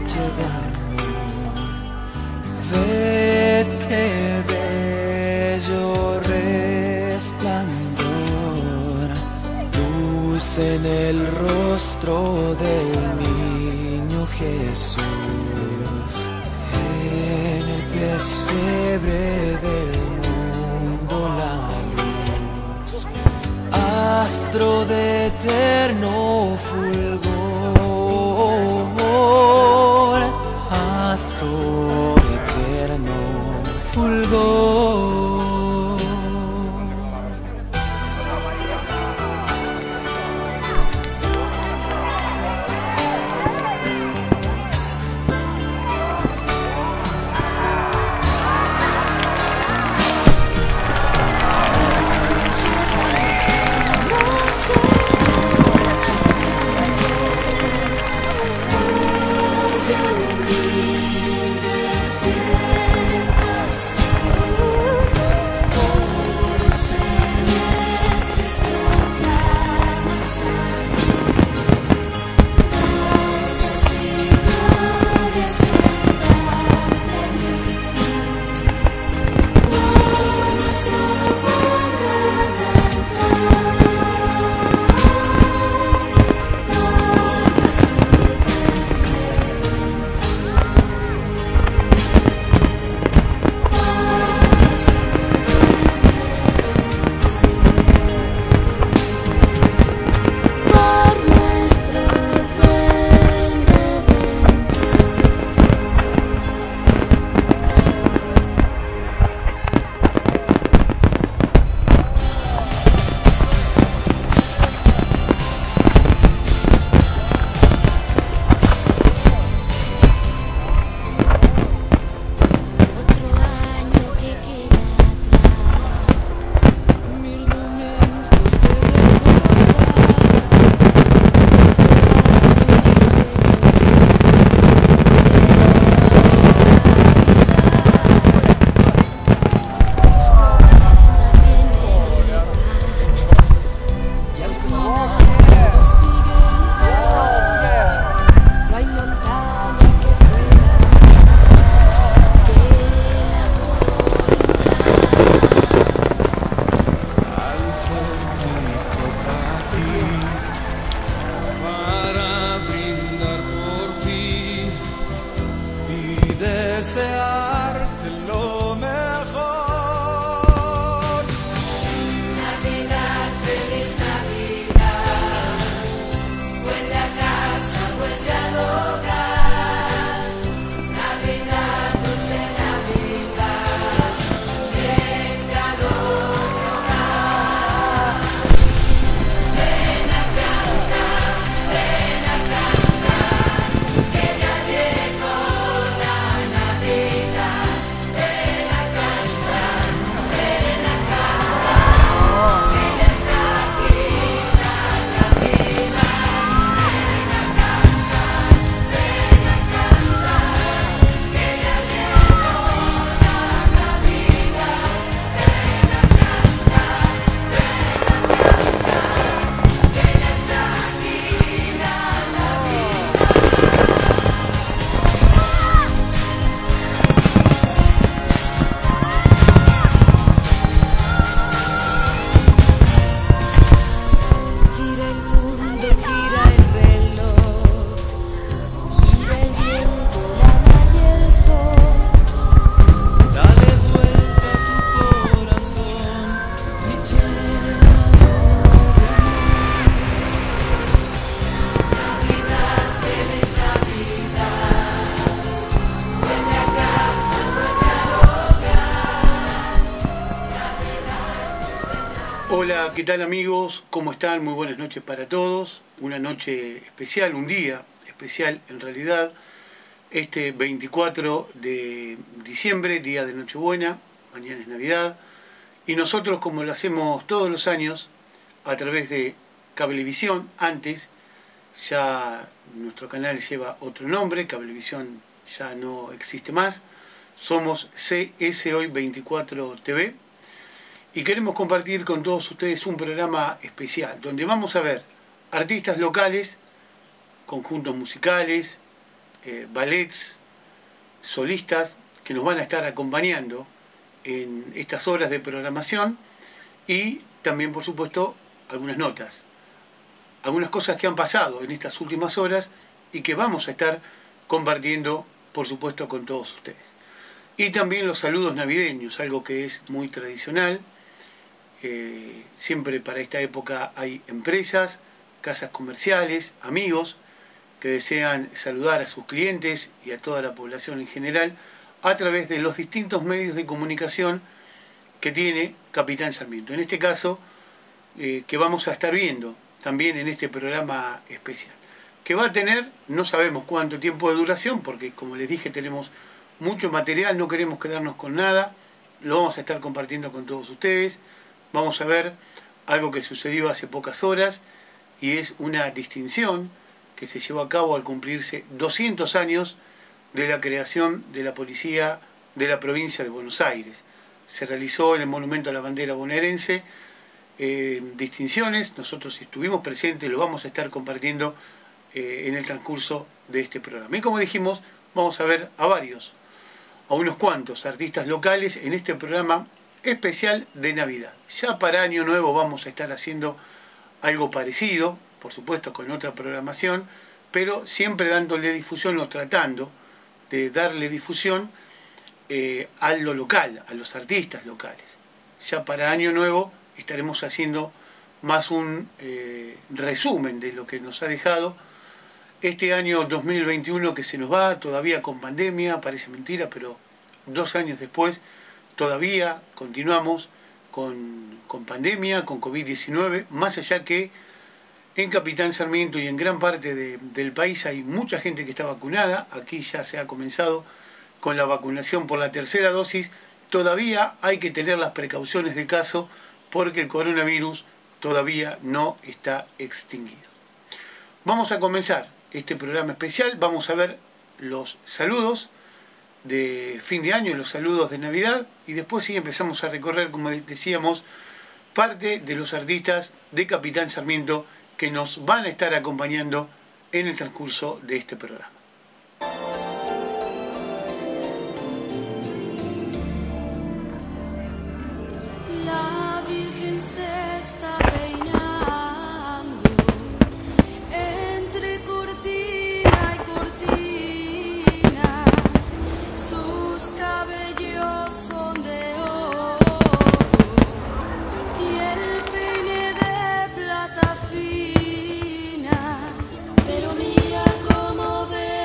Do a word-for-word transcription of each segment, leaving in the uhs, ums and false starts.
noche de amor. Ved qué bello resplandor, luz en el rostro del niño Jesús, en el pesebre del mundo la luz, astro de eterno fulgor, astro de eterno fulgor. Hola, ¿qué tal amigos? ¿Cómo están? Muy buenas noches para todos. Una noche especial, un día especial en realidad. Este veinticuatro de diciembre, día de Nochebuena, mañana es Navidad. Y nosotros, como lo hacemos todos los años, a través de Cablevisión, antes ya nuestro canal lleva otro nombre, Cablevisión ya no existe más. Somos C S Hoy veinticuatro T V. Y queremos compartir con todos ustedes un programa especial, donde vamos a ver artistas locales, conjuntos musicales, eh, ballets, solistas que nos van a estar acompañando en estas horas de programación y también, por supuesto, algunas notas, algunas cosas que han pasado en estas últimas horas y que vamos a estar compartiendo, por supuesto, con todos ustedes. Y también los saludos navideños, algo que es muy tradicional. Eh, siempre para esta época hay empresas, casas comerciales, amigos que desean saludar a sus clientes y a toda la población en general a través de los distintos medios de comunicación que tiene Capitán Sarmiento. En este caso, eh, que vamos a estar viendo también en este programa especial, que va a tener, no sabemos cuánto tiempo de duración, porque como les dije tenemos mucho material, no queremos quedarnos con nada, lo vamos a estar compartiendo con todos ustedes. Vamos a ver algo que sucedió hace pocas horas y es una distinción que se llevó a cabo al cumplirse doscientos años de la creación de la Policía de la Provincia de Buenos Aires. Se realizó en el Monumento a la Bandera Bonaerense eh, distinciones, nosotros estuvimos presentes, lo vamos a estar compartiendo eh, en el transcurso de este programa. Y como dijimos, vamos a ver a varios, a unos cuantos artistas locales en este programa especial de Navidad. Ya para Año Nuevo vamos a estar haciendo algo parecido, por supuesto con otra programación, pero siempre dándole difusión o tratando de darle difusión eh, a lo local, a los artistas locales. Ya para Año Nuevo estaremos haciendo más un eh, resumen de lo que nos ha dejado este año dos mil veintiuno que se nos va, todavía con pandemia, parece mentira, pero dos años después todavía continuamos con, con pandemia, con COVID diecinueve, más allá que en Capitán Sarmiento y en gran parte de, del país hay mucha gente que está vacunada. Aquí ya se ha comenzado con la vacunación por la tercera dosis. Todavía hay que tener las precauciones del caso porque el coronavirus todavía no está extinguido. Vamos a comenzar este programa especial. Vamos a ver los saludos de fin de año, los saludos de Navidad, y después sí empezamos a recorrer, como decíamos, parte de los artistas de Capitán Sarmiento que nos van a estar acompañando en el transcurso de este programa. La Virgen se está peinando entre cortina y cortina, sus cabellos son de oro y el peine de plata fina, pero mira cómo ve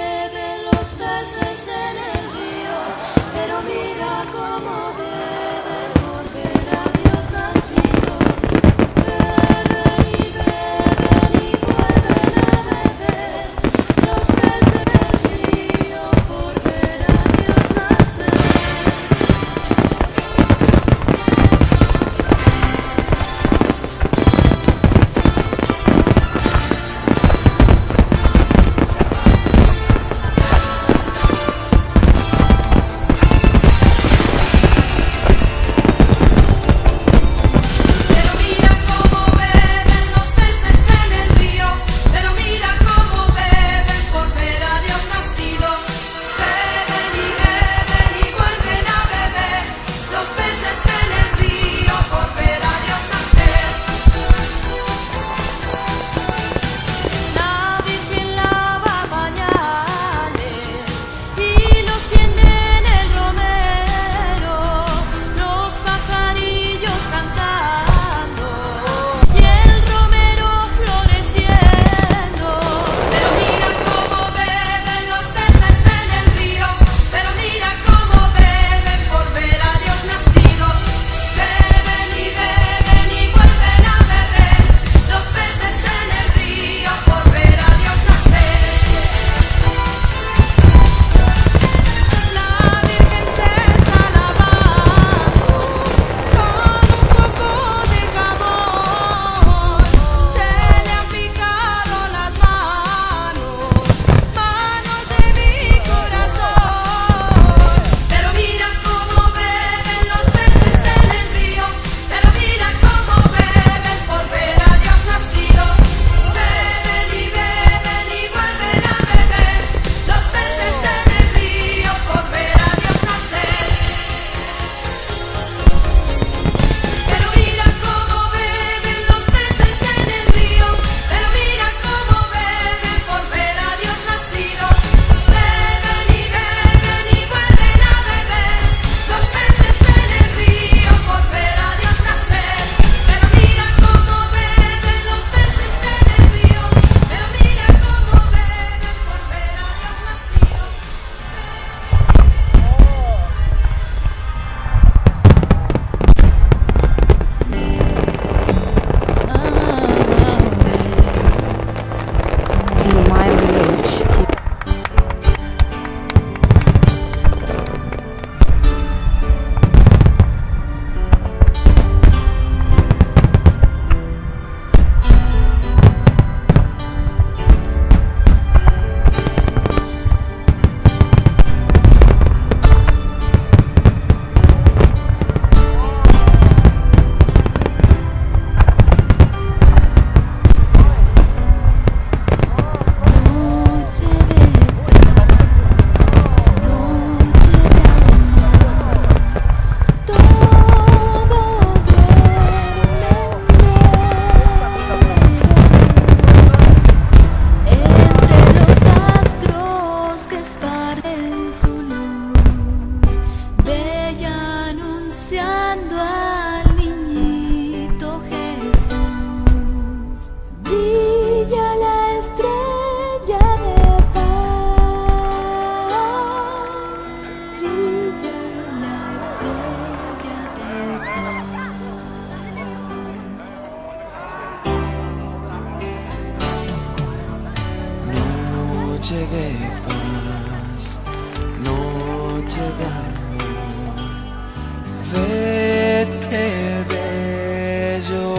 noche de paz, noche de amor. Ved qué bello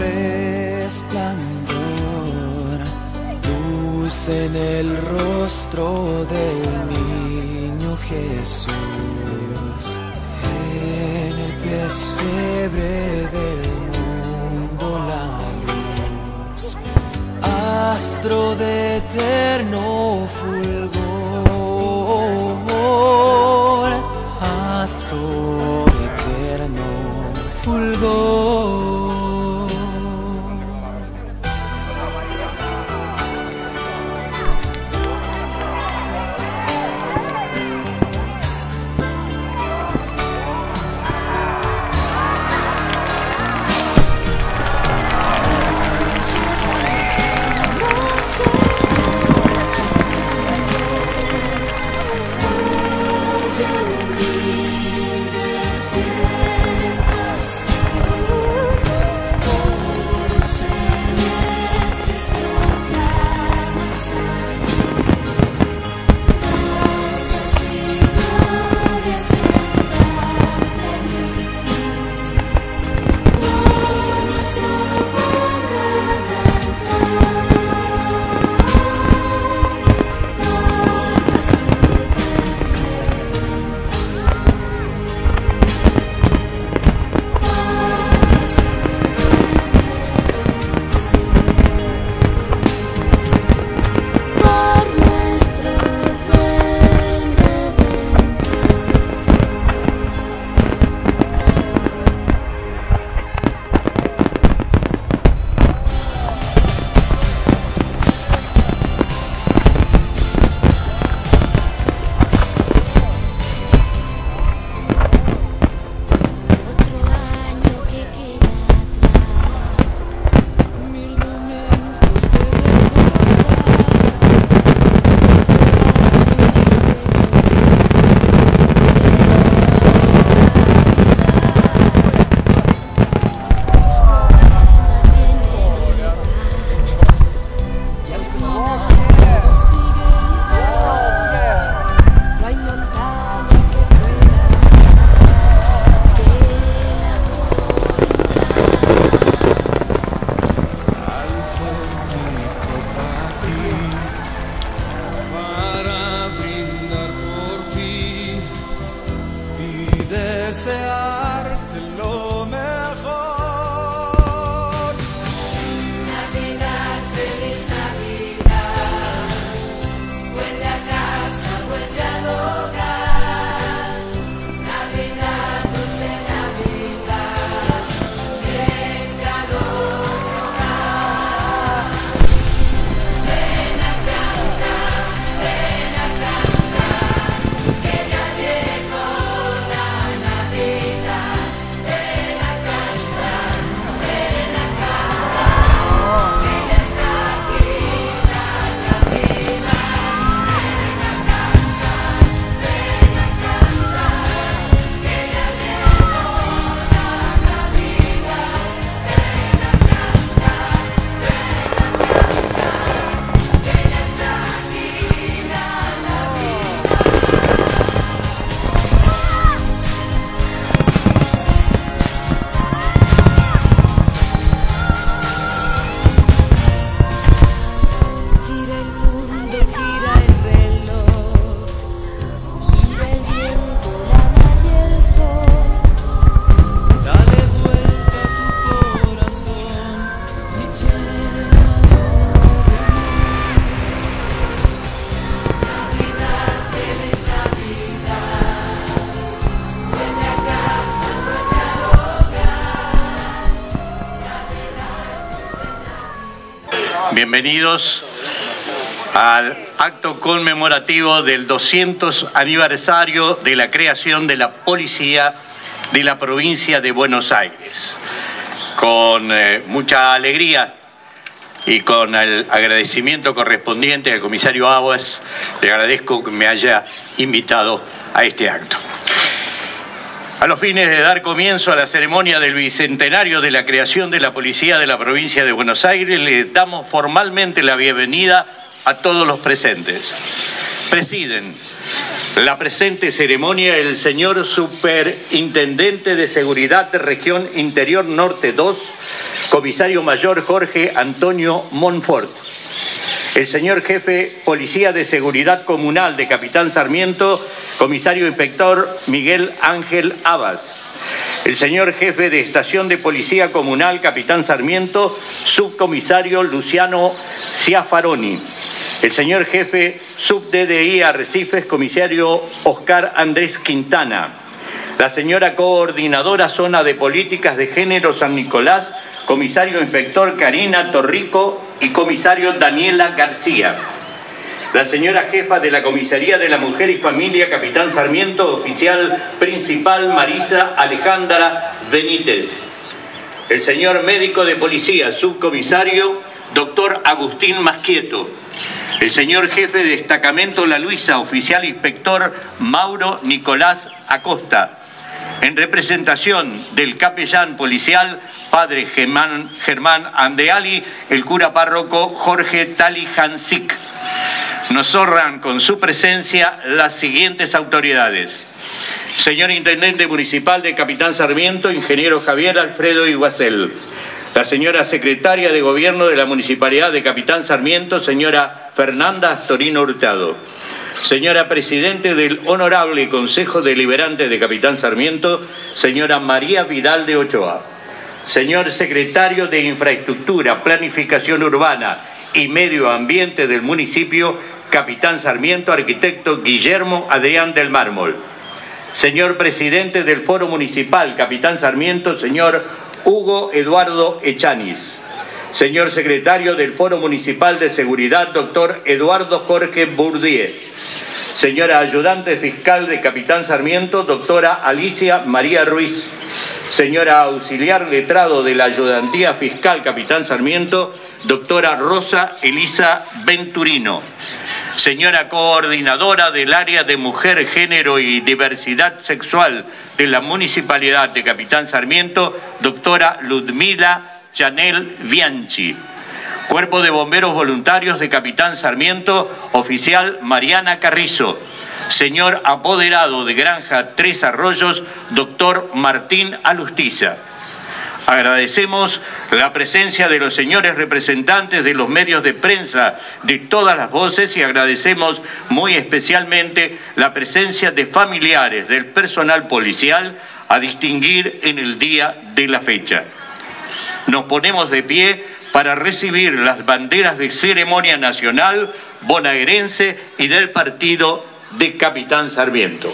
resplandor, luz en el rostro del niño Jesús, en el pesebre del mundo la luz, astro de eterno fulgor, astro de eterno fulgor. Desearte lo mejor. Navidad, feliz Navidad. Vuelve a casa, vuelve al hogar. Navidad, dulce Navidad. Ven calor hogar. Ven a cantar, ven a cantar, que ya llegó la Navidad. Ven a cantar, ven a cantar, que ya está aquí la Navidad. Ven a cantar, ven a cantar, que ya llegó la Navidad. Ven a cantar, ven a cantar, que ya está aquí la Gira el mundo, gira el reloj, gira el viento, la mar y el sol. Dale vuelta a tu corazón y llénalo de Navidad, feliz Navidad. Vuelve a casa, vuelve al hogar. Navidad, dulce Navidad. Bienvenidos al acto conmemorativo del doscientos aniversario de la creación de la Policía de la Provincia de Buenos Aires. Con eh, mucha alegría y con el agradecimiento correspondiente al comisario Aguas, le agradezco que me haya invitado a este acto. A los fines de dar comienzo a la ceremonia del bicentenario de la creación de la Policía de la Provincia de Buenos Aires, le damos formalmente la bienvenida a todos los presentes. Presiden la presente ceremonia el señor Superintendente de Seguridad de Región Interior Norte dos, Comisario Mayor Jorge Antonio Monfort. El señor Jefe Policía de Seguridad Comunal de Capitán Sarmiento, Comisario Inspector Miguel Ángel Abas. El señor Jefe de Estación de Policía Comunal Capitán Sarmiento, Subcomisario Luciano Ciafaroni. El señor Jefe Sub-D D I Arrecifes, Comisario Oscar Andrés Quintana. La señora Coordinadora Zona de Políticas de Género San Nicolás, Comisario Inspector Karina Torrico y Comisario Daniela García. La señora Jefa de la Comisaría de la Mujer y Familia Capitán Sarmiento, Oficial Principal Marisa Alejandra Benítez. El señor Médico de Policía, Subcomisario Doctor Agustín Masquieto. El señor Jefe de Destacamento La Luisa, Oficial Inspector Mauro Nicolás Acosta. En representación del capellán policial, Padre Germán, Germán Andeali, el cura párroco Jorge Tali Hansik. Nos honran con su presencia las siguientes autoridades. Señor Intendente Municipal de Capitán Sarmiento, Ingeniero Javier Alfredo Iguacel. La señora Secretaria de Gobierno de la Municipalidad de Capitán Sarmiento, señora Fernanda Astorino Hurtado. Señora Presidente del Honorable Consejo Deliberante de Capitán Sarmiento, señora María Vidal de Ochoa. Señor Secretario de Infraestructura, Planificación Urbana y Medio Ambiente del municipio, Capitán Sarmiento, arquitecto Guillermo Adrián del Mármol. Señor Presidente del Foro Municipal, Capitán Sarmiento, señor Hugo Eduardo Echanis. Señor Secretario del Foro Municipal de Seguridad, doctor Eduardo Jorge Bourdieu. Señora Ayudante Fiscal de Capitán Sarmiento, doctora Alicia María Ruiz. Señora Auxiliar Letrado de la Ayudantía Fiscal Capitán Sarmiento, doctora Rosa Elisa Venturino. Señora Coordinadora del Área de Mujer, Género y Diversidad Sexual de la Municipalidad de Capitán Sarmiento, doctora Ludmila Chanel Bianchi. Cuerpo de Bomberos Voluntarios de Capitán Sarmiento, oficial Mariana Carrizo. Señor Apoderado de Granja Tres Arroyos, doctor Martín Alustiza. Agradecemos la presencia de los señores representantes de los medios de prensa de todas las voces y agradecemos muy especialmente la presencia de familiares del personal policial a distinguir en el día de la fecha. Nos ponemos de pie para recibir las banderas de ceremonia nacional, bonaerense y del partido de Capitán Sarmiento.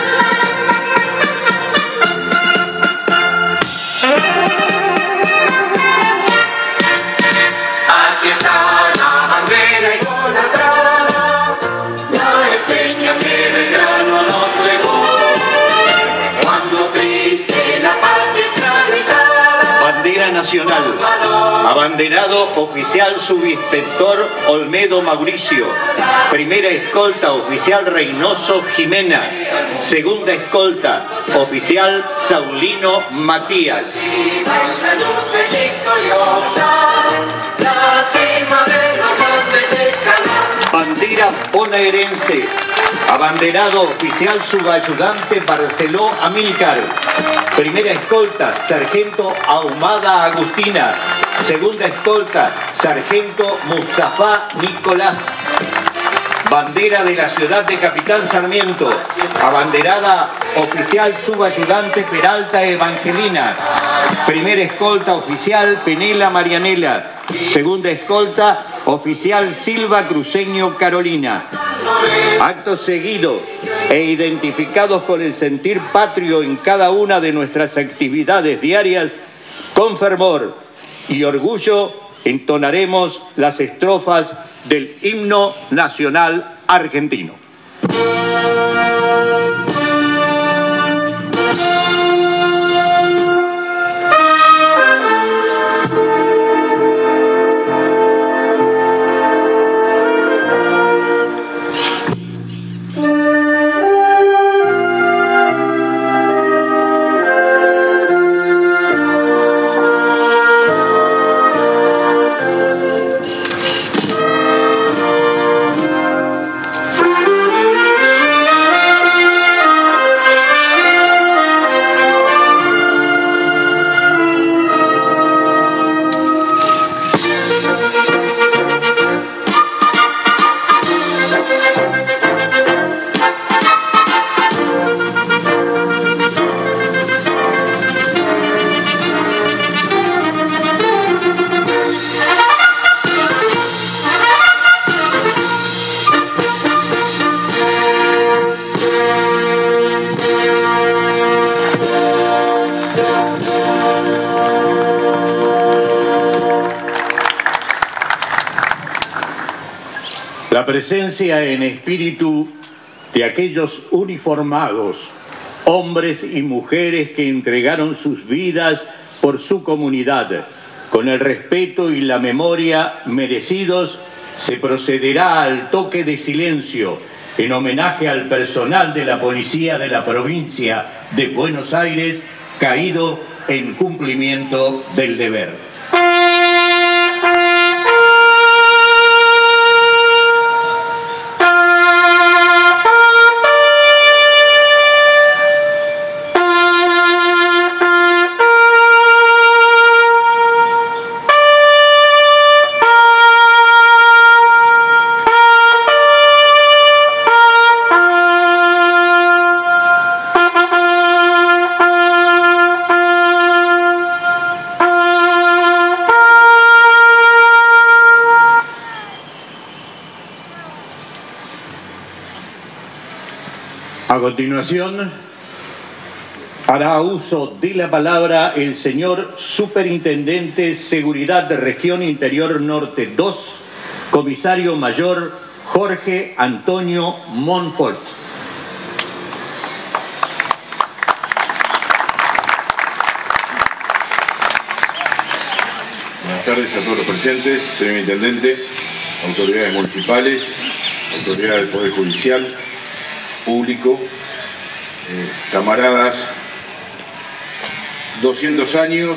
Aquí está la bandera idolatrada, la enseña que Belgrano nos legó, cuando triste la patria esclavizada. Bandera nacional. Abanderado oficial subinspector Olmedo Mauricio. Primera escolta oficial Reynoso Jimena. Segunda escolta oficial Saulino Matías. La lucha victoriosa, la cima de los Andes escaló. Bandera bonaerense. Abanderado oficial subayudante Barceló Amílcar. Primera escolta Sargento Ahumada Agustina. Segunda escolta Sargento Mustafa Nicolás. Bandera de la ciudad de Capitán Sarmiento. Abanderada oficial subayudante Peralta Evangelina. Primera escolta oficial Penela Marianela. Segunda escolta oficial Silva Cruceño Carolina. Acto seguido e identificados con el sentir patrio en cada una de nuestras actividades diarias, con fervor y orgullo entonaremos las estrofas del himno nacional argentino. presencia en espíritu de aquellos uniformados, hombres y mujeres que entregaron sus vidas por su comunidad, con el respeto y la memoria merecidos, se procederá al toque de silencio en homenaje al personal de la Policía de la Provincia de Buenos Aires, caído en cumplimiento del deber. A continuación, hará uso de la palabra el señor Superintendente Seguridad de Región Interior Norte dos, Comisario Mayor Jorge Antonio Monfort. Buenas tardes a todos los presentes, señor Intendente, autoridades municipales, autoridades del Poder Judicial, público, eh, camaradas. Doscientos años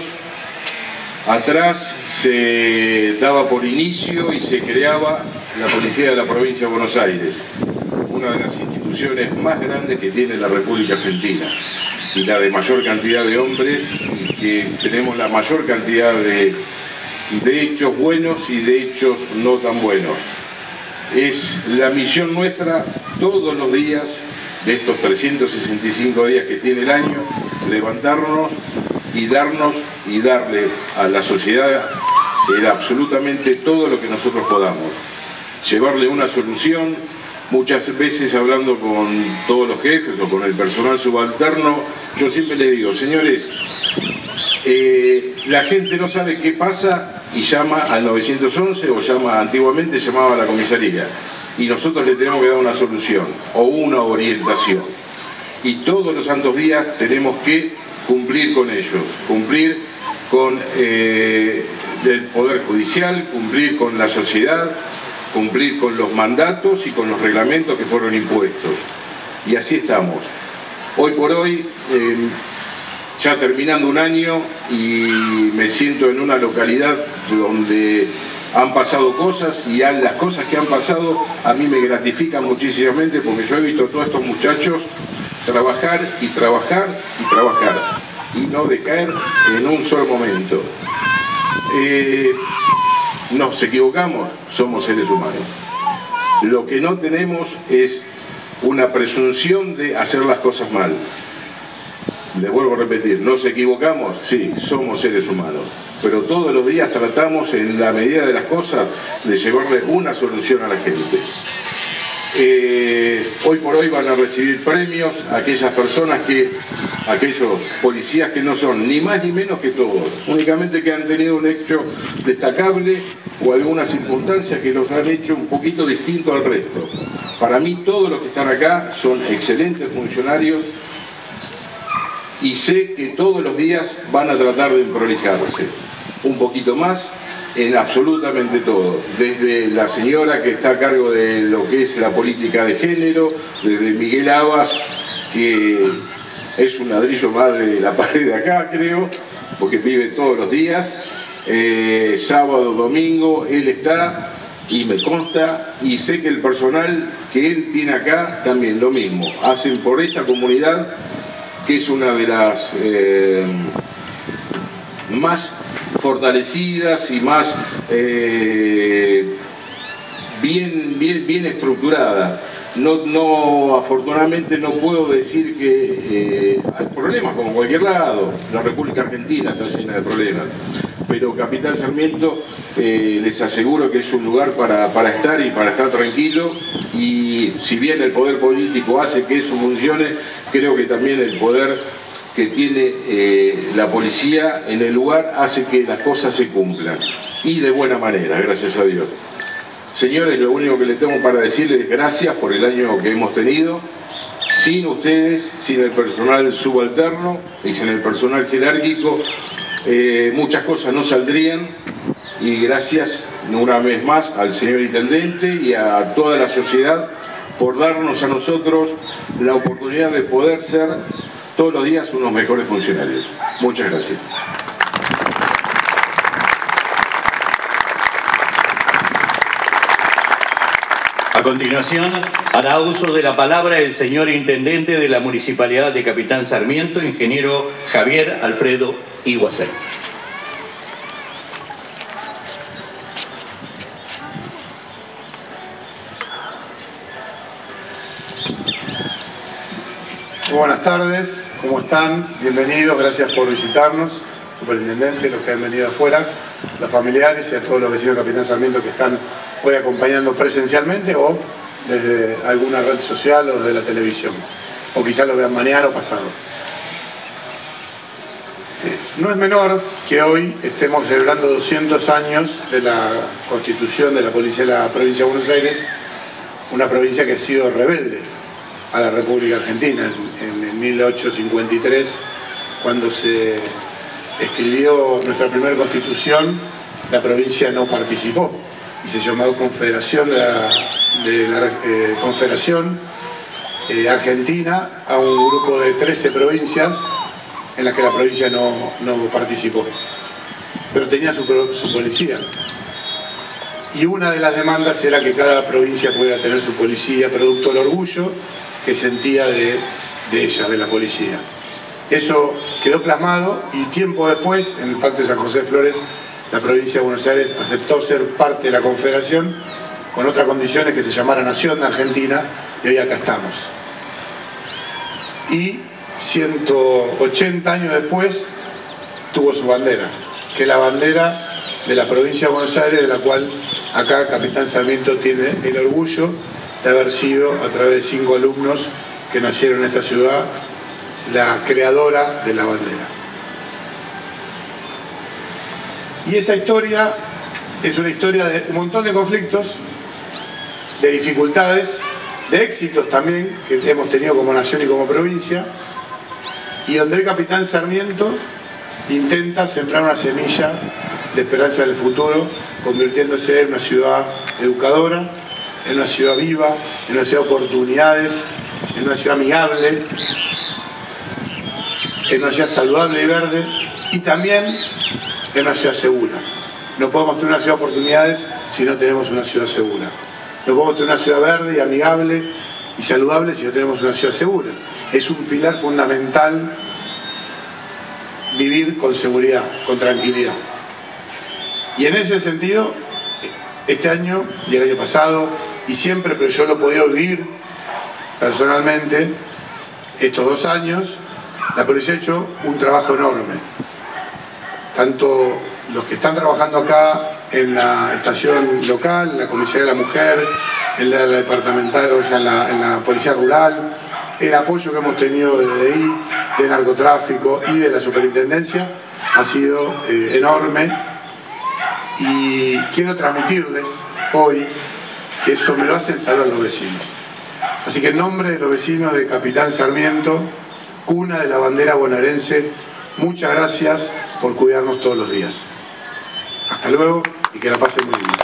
atrás se daba por inicio y se creaba la Policía de la Provincia de Buenos Aires, una de las instituciones más grandes que tiene la República Argentina y la de mayor cantidad de hombres, y que tenemos la mayor cantidad de, de hechos buenos y de hechos no tan buenos. Es la misión nuestra todos los días de estos trescientos sesenta y cinco días que tiene el año, levantarnos y darnos y darle a la sociedad el absolutamente todo lo que nosotros podamos. Llevarle una solución, muchas veces hablando con todos los jefes o con el personal subalterno, yo siempre les digo, señores, eh, la gente no sabe qué pasa y llama al nueve once o llama, antiguamente llamaba a la comisaría, y nosotros le tenemos que dar una solución o una orientación, y todos los santos días tenemos que cumplir con ellos, cumplir con eh, el Poder Judicial, cumplir con la sociedad, cumplir con los mandatos y con los reglamentos que fueron impuestos, y así estamos. Hoy por hoy, eh, ya terminando un año, y me siento en una localidad donde han pasado cosas, y las cosas que han pasado a mí me gratifican muchísimamente, porque yo he visto a todos estos muchachos trabajar y trabajar y trabajar y no decaer en un solo momento. Eh, nos equivocamos, somos seres humanos. Lo que no tenemos es una presunción de hacer las cosas mal. Les vuelvo a repetir, ¿nos equivocamos? Sí, somos seres humanos, pero todos los días tratamos, en la medida de las cosas, de llevarle una solución a la gente. Eh, hoy por hoy van a recibir premios aquellas personas que, aquellos policías que no son ni más ni menos que todos, únicamente que han tenido un hecho destacable o alguna circunstancia que los han hecho un poquito distinto al resto. Para mí todos los que están acá son excelentes funcionarios, y sé que todos los días van a tratar de prolijarse un poquito más en absolutamente todo, desde la señora que está a cargo de lo que es la política de género, desde Miguel Abas, que es un ladrillo más de la pared de acá, creo, porque vive todos los días, eh, sábado, domingo, él está, y me consta, y sé que el personal que él tiene acá también lo mismo, hacen por esta comunidad, que es una de las eh, más fortalecidas y más eh, bien, bien, bien estructurada. No, no, afortunadamente no puedo decir que eh, hay problemas como en cualquier lado, la República Argentina está llena de problemas, pero Capital Sarmiento eh, les aseguro que es un lugar para, para estar y para estar tranquilo, y si bien el poder político hace que eso funcione, creo que también el poder que tiene eh, la policía en el lugar hace que las cosas se cumplan, y de buena manera, gracias a Dios. Señores, lo único que les tengo para decirles es gracias por el año que hemos tenido. Sin ustedes, sin el personal subalterno y sin el personal jerárquico, eh, muchas cosas no saldrían. Y gracias una vez más al señor Intendente y a toda la sociedad por darnos a nosotros la oportunidad de poder ser todos los días unos mejores funcionarios. Muchas gracias. A continuación, hará uso de la palabra el señor Intendente de la Municipalidad de Capitán Sarmiento, ingeniero Javier Alfredo Iguacel. Muy buenas tardes, ¿cómo están? Bienvenidos, gracias por visitarnos, superintendente, los que han venido afuera, los familiares y a todos los vecinos de Capitán Sarmiento que están hoy acompañando presencialmente o desde alguna red social o desde la televisión, o quizás lo vean mañana o pasado. No es menor que hoy estemos celebrando doscientos años de la constitución de la Policía de la Provincia de Buenos Aires, una provincia que ha sido rebelde a la República Argentina. En, en mil ochocientos cincuenta y tres, cuando se escribió nuestra primera constitución, la provincia no participó y se llamó Confederación de la, de la eh, Confederación eh, Argentina a un grupo de trece provincias en las que la provincia no, no participó, pero tenía su, su policía. Y una de las demandas era que cada provincia pudiera tener su policía, producto del orgullo que sentía de, de ella, de la policía. Eso quedó plasmado y tiempo después, en el Pacto de San José de Flores, la provincia de Buenos Aires aceptó ser parte de la Confederación con otras condiciones, que se llamara Nación de Argentina, y hoy acá estamos. Y ciento ochenta años después tuvo su bandera, que es la bandera de la provincia de Buenos Aires, de la cual acá Capitán Sarmiento tiene el orgullo de haber sido, a través de cinco alumnos que nacieron en esta ciudad, la creadora de la bandera. Y esa historia es una historia de un montón de conflictos, de dificultades, de éxitos también que hemos tenido como nación y como provincia, y donde el Capitán Sarmiento intenta sembrar una semilla de esperanza en el futuro, convirtiéndose en una ciudad educadora, en una ciudad viva, en una ciudad de oportunidades, en una ciudad amigable, en una ciudad saludable y verde, y también en una ciudad segura. No podemos tener una ciudad de oportunidades si no tenemos una ciudad segura. No podemos tener una ciudad verde y amigable y saludable si no tenemos una ciudad segura. Es un pilar fundamental vivir con seguridad, con tranquilidad. Y en ese sentido, este año y el año pasado, y siempre, pero yo lo he podido vivir personalmente, estos dos años, la policía ha hecho un trabajo enorme. Tanto los que están trabajando acá en la estación local, en la comisaría de la mujer, en la, la departamental, o sea, en la, en la policía rural, el apoyo que hemos tenido de D I, de narcotráfico y de la superintendencia ha sido eh, enorme, y quiero transmitirles hoy que eso me lo hacen saber los vecinos. Así que en nombre de los vecinos de Capitán Sarmiento, cuna de la bandera bonaerense, muchas gracias por cuidarnos todos los días. Hasta luego y que la pasen muy bien.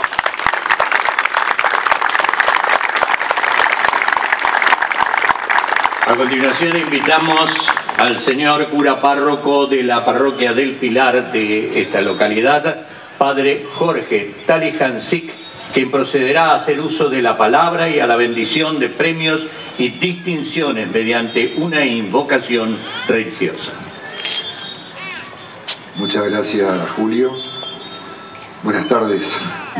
A continuación invitamos al señor cura párroco de la parroquia del Pilar de esta localidad, padre Jorge Talijancic, quien procederá a hacer uso de la palabra y a la bendición de premios y distinciones mediante una invocación religiosa. Muchas gracias, Julio. Buenas tardes.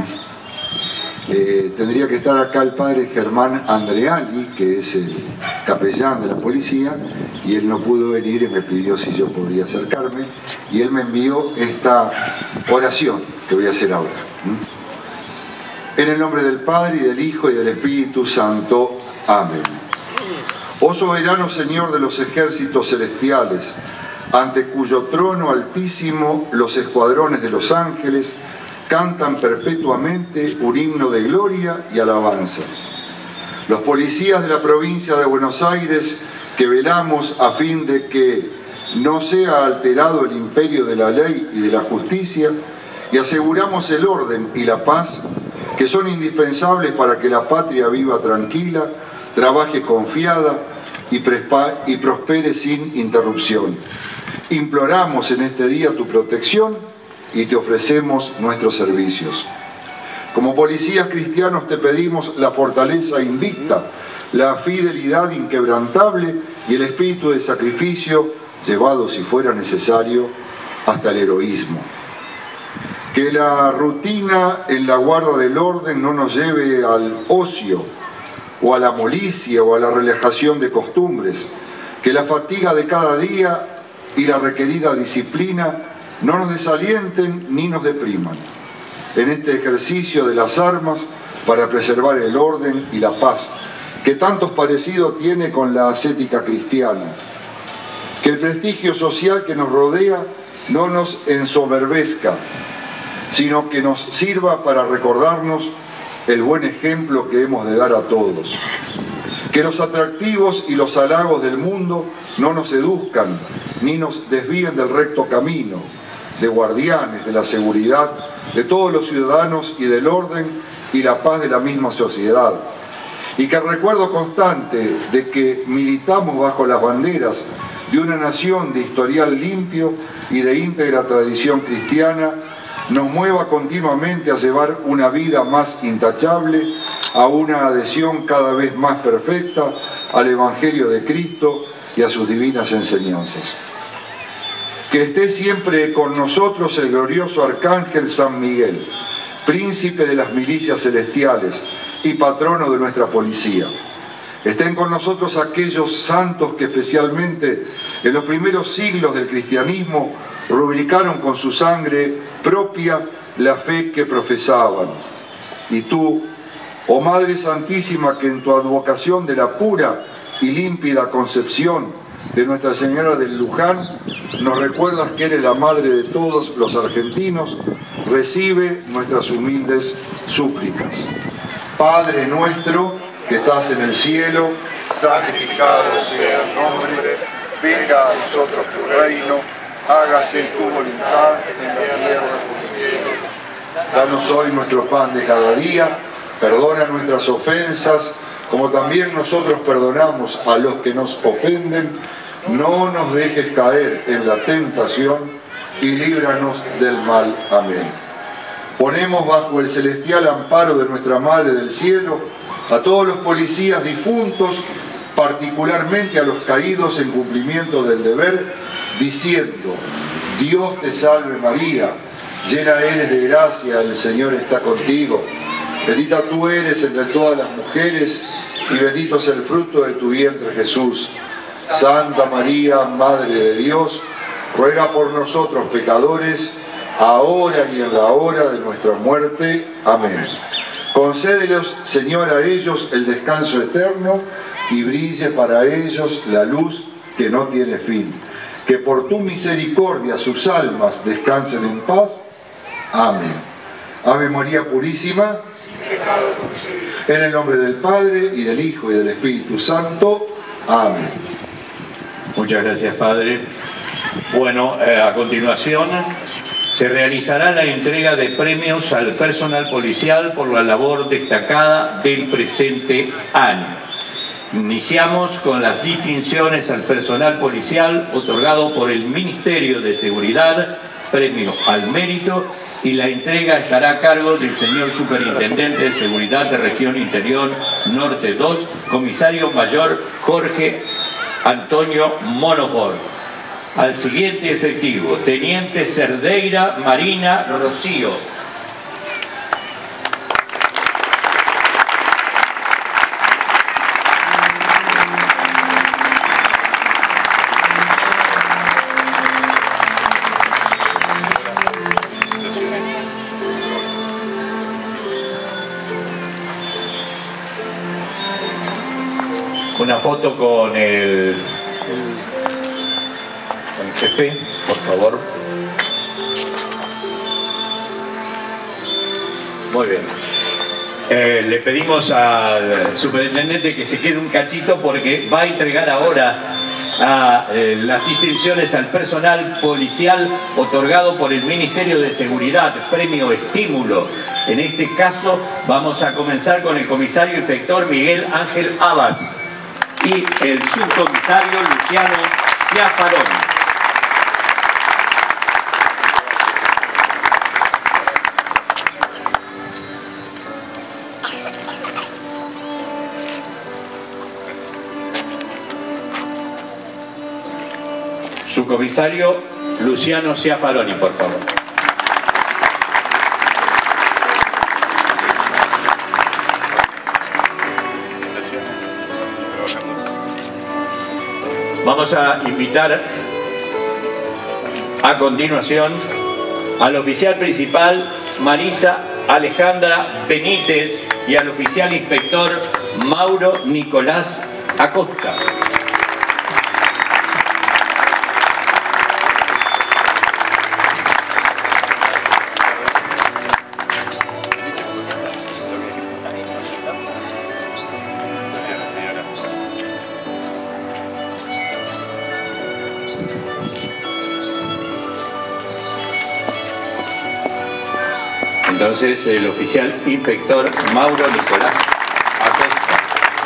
Eh, tendría que estar acá el padre Germán Andreani, que es el capellán de la policía, y él no pudo venir y me pidió si yo podía acercarme, y él me envió esta oración que voy a hacer ahora. En el nombre del Padre, y del Hijo, y del Espíritu Santo. Amén. Oh soberano Señor de los ejércitos celestiales, ante cuyo trono altísimo los escuadrones de los ángeles cantan perpetuamente un himno de gloria y alabanza. Los policías de la provincia de Buenos Aires, que velamos a fin de que no sea alterado el imperio de la ley y de la justicia, y aseguramos el orden y la paz, que son indispensables para que la patria viva tranquila, trabaje confiada y, y prospere sin interrupción. Imploramos en este día tu protección y te ofrecemos nuestros servicios. Como policías cristianos te pedimos la fortaleza invicta, la fidelidad inquebrantable y el espíritu de sacrificio, llevado si fuera necesario hasta el heroísmo. Que la rutina en la guarda del orden no nos lleve al ocio o a la molicie o a la relajación de costumbres. Que la fatiga de cada día y la requerida disciplina no nos desalienten ni nos depriman en este ejercicio de las armas para preservar el orden y la paz, que tantos parecidos tiene con la ascética cristiana. Que el prestigio social que nos rodea no nos ensoberbezca, sino que nos sirva para recordarnos el buen ejemplo que hemos de dar a todos. Que los atractivos y los halagos del mundo no nos seduzcan, ni nos desvíen del recto camino, de guardianes de la seguridad de todos los ciudadanos y del orden y la paz de la misma sociedad. Y que el recuerdo constante de que militamos bajo las banderas de una nación de historial limpio y de íntegra tradición cristiana nos mueva continuamente a llevar una vida más intachable, a una adhesión cada vez más perfecta al Evangelio de Cristo y a sus divinas enseñanzas. Que esté siempre con nosotros el glorioso Arcángel San Miguel, príncipe de las milicias celestiales y patrono de nuestra policía. Estén con nosotros aquellos santos que especialmente en los primeros siglos del cristianismo rubricaron con su sangre propia la fe que profesaban. Y tú, oh Madre Santísima, que en tu advocación de la pura y límpida concepción de Nuestra Señora del Luján nos recuerdas que eres la madre de todos los argentinos, recibe nuestras humildes súplicas. Padre nuestro que estás en el cielo, santificado sea el nombre, venga a nosotros tu reino, hágase tu voluntad en la tierra como en el cielo. Danos hoy nuestro pan de cada día, perdona nuestras ofensas, como también nosotros perdonamos a los que nos ofenden. No nos dejes caer en la tentación y líbranos del mal. Amén. Ponemos bajo el celestial amparo de nuestra Madre del Cielo a todos los policías difuntos, particularmente a los caídos en cumplimiento del deber, diciendo: Dios te salve María, llena eres de gracia, el Señor está contigo. Bendita tú eres entre todas las mujeres y bendito es el fruto de tu vientre Jesús. Santa María, Madre de Dios, ruega por nosotros pecadores, ahora y en la hora de nuestra muerte. Amén. Concédelos, Señor, a ellos el descanso eterno y brille para ellos la luz que no tiene fin. Que por tu misericordia sus almas descansen en paz. Amén. Ave María Purísima, en el nombre del Padre, y del Hijo, y del Espíritu Santo. Amén. Muchas gracias, Padre. Bueno, eh, a continuación se realizará la entrega de premios al personal policial por la labor destacada del presente año. Iniciamos con las distinciones al personal policial otorgado por el Ministerio de Seguridad, premio al mérito, y la entrega estará a cargo del señor Superintendente de Seguridad de Región Interior Norte dos, Comisario Mayor Jorge Antonio Monofort. Al siguiente efectivo: Teniente Cerdeira Marina Rocío. Una foto con el, con el jefe, por favor. Muy bien. Eh, le pedimos al superintendente que se quede un cachito porque va a entregar ahora a eh, las distinciones al personal policial otorgado por el Ministerio de Seguridad, premio Estímulo. En este caso vamos a comenzar con el comisario inspector Miguel Ángel Abas y el subcomisario Luciano Schiaffaroni. Subcomisario Luciano Schiaffaroni, por favor. Vamos a invitar a continuación al oficial principal Marisa Alejandra Benítez y al oficial inspector Mauro Nicolás Acosta. Entonces, el oficial inspector Mauro Nicolás Acosta.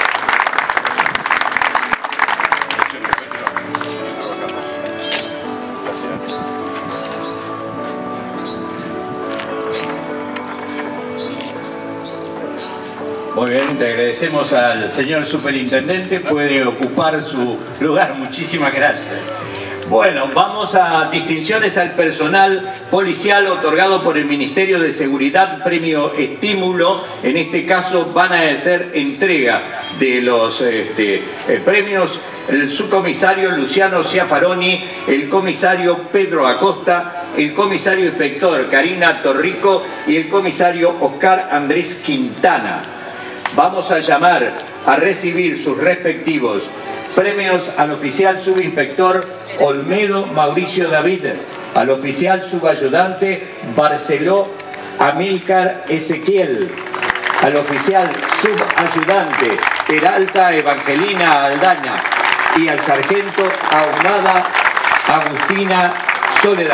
Muy bien, te agradecemos al señor superintendente, puede ocupar su lugar, muchísimas gracias. Bueno, vamos a distinciones al personal policial otorgado por el Ministerio de Seguridad, premio Estímulo. En este caso van a hacer entrega de los este, eh, premios el subcomisario Luciano Schiaffaroni, el comisario Pedro Acosta, el comisario inspector Karina Torrico y el comisario Oscar Andrés Quintana. Vamos a llamar a recibir sus respectivos premios al oficial subinspector Olmedo Mauricio David, al oficial subayudante Barceló Amílcar Ezequiel, al oficial subayudante Peralta Evangelina Aldaña y al sargento Ahumada Agustina Soledad.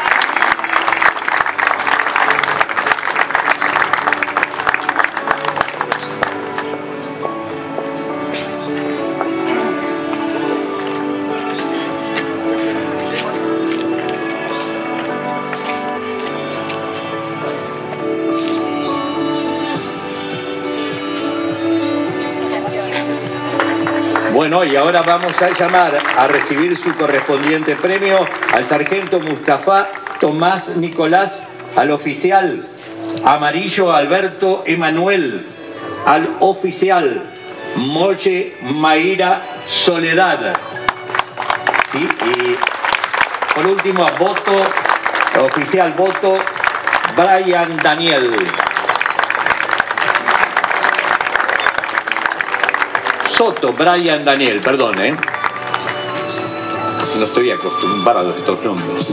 Bueno, y ahora vamos a llamar a recibir su correspondiente premio al sargento Mustafa Tomás Nicolás, al oficial Amarillo Alberto Emanuel, al oficial Moche Mayra Soledad. ¿Sí? Y por último, a voto, oficial voto Brian Daniel. Soto, Brian Daniel, perdón, ¿eh? No estoy acostumbrado a estos nombres.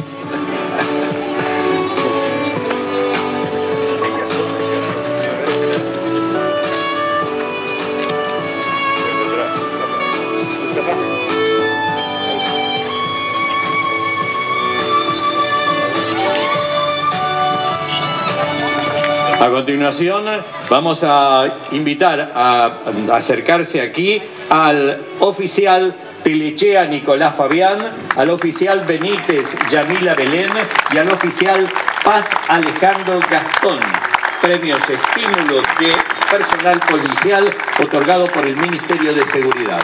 A continuación vamos a invitar a acercarse aquí al oficial Telechea Nicolás Fabián, al oficial Benítez Yamila Belén y al oficial Paz Alejandro Gastón. Premios Estímulos de personal policial otorgado por el Ministerio de Seguridad.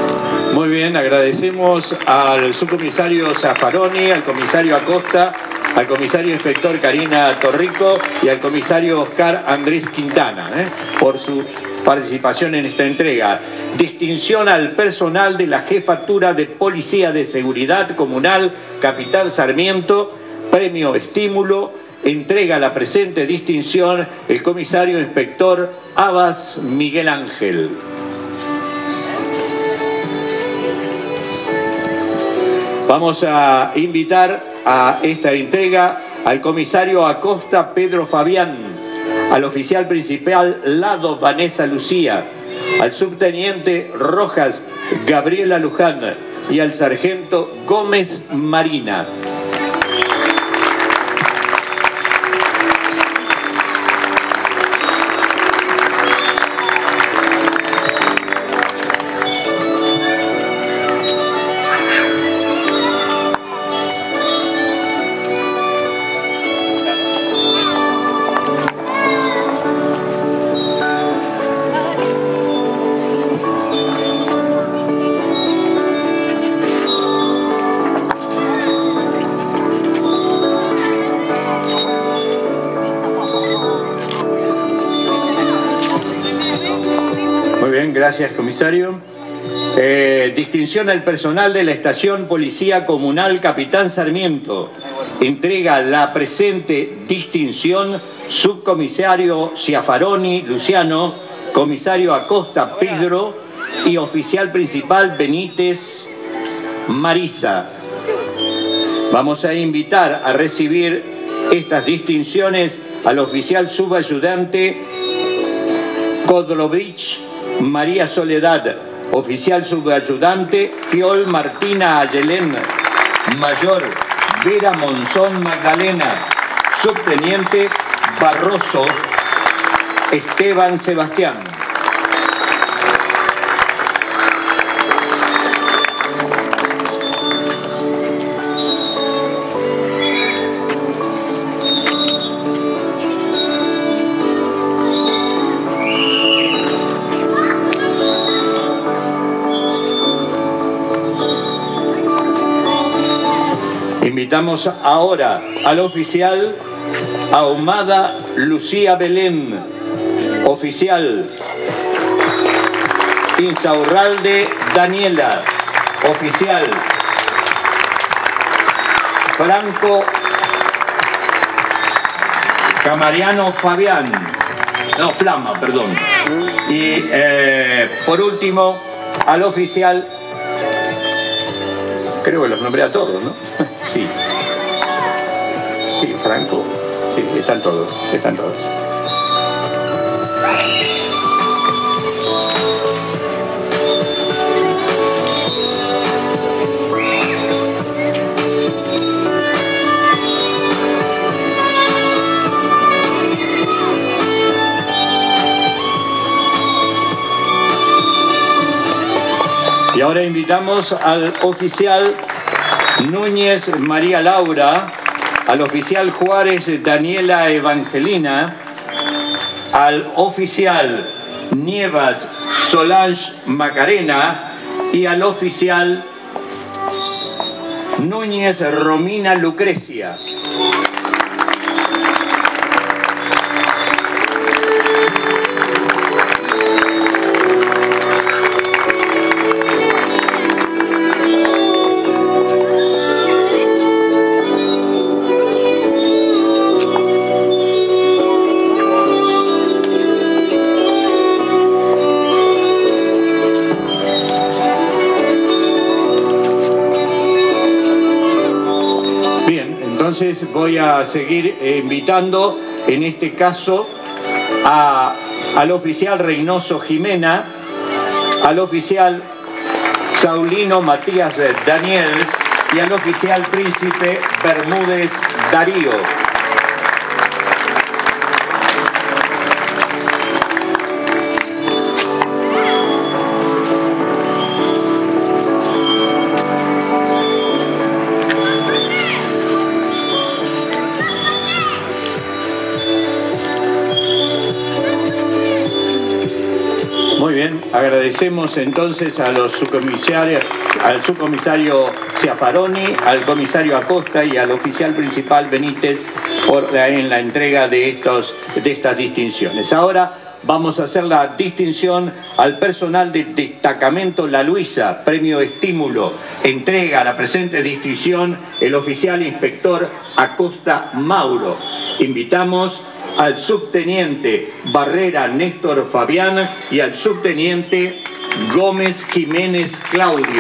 Agradecemos al subcomisario Schiaffaroni, al comisario Acosta, al comisario inspector Karina Torrico y al comisario Oscar Andrés Quintana, ¿eh? por su participación en esta entrega. Distinción al personal de la Jefatura de Policía de Seguridad Comunal Capitán Sarmiento, premio estímulo, entrega la presente distinción el comisario inspector Abbas Miguel Ángel. Vamos a invitar a esta entrega al comisario Acosta Pedro Fabián, al oficial principal Lado Vanessa Lucía, al subteniente Rojas Gabriela Luján y al sargento Gómez Marina. Gracias, comisario. Eh, distinción al personal de la Estación Policía Comunal Capitán Sarmiento. Entrega la presente distinción subcomisario Ciafaroni Luciano, comisario Acosta Pedro y oficial principal Benítez Marisa. Vamos a invitar a recibir estas distinciones al oficial subayudante Kodlovich María Soledad, oficial subayudante Fiol Martina Ayelén, mayor Vera Monzón Magdalena, subteniente Barroso Esteban Sebastián. Invitamos ahora al oficial Ahumada Lucía Belén, oficial Insaurralde Daniela, oficial Franco Camariano Fabián, no, Flama, perdón. Y eh, por último al oficial, creo que los nombré a todos, ¿no? Sí. Sí, Franco. Sí, están todos, están todos. Y ahora invitamos al oficial Núñez María Laura, al oficial Juárez Daniela Evangelina, al oficial Nievas Solange Macarena y al oficial Núñez Romina Lucrecia. Entonces voy a seguir eh, invitando, en este caso, a, al oficial Reynoso Jimena, al oficial Saulino Matías Daniel y al oficial Príncipe Bermúdez Darío. agradecemos entonces a los subcomisarios, al subcomisario Ciafaroni, al comisario Acosta y al oficial principal Benítez por la, en la entrega de, estos, de estas distinciones. Ahora vamos a hacer la distinción al personal del destacamento La Luisa, premio estímulo. Entrega la presente distinción el oficial inspector Acosta Mauro. Invitamos al subteniente Barrera Néstor Fabián y al subteniente Gómez Jiménez Claudio.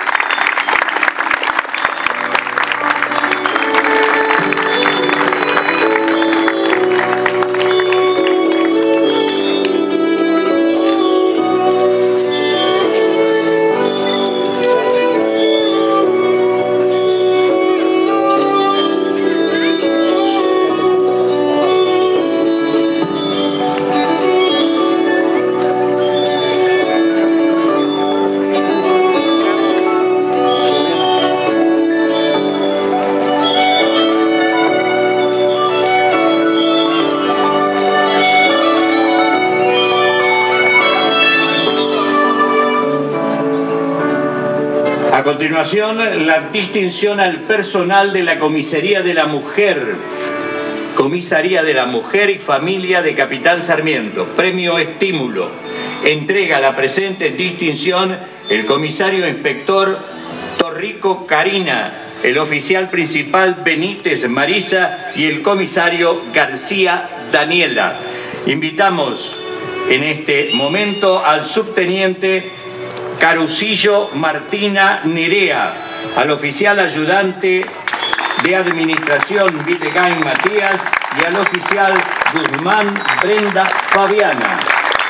A continuación, la distinción al personal de la Comisaría de la Mujer. Comisaría de la Mujer y Familia de Capitán Sarmiento. Premio estímulo. Entrega la presente distinción el comisario inspector Torrico Karina, el oficial principal Benítez Marisa y el comisario García Daniela. Invitamos en este momento al subteniente Carucillo Martina Nerea, al oficial ayudante de administración Videgain Matías y al oficial Guzmán Brenda Fabiana.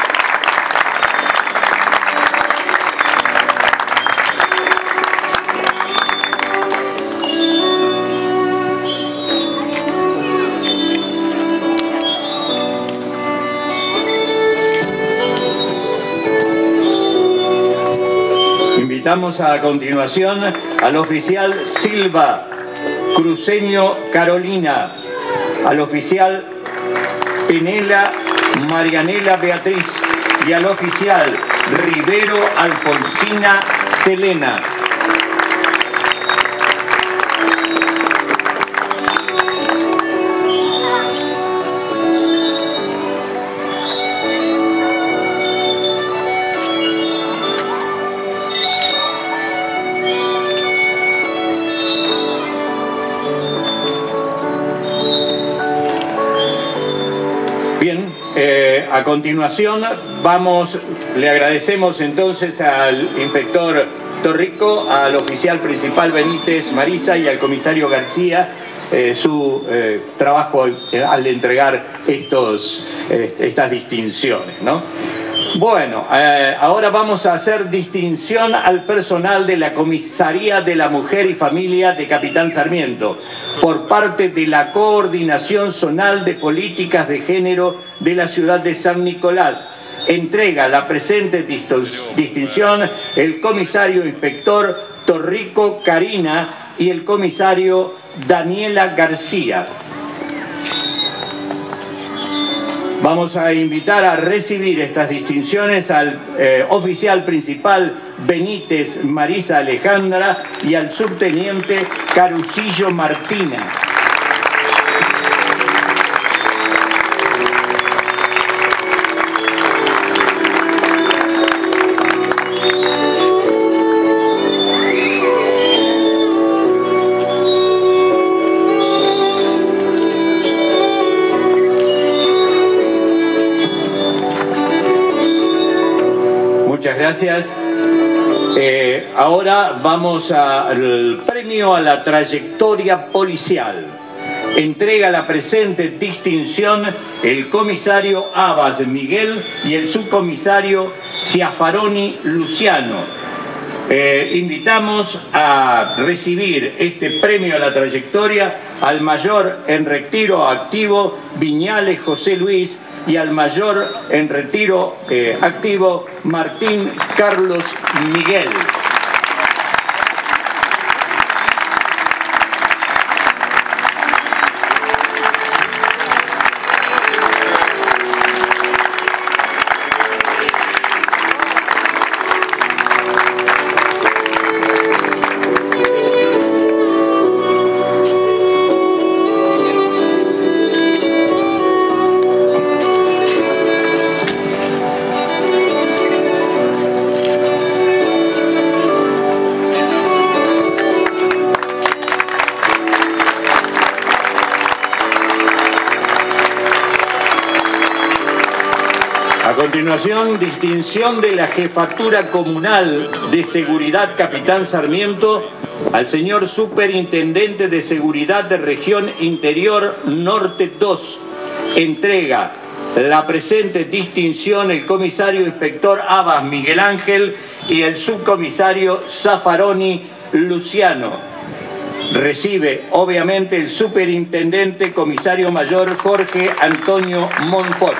Invitamos a continuación al oficial Silva Cruceño Carolina, al oficial Penela Marianela Beatriz y al oficial Rivero Alfonsina Selena. Bien, eh, a continuación vamos, le agradecemos entonces al inspector Torrico, al oficial principal Benítez Marisa y al comisario García eh, su eh, trabajo eh, al entregar estos, eh, estas distinciones, ¿no? Bueno, eh, ahora vamos a hacer distinción al personal de la Comisaría de la Mujer y Familia de Capitán Sarmiento por parte de la Coordinación Zonal de Políticas de Género de la ciudad de San Nicolás. Entrega la presente distinción el comisario inspector Torrico Karina y el comisario Daniela García. Vamos a invitar a recibir estas distinciones al eh, oficial principal Benítez Marisa Alejandra y al subteniente Carucillo Martina. Muchas gracias. Eh, ahora vamos al premio a la trayectoria policial. Entrega la presente distinción el comisario Abas Miguel y el subcomisario Ciafaroni Luciano. Eh, invitamos a recibir este premio a la trayectoria al mayor en retiro activo Viñales José Luis y al mayor en retiro eh, activo Martín Carlos Miguel. continuación, distinción de la Jefatura Comunal de Seguridad Capitán Sarmiento al señor Superintendente de Seguridad de Región Interior Norte dos. Entrega la presente distinción el comisario inspector Abas Miguel Ángel y el subcomisario Zaffaroni Luciano. Recibe, obviamente, el superintendente comisario mayor Jorge Antonio Monfort.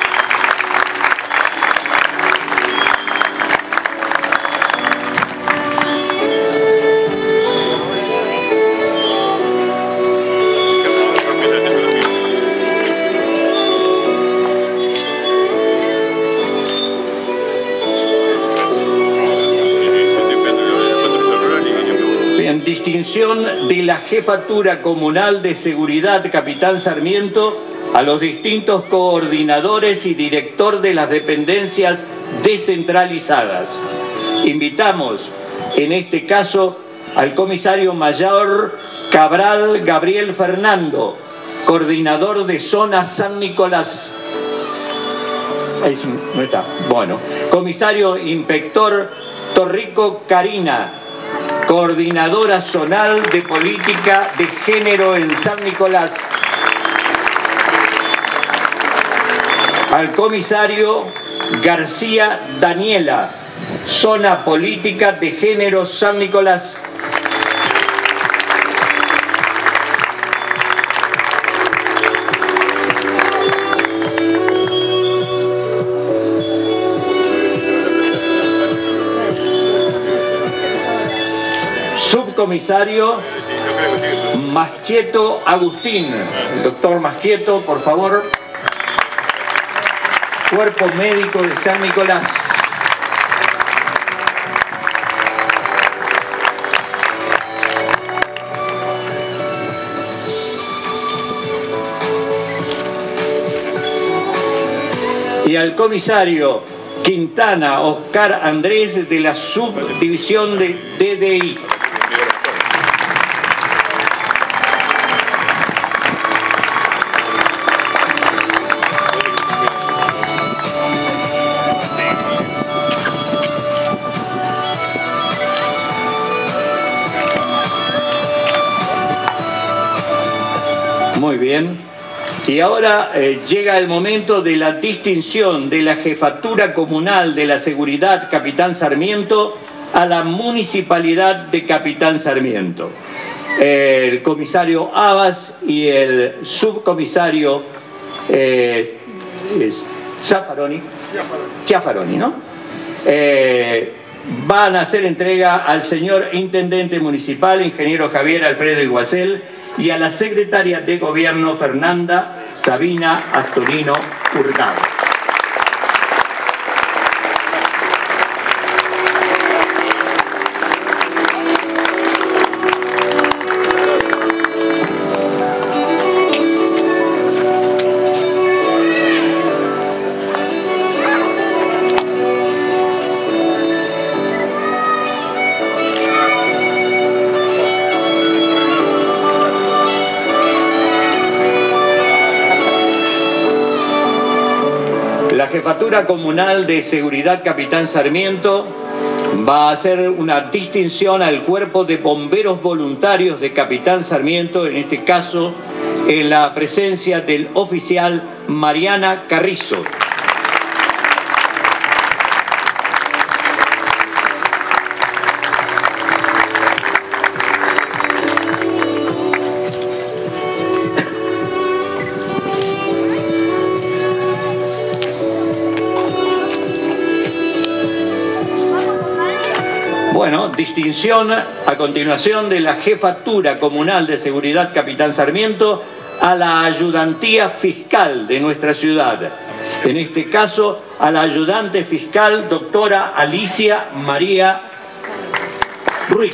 Distinción de la Jefatura Comunal de Seguridad Capitán Sarmiento a los distintos coordinadores y director de las dependencias descentralizadas. Invitamos, en este caso, al comisario mayor Cabral Gabriel Fernando, coordinador de zona San Nicolás. Ahí no está. Bueno, comisario inspector Torrico Karina, coordinadora zonal de política de género en San Nicolás. Al comisario García Daniela, zona política de género San Nicolás. Subcomisario Maschieto Agustín. El doctor Maschieto, por favor. Cuerpo Médico de San Nicolás. Y al comisario Quintana Oscar Andrés de la subdivisión de D D I. Muy bien. Y ahora eh, llega el momento de la distinción de la Jefatura Comunal de la Seguridad Capitán Sarmiento a la Municipalidad de Capitán Sarmiento. El comisario Abas y el subcomisario eh, Zaffaroni, Zaffaroni, ¿no? Eh, van a hacer entrega al señor Intendente Municipal, ingeniero Javier Alfredo Iguacel, y a la secretaria de Gobierno Fernanda Sabina Astorino Hurtado. La Jefatura Comunal de Seguridad Capitán Sarmiento va a hacer una distinción al Cuerpo de Bomberos Voluntarios de Capitán Sarmiento, en este caso en la presencia del oficial Mariana Carrizo. Bueno, distinción a continuación de la Jefatura Comunal de Seguridad Capitán Sarmiento a la ayudantía fiscal de nuestra ciudad. En este caso, a la ayudante fiscal doctora Alicia María Ruiz.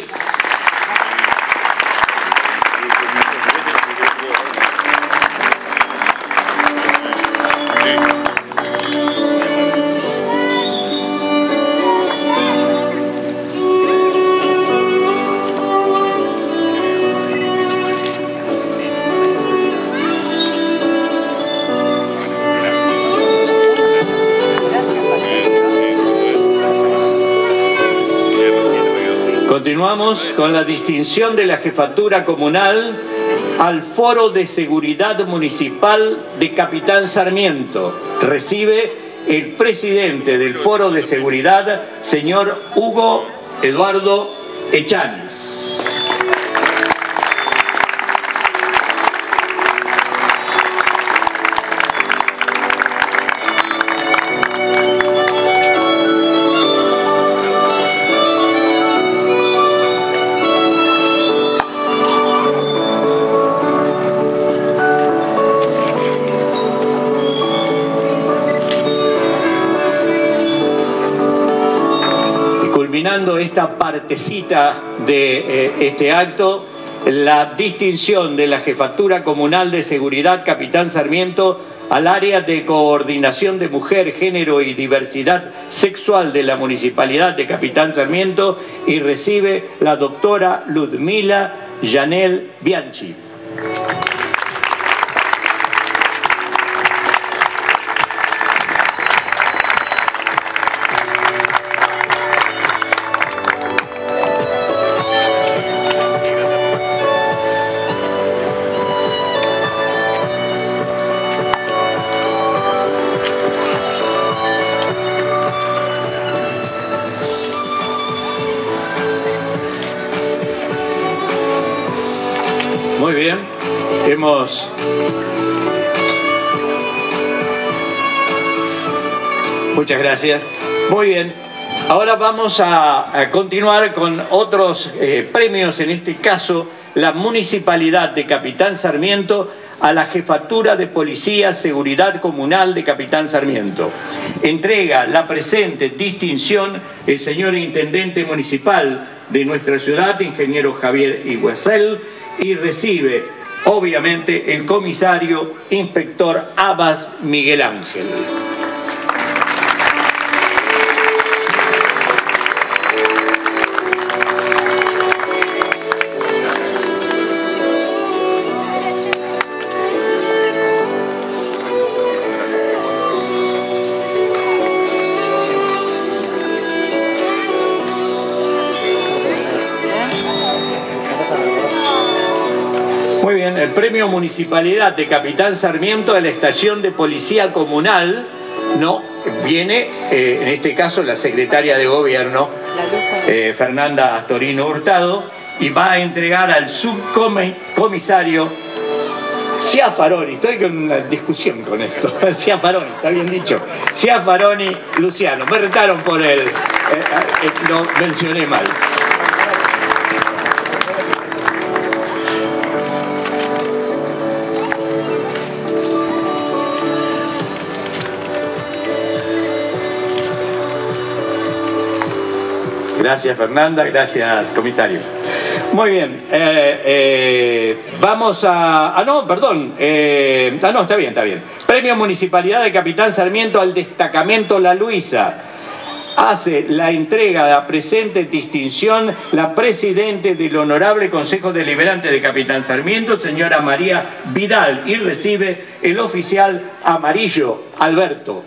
Continuamos con la distinción de la Jefatura Comunal al Foro de Seguridad Municipal de Capitán Sarmiento. Recibe el presidente del Foro de Seguridad, señor Hugo Eduardo Echanes. Culminando esta partecita de eh, este acto, la distinción de la Jefatura Comunal de Seguridad Capitán Sarmiento al área de coordinación de mujer, género y diversidad sexual de la Municipalidad de Capitán Sarmiento, y recibe la doctora Ludmila Yanel Bianchi. Muy bien, hemos muchas gracias. Muy bien, ahora vamos a, a continuar con otros eh, premios, en este caso la Municipalidad de Capitán Sarmiento a la Jefatura de Policía Seguridad Comunal de Capitán Sarmiento. Entrega la presente distinción el señor Intendente Municipal de nuestra ciudad, ingeniero Javier Iguesel, y recibe, obviamente, el comisario inspector Abbas Miguel Ángel. Muy bien, el premio Municipalidad de Capitán Sarmiento de la Estación de Policía Comunal, no, viene, eh, en este caso, la secretaria de Gobierno, eh, Fernanda Astorino Hurtado, y va a entregar al subcomisario Ciafaroni. Estoy con una discusión con esto. Ciafaroni, está bien dicho. Ciafaroni Luciano. Me retaron por el... Eh, eh, lo mencioné mal. Gracias, Fernanda. Gracias, comisario. Muy bien. Eh, eh, vamos a... Ah, no, perdón. Eh, ah, no, está bien, está bien. Premio Municipalidad de Capitán Sarmiento al Destacamento La Luisa. Hace la entrega de la presente distinción la presidente del Honorable Consejo Deliberante de Capitán Sarmiento, señora María Vidal, y recibe el oficial Amarillo Alberto.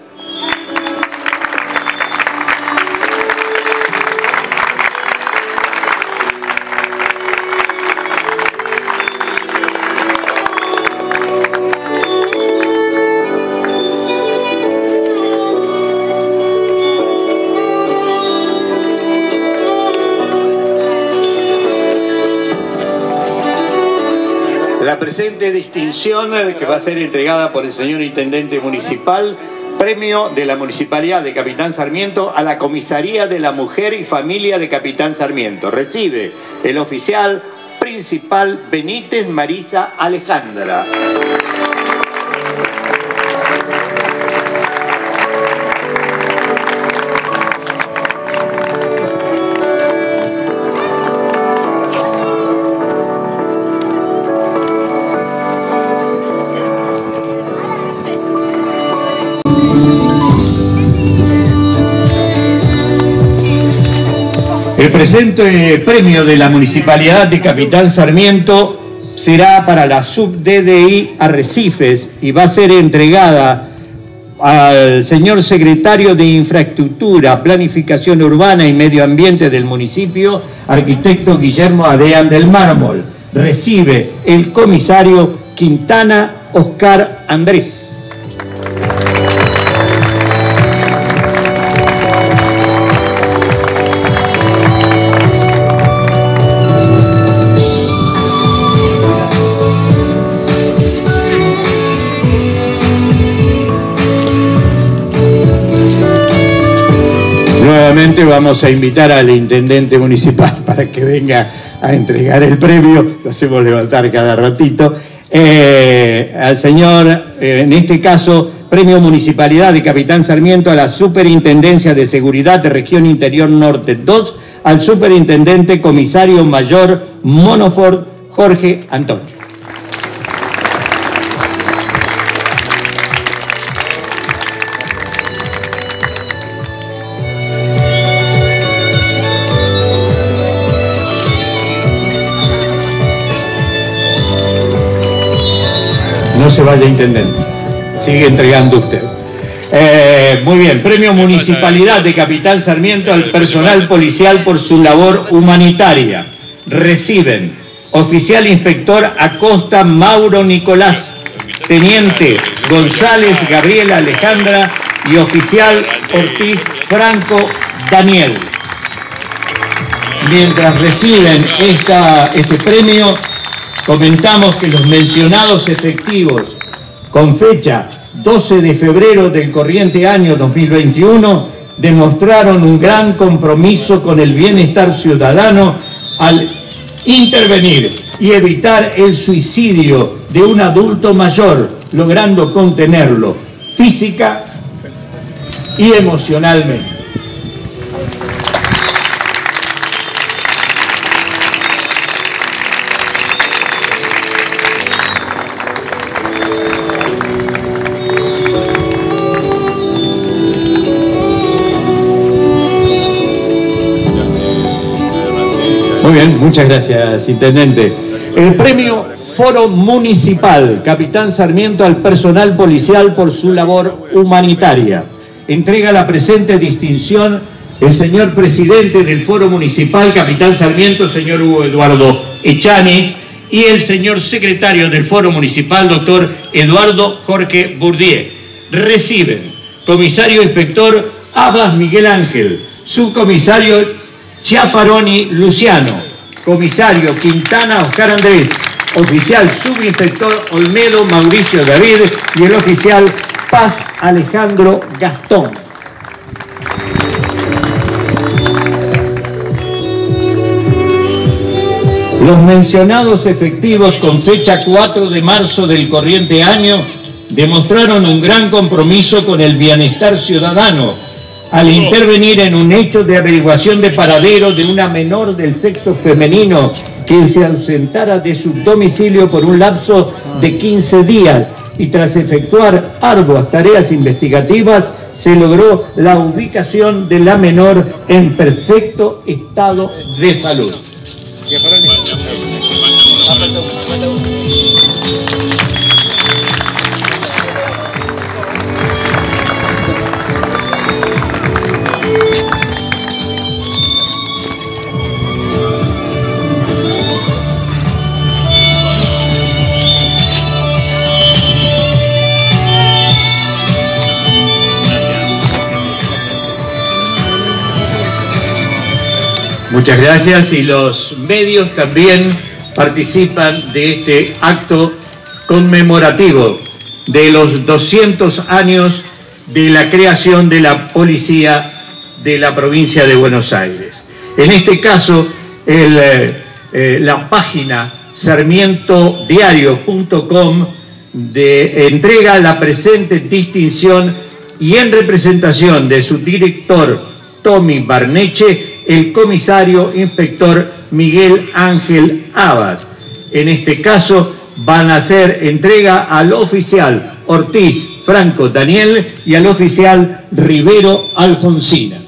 La presente distinción, que va a ser entregada por el señor Intendente Municipal, premio de la Municipalidad de Capitán Sarmiento a la Comisaría de la Mujer y Familia de Capitán Sarmiento. Recibe el oficial principal Benítez Marisa Alejandra. El presente premio de la Municipalidad de Capitán Sarmiento será para la Sub D D I Arrecifes y va a ser entregada al señor secretario de Infraestructura, Planificación Urbana y Medio Ambiente del municipio, arquitecto Guillermo Adean del Mármol. Recibe el comisario Quintana Oscar Andrés. Nuevamente vamos a invitar al intendente municipal para que venga a entregar el premio, lo hacemos levantar cada ratito, eh, al señor, eh, en este caso, Premio Municipalidad de Capitán Sarmiento a la Superintendencia de Seguridad de Región Interior Norte dos, al Superintendente Comisario Mayor Monofort Jorge Antonio. No se vaya, intendente. Sigue entregando usted. Eh, muy bien. Premio Municipalidad de Capitán Sarmiento al personal policial por su labor humanitaria. Reciben oficial inspector Acosta Mauro Nicolás, teniente González Gabriela Alejandra y oficial Ortiz Franco Daniel. Mientras reciben esta, este premio, comentamos que los mencionados efectivos con fecha doce de febrero del corriente año dos mil veintiuno demostraron un gran compromiso con el bienestar ciudadano al intervenir y evitar el suicidio de un adulto mayor, logrando contenerlo física y emocionalmente. Muy bien, muchas gracias, intendente. El premio Foro Municipal Capitán Sarmiento al personal policial por su labor humanitaria. Entrega la presente distinción el señor presidente del Foro Municipal Capitán Sarmiento, señor Hugo Eduardo Echanis, y el señor secretario del Foro Municipal, doctor Eduardo Jorge Bourdieu. Reciben comisario inspector Abbas Miguel Ángel, subcomisario Chiafaroni Luciano, comisario Quintana Oscar Andrés, oficial subinspector Olmedo Mauricio David y el oficial Paz Alejandro Gastón. Los mencionados efectivos con fecha cuatro de marzo del corriente año demostraron un gran compromiso con el bienestar ciudadano al intervenir en un hecho de averiguación de paradero de una menor del sexo femenino que se ausentara de su domicilio por un lapso de quince días y tras efectuar arduas tareas investigativas se logró la ubicación de la menor en perfecto estado de salud. Muchas gracias, y los medios también participan de este acto conmemorativo de los doscientos años de la creación de la policía de la provincia de Buenos Aires. En este caso, el, eh, la página sarmiento diario punto com de, entrega la presente distinción y en representación de su director Tommy Barneche, el comisario inspector Miguel Ángel Abbas. En este caso van a hacer entrega al oficial Ortiz Franco Daniel y al oficial Rivero Alfonsina.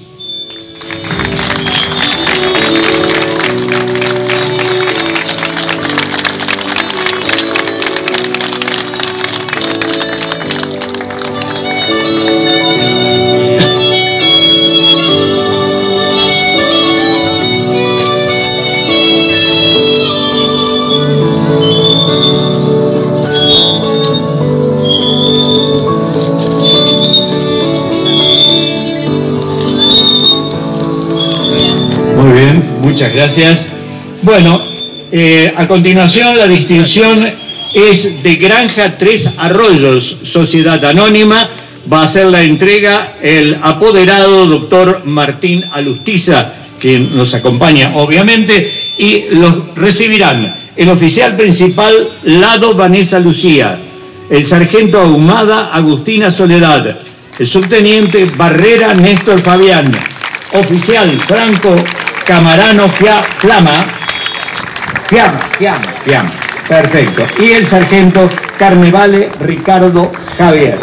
Muchas gracias. Bueno, eh, a continuación la distinción es de Granja Tres Arroyos, Sociedad Anónima. Va a hacer la entrega el apoderado doctor Martín Alustiza, quien nos acompaña obviamente, y los recibirán el oficial principal Lado Vanessa Lucía, el sargento ahumada Agustina Soledad, el subteniente Barrera Néstor Fabián, oficial Franco Camarano Fia, Flama, Fiamma, Fiamma, Fiamma, perfecto, y el sargento Carnevale Ricardo Javier.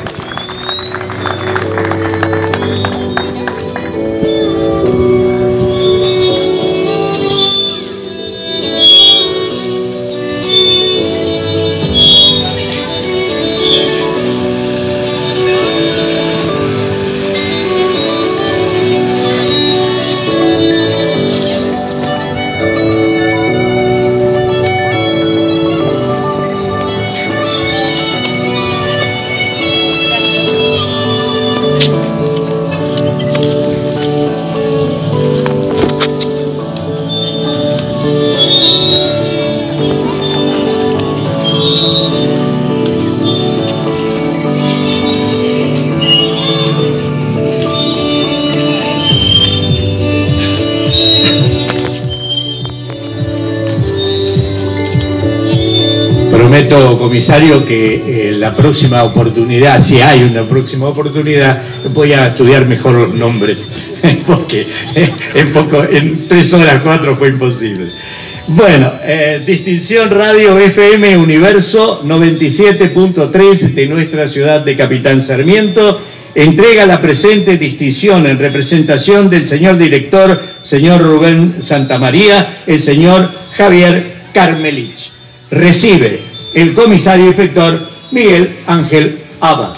Prometo, comisario, que eh, la próxima oportunidad, si hay una próxima oportunidad, voy a estudiar mejor los nombres, porque eh, en, poco, en tres horas, cuatro fue imposible. Bueno, eh, distinción Radio F M Universo noventa y siete punto tres de nuestra ciudad de Capitán Sarmiento, entrega la presente distinción en representación del señor director, señor Rubén Santamaría, el señor Javier Carmelich. Recibe el comisario inspector Miguel Ángel Abbas.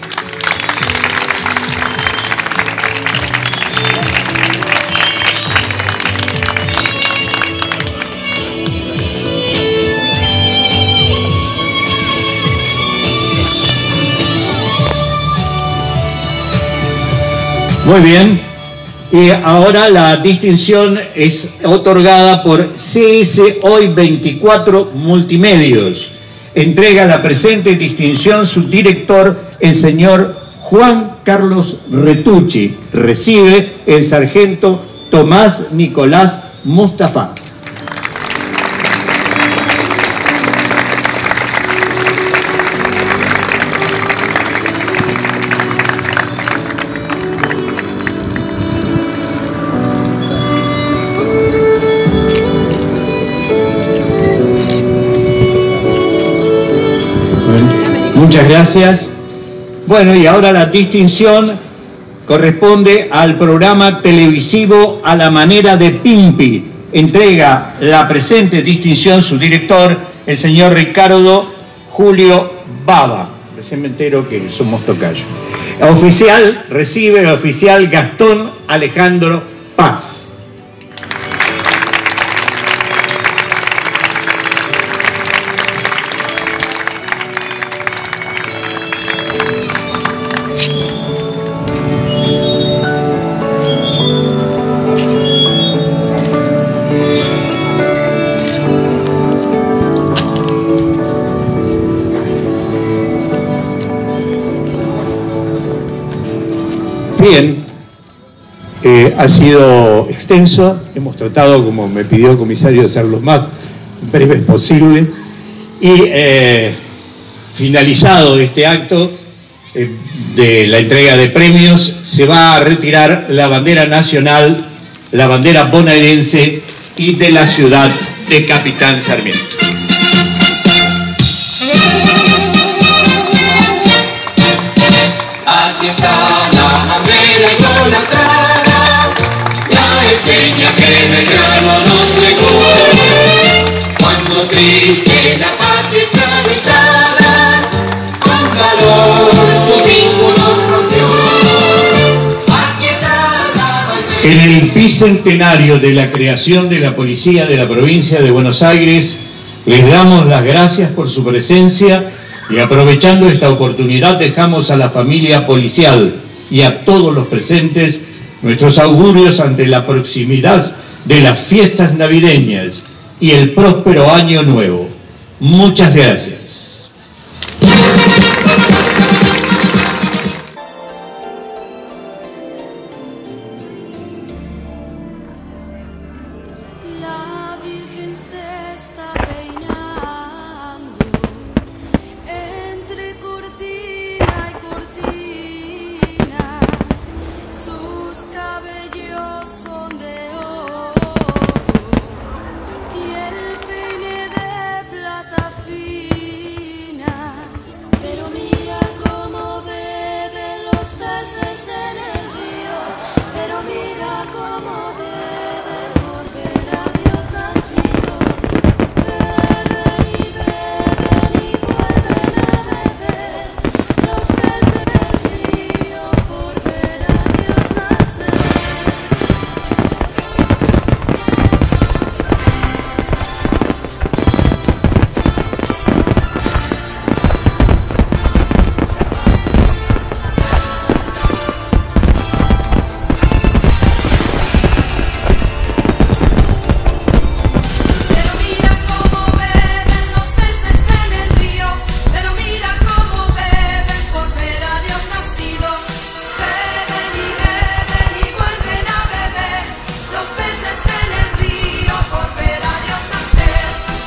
Muy bien. Y ahora la distinción es otorgada por C S Hoy veinticuatro Multimedios. Entrega la presente distinción su director, el señor Juan Carlos Retucci. Recibe el sargento Tomás Nicolás Mustafa. Muchas gracias. Bueno, y ahora la distinción corresponde al programa televisivo A la Manera de Pimpi. Entrega la presente distinción su director, el señor Ricardo Julio Baba. Recién me entero que somos tocayos. Oficial, recibe el oficial Gastón Alejandro Paz. Bien, eh, ha sido extenso, hemos tratado, como me pidió el comisario, de ser lo más breves posible y eh, finalizado este acto eh, de la entrega de premios, se va a retirar la bandera nacional, la bandera bonaerense y de la ciudad de Capitán Sarmiento. Aquí está la bandera idolatrada, la enseña que Belgrano nos legó. Cuando triste la patria esclavizada, con valor sus vínculos rompió. Aquí está la bandera. En el bicentenario de la creación de la Policía de la Provincia de Buenos Aires, les damos las gracias por su presencia. Y aprovechando esta oportunidad dejamos a la familia policial y a todos los presentes nuestros augurios ante la proximidad de las fiestas navideñas y el próspero año nuevo. Muchas gracias. La Virgen se está peinando entre cortina y cortina, sus cabellos son de oro y el peine de plata fina, pero mira cómo beben los peces en el río, pero mira cómo beben por ver a Dios nacido, beben y beben y vuelven a beber los peces del río por ver a Dios nacer. Pero mira cómo beben los peces en el río, pero mira cómo beben por ver a Dios nacido, beben y beben y vuelven a beber los peces en el río por ver a Dios nacer.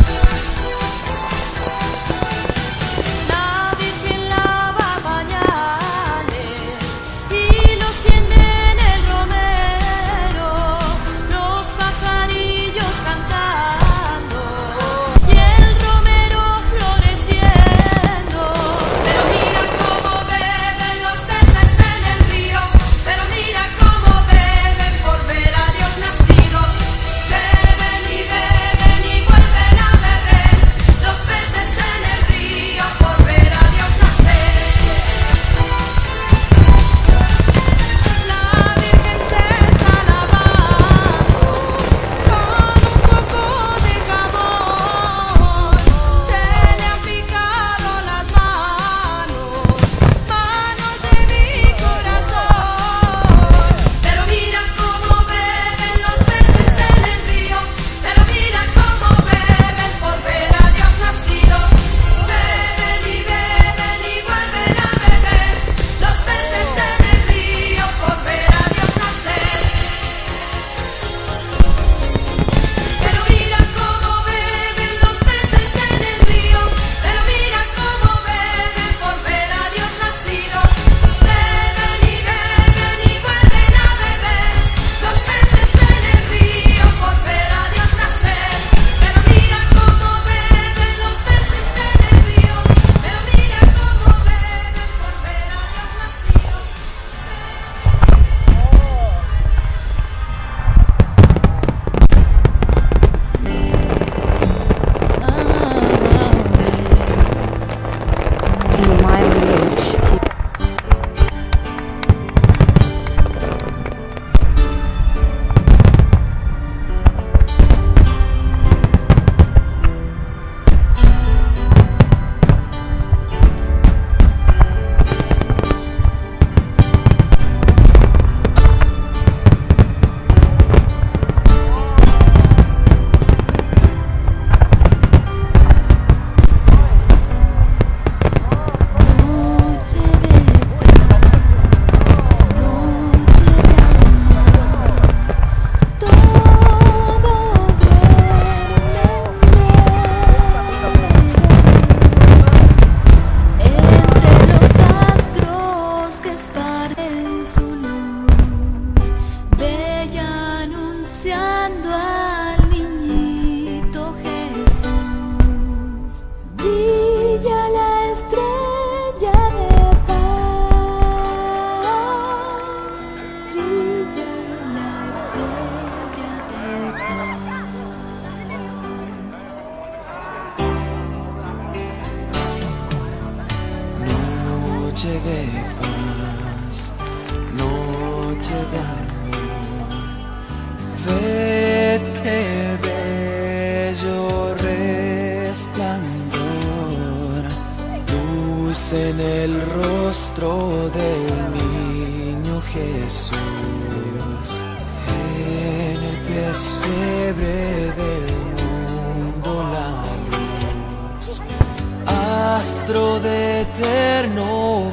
La Virgen lava pañales y los tiende en el romero, los pajarillos cantando y el romero floreciendo. Pero mira cómo beben los peces en el río, pero mira cómo beben por ver a Dios nacido, beben y beben y vuelven a beber los peces en el río por ver a Dios nacer. La Virgen se está lavando con un poco de jabón, se le han picado las manos, manos de mi corazón. Pero mira cómo beben los peces en el río, pero mira cómo beben por ver a Dios nacido, beben y beben y vuelven a beber los peces en el río por ver a Dios nacer. Pero mira cómo beben los peces en el río, pero mira cómo beben por ver a Dios nacido, beben y beben y vuelven a beber los peces en el río por ver a Dios nacer. Pero mira cómo beben los peces en el río, pero mira cómo beben por ver a Dios nacido. noche de paz, noche de amor. Ved qué bello resplandor, luz en el rostro del niño Jesús, en el pie fiebre del mundo, la luz, astro de eterno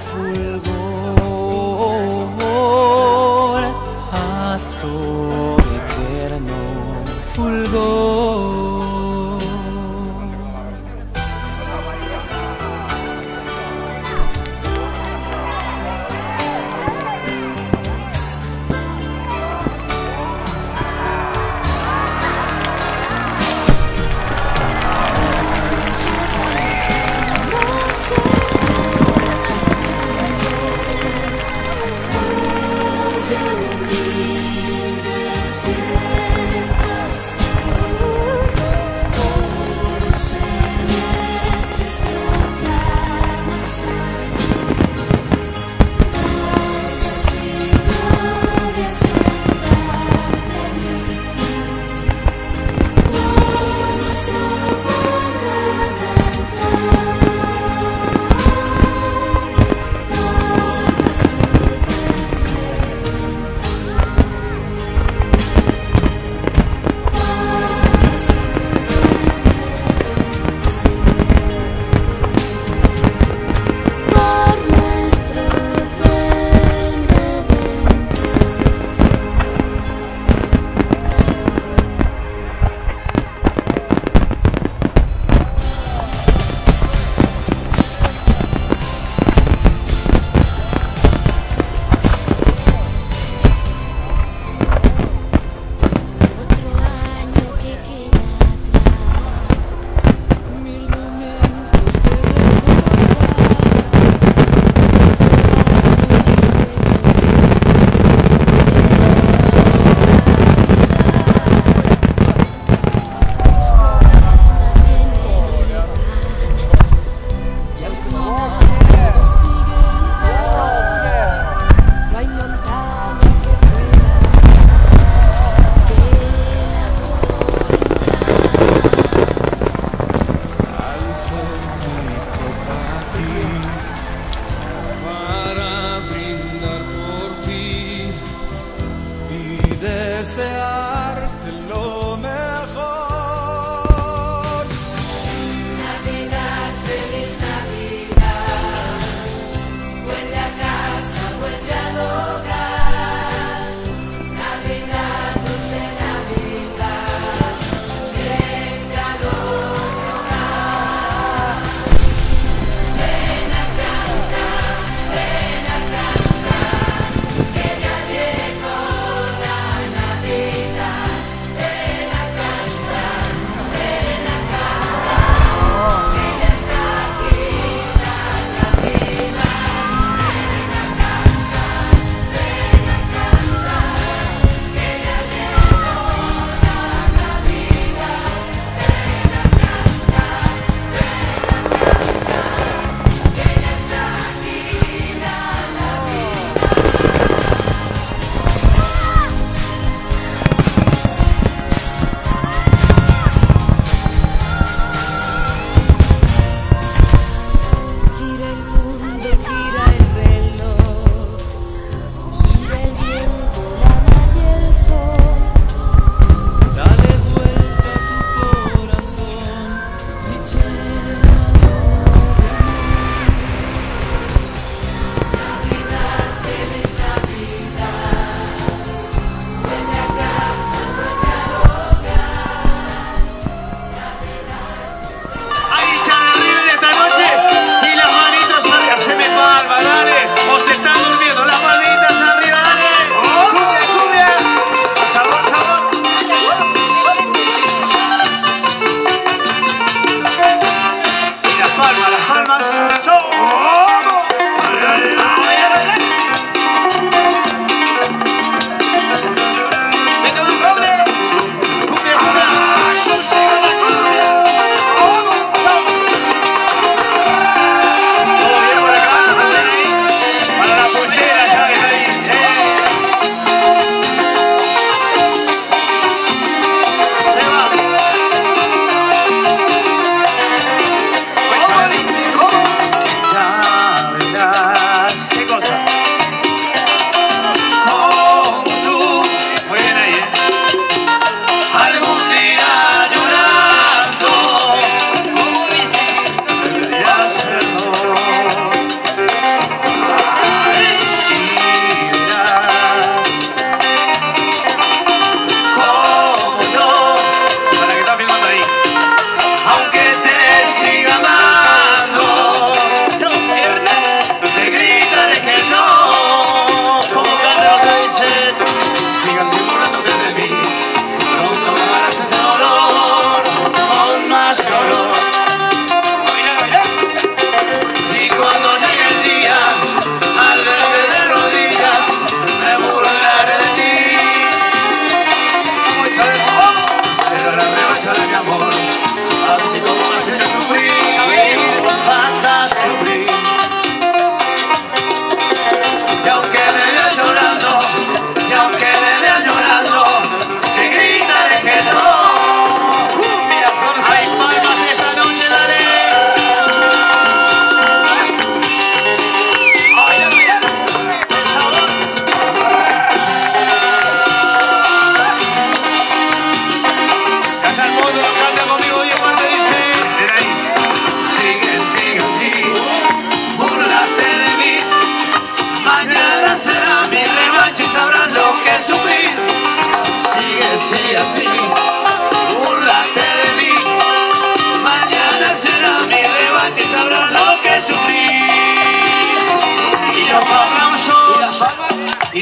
fulgor, astro de eterno fulgor.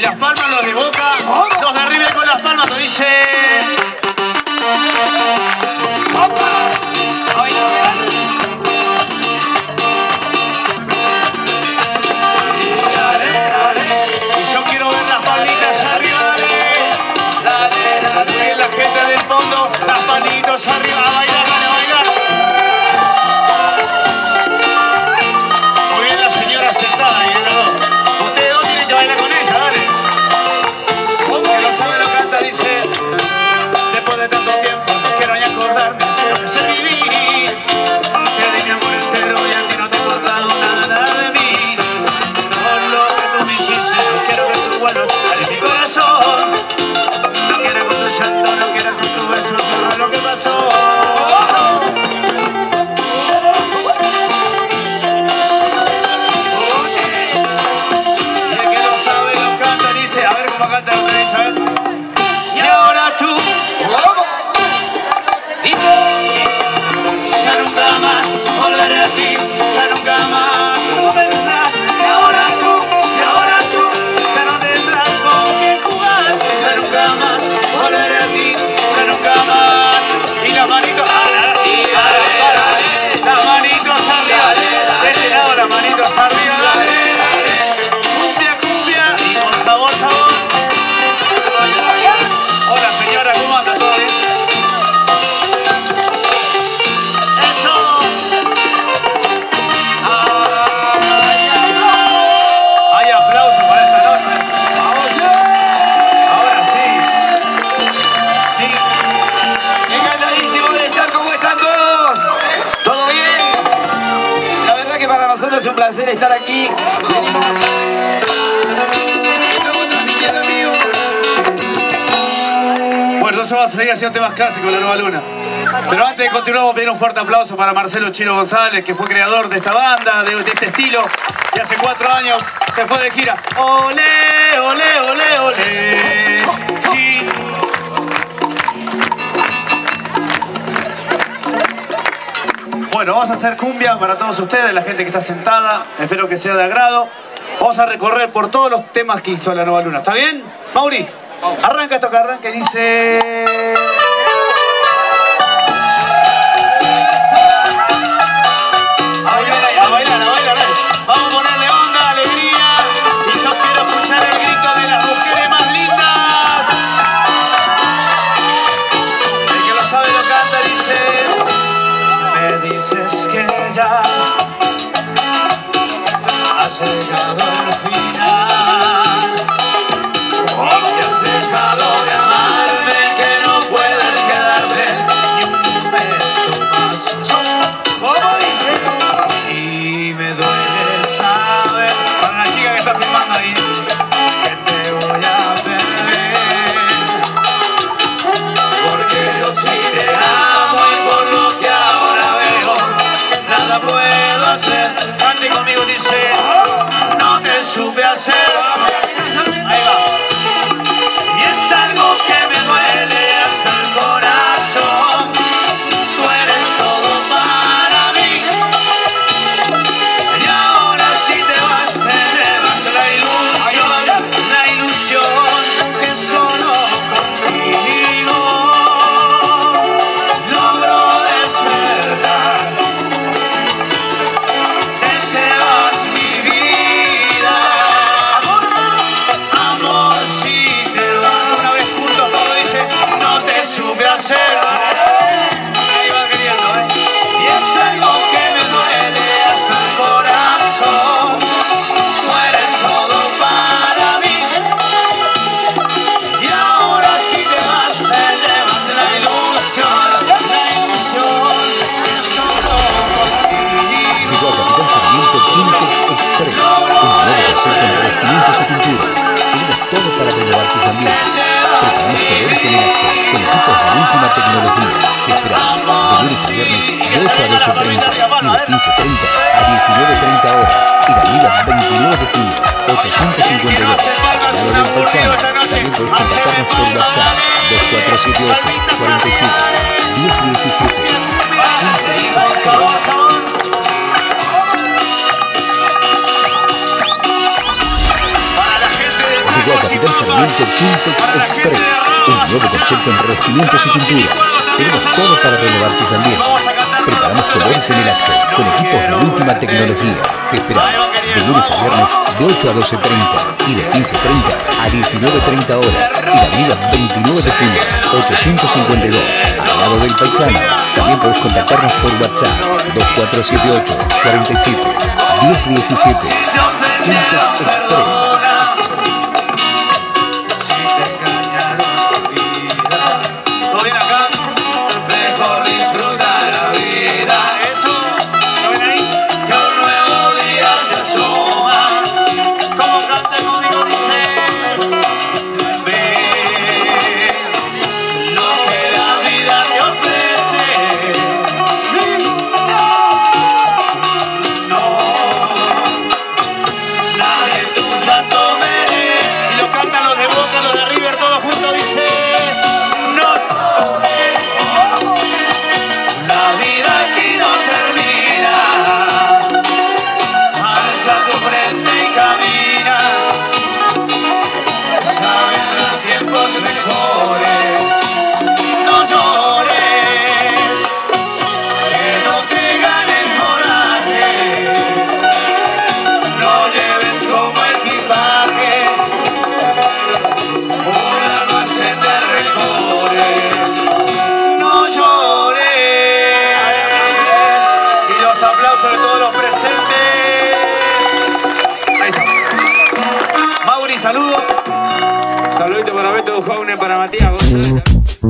las palmas, los de Boca. Los de River con las palmas, lo dice... Y yo quiero ver las palmitas arriba, dale. Muy bien, la gente del fondo, las palmitas arriba, a bailar, a bailar. Muy bien, la señora sentada ahí en la dos. Ustedes dos tienen que bailar con ella, dale. Que no sabe lo canta, dice. Después de tanto tiempo, no quiero ni acordarme de lo que sé vivir. Te di mi amor entero y a ti no te he guardado nada de mí. Por lo que tú me hiciste, no quiero que tú vuelvas a mi corazón. No quiero con tu llanto, no quiero con tu beso, todo lo que pasó. Y el que no sabe lo canta, dice, a ver cómo canta la otra vez, a ver. Y ahora tú, dice, ya nunca más volveré a ti, ya nunca más tú vendrás. Y ahora tú, y ahora tú, ya no tendrás con qué jugar. Ya nunca más volveré a ti, ya nunca más. Y las manitos, y las manitos arriba, de este lado las manitos arriba, cumbia, cumbia, y con sabor, sabor. Hola señora, ¿cómo anda? ¿Todo bien? ¡Eso! Hay aplausos para esta noche. Ahora sí. Sí. Encantadísimo de estar. ¿Cómo están todos? ¿Todo bien? La verdad que para nosotros es un placer estar aquí. Venimos. Estamos transmitiendo en vivo. Bueno, entonces vamos a seguir haciendo temas clásicos de la Nueva Luna. Pero antes de continuar, vamos a pedir un fuerte aplauso para Marcelo Chino González, que fue creador de esta banda, de, de este estilo, y hace cuatro años se fue de gira. ¡Olé, olé, olé, olé! Sí. Bueno, vamos a hacer cumbia para todos ustedes, la gente que está sentada. Espero que sea de agrado. Vamos a recorrer por todos los temas que hizo la Nueva Luna. ¿Está bien? Mauri, arranca esto que arranca y dice... A bailar, a bailar, a bailar. Vamos a ponerle onda, alegría. Y yo quiero escuchar el grito de las mujeres más lindas. El que lo sabe lo canta, dice... Me dices que ya has llegado al final. Y que has dejado de amarme, que no puedes quedarte ni un momento más. ¿Cómo dice? Y me duele saber, para la chica que está filmando ahí, que te voy a perder. Porque yo sí te amo y por lo que ahora veo, nada puedo hacer. Cante conmigo, dice, no te supe hacer. Ahí va. Y es algo que me duele hasta el corazón. Tú eres todo para mí. Y ahora si te vas, te llevas la ilusión, la ilusión que solo contigo logro despertar. Te llevas mi vida, amor, si te vas. Una vez juntos todo dice, no te supe hacer. Ahí va queriendo, ¿eh? Y es algo que me duele hasta el corazón. Tú eres todo para mí. Y ahora si te vas, te llevas la ilusión, la ilusión que solo contigo. Llegó a Capitán Sarmiento Quintex Express, un nuevo concepto en revestimientos y pinturas. Tenemos todo para renovar tus ambientes. Preparamos colores en el acto, con equipos de última tecnología. Te esperamos de lunes a viernes de ocho a doce treinta y de quince treinta a diecinueve treinta horas. En la Avenida veintinueve de julio, ochocientos cincuenta y dos. Lado del Paisano. También puedes contactarnos por WhatsApp dos cuatro siete ocho, cuatro siete, diez diecisiete. Llegó a Capitán Auto Quintex Express, un nuevo concepto en revestimientos y pinturas. Tenemos todo para renovar tus ambientes. Preparamos colores en el acto, con equipos de última tecnología. Te esperamos de lunes a viernes de ocho a doce treinta y de quince treinta a diecinueve treinta horas. Y la avenida veintinueve de julio, ochocientos cincuenta y dos, al lado del Paisano. También podés contactarnos por WhatsApp dos cuatro siete ocho, cuarenta y siete, diez diecisiete. Quintex Express. Saludos. Saludito para Beto Dujaune, para Matías González.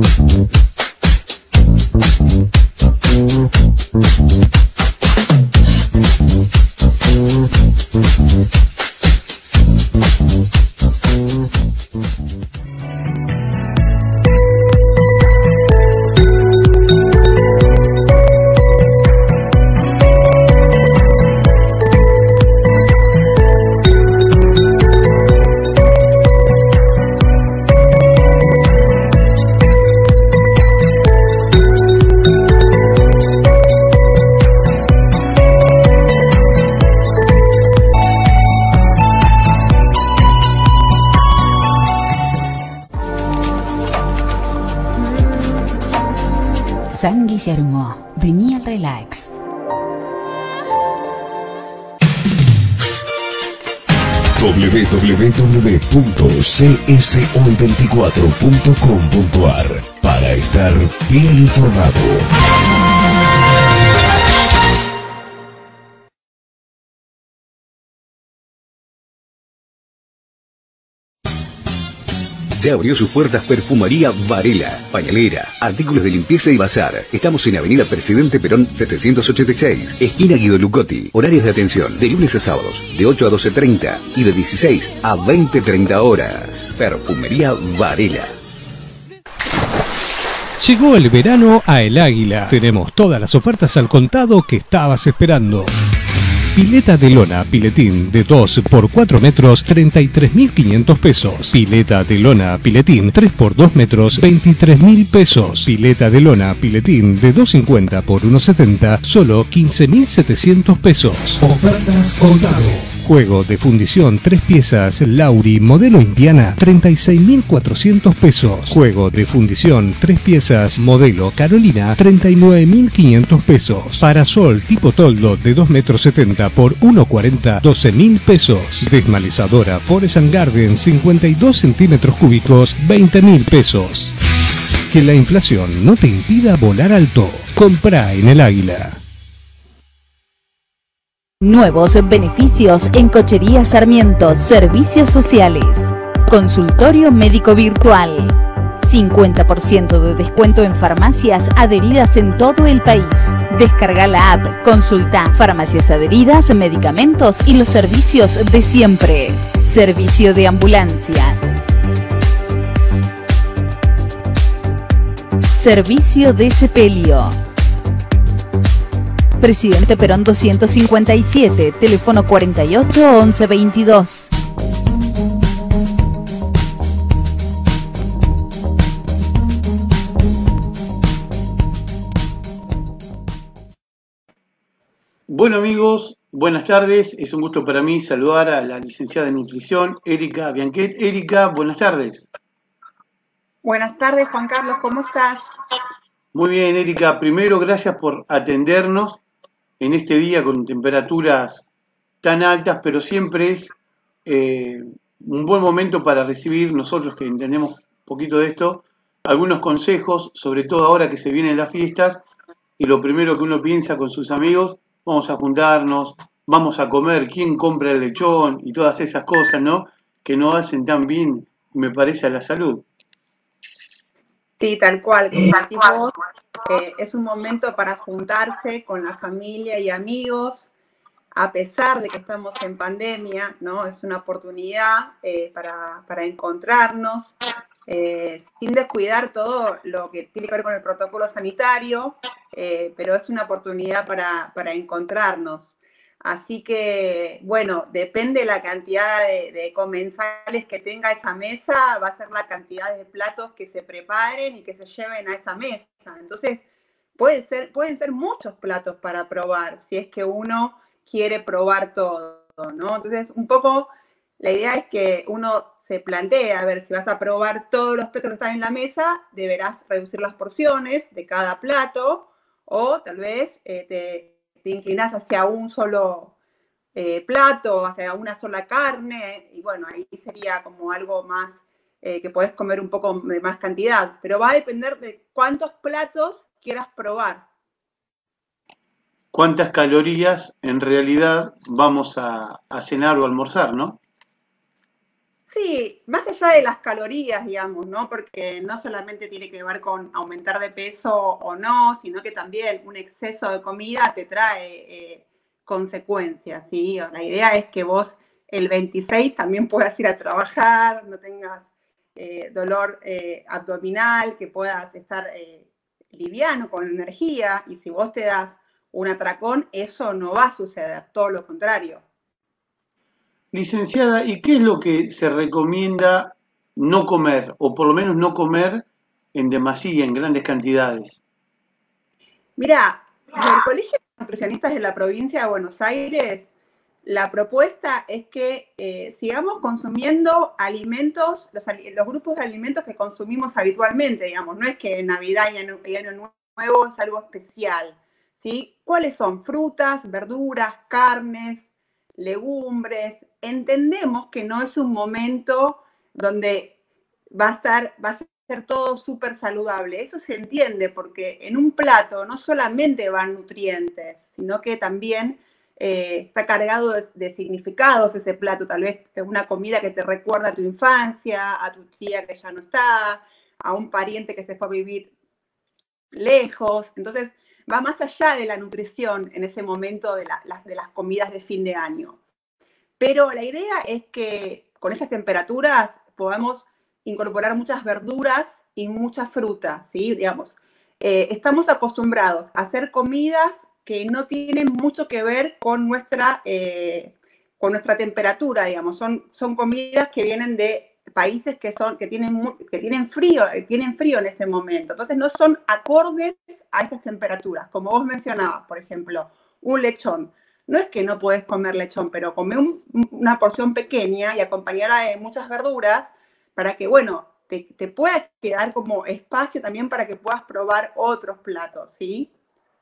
San Guillermo, vení al relax. doble u doble u doble u punto c s hoy veinticuatro punto com punto a r para estar bien informado. Ya abrió sus puertas Perfumería Varela, pañalera, artículos de limpieza y bazar. Estamos en Avenida Presidente Perón setecientos ochenta y seis, esquina Guido Lucotti. Horarios de atención de lunes a sábados, de ocho a doce treinta y de dieciséis a veinte treinta horas. Perfumería Varela. Llegó el verano a El Águila. Tenemos todas las ofertas al contado que estabas esperando. Pileta de lona Piletín de dos por cuatro metros, treinta y tres mil quinientos pesos. Pileta de lona Piletín tres por dos metros, veintitrés mil pesos. Pileta de lona Piletín de dos cincuenta por uno setenta, solo quince mil setecientos pesos. Ofertas contado. Juego de fundición tres piezas Lauri modelo Indiana, treinta y seis mil cuatrocientos pesos. Juego de fundición tres piezas modelo Carolina, treinta y nueve mil quinientos pesos. Parasol tipo toldo de dos metros setenta por uno cuarenta, doce mil pesos. Desmalizadora Forest and Garden cincuenta y dos centímetros cúbicos, veinte mil pesos. Que la inflación no te impida volar alto. Comprá en El Águila. Nuevos beneficios en Cochería Sarmiento, servicios sociales. Consultorio médico virtual. cincuenta por ciento de descuento en farmacias adheridas en todo el país. Descarga la app, consulta farmacias adheridas, medicamentos y los servicios de siempre. Servicio de ambulancia. Servicio de sepelio. Presidente Perón doscientos cincuenta y siete, teléfono cuarenta y ocho, once, veintidós. Bueno amigos, buenas tardes. Es un gusto para mí saludar a la licenciada en nutrición, Erika Bianquet. Erika, buenas tardes. Buenas tardes, Juan Carlos, ¿cómo estás? Muy bien, Erika. Primero, gracias por atendernos en este día con temperaturas tan altas, pero siempre es eh, un buen momento para recibir, nosotros que entendemos un poquito de esto, algunos consejos, sobre todo ahora que se vienen las fiestas, y lo primero que uno piensa con sus amigos, vamos a juntarnos, vamos a comer, quién compra el lechón y todas esas cosas, ¿no? Que no hacen tan bien, me parece, a la salud. Sí, tal cual, como decís vos, eh, es un momento para juntarse con la familia y amigos, a pesar de que estamos en pandemia, ¿no? Es una oportunidad eh, para, para encontrarnos, eh, sin descuidar todo lo que tiene que ver con el protocolo sanitario, eh, pero es una oportunidad para, para encontrarnos. Así que, bueno, depende de la cantidad de, de comensales que tenga esa mesa, va a ser la cantidad de platos que se preparen y que se lleven a esa mesa. Entonces, puede ser, pueden ser muchos platos para probar, si es que uno quiere probar todo, ¿no? Entonces, un poco, la idea es que uno se plantee, a ver, si vas a probar todos los platos que están en la mesa, deberás reducir las porciones de cada plato, o tal vez eh, te... te inclinás hacia un solo eh, plato, hacia una sola carne, y bueno, ahí sería como algo más, eh, que podés comer un poco de más cantidad, pero va a depender de cuántos platos quieras probar. ¿Cuántas calorías en realidad vamos a, a cenar o almorzar, no? Sí, más allá de las calorías, digamos, ¿no? Porque no solamente tiene que ver con aumentar de peso o no, sino que también un exceso de comida te trae eh, consecuencias, ¿sí? La idea es que vos el veintiséis también puedas ir a trabajar, no tengas eh, dolor eh, abdominal, que puedas estar eh, liviano, con energía, y si vos te das un atracón, eso no va a suceder, todo lo contrario. Licenciada, ¿y qué es lo que se recomienda no comer, o por lo menos no comer en demasía, en grandes cantidades? Mira, desde el Colegio de Nutricionistas de la Provincia de Buenos Aires, la propuesta es que eh, sigamos consumiendo alimentos, los, los grupos de alimentos que consumimos habitualmente, digamos, no es que en Navidad y Año, y Año Nuevo es algo especial, ¿sí? ¿Cuáles son? Frutas, verduras, carnes, legumbres. Entendemos que no es un momento donde va a estar, va a ser todo súper saludable. Eso se entiende porque en un plato no solamente van nutrientes, sino que también eh, está cargado de, de significados ese plato. Tal vez es una comida que te recuerda a tu infancia, a tu tía que ya no está, a un pariente que se fue a vivir lejos. Entonces, va más allá de la nutrición en ese momento de, la, las, de las comidas de fin de año. Pero la idea es que con estas temperaturas podamos incorporar muchas verduras y muchas frutas, ¿sí? Digamos, eh, estamos acostumbrados a hacer comidas que no tienen mucho que ver con nuestra, eh, con nuestra temperatura, digamos. Son, son comidas que vienen de países que, son, que, tienen, que tienen, frío, tienen frío en este momento. Entonces no son acordes a estas temperaturas. Como vos mencionabas, por ejemplo, un lechón. No es que no podés comer lechón, pero come un, una porción pequeña y acompañarla de muchas verduras para que, bueno, te, te pueda quedar como espacio también para que puedas probar otros platos, ¿sí?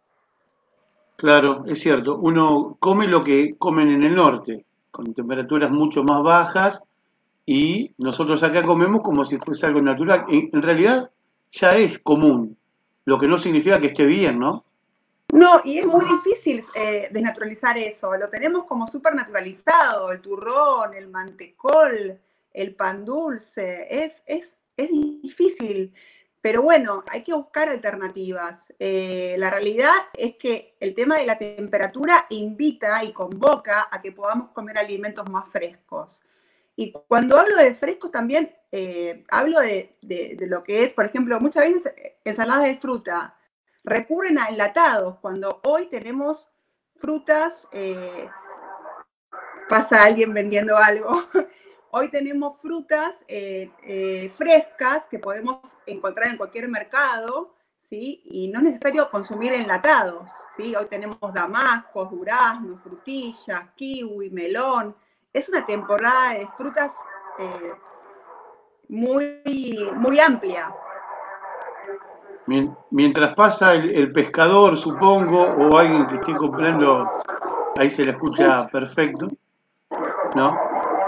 Claro, es cierto. Uno come lo que comen en el norte, con temperaturas mucho más bajas, y nosotros acá comemos como si fuese algo natural. En, en realidad ya es común, lo que no significa que esté bien, ¿no? No, y es muy difícil eh, desnaturalizar eso. Lo tenemos como súper naturalizado, el turrón, el mantecol, el pan dulce. Es, es, es difícil, pero bueno, hay que buscar alternativas. Eh, la realidad es que el tema de la temperatura invita y convoca a que podamos comer alimentos más frescos. Y cuando hablo de frescos también eh, hablo de, de, de lo que es, por ejemplo, muchas veces ensaladas de fruta recurren a enlatados, cuando hoy tenemos frutas, eh, pasa alguien vendiendo algo, hoy tenemos frutas eh, eh, frescas que podemos encontrar en cualquier mercado, ¿sí? Y no es necesario consumir enlatados, ¿sí? Hoy tenemos damascos, duraznos, frutillas, kiwi, melón. Es una temporada de frutas eh, muy, muy amplia. Mientras pasa el, el pescador, supongo, o alguien que esté comprando, ahí se la escucha perfecto, ¿no?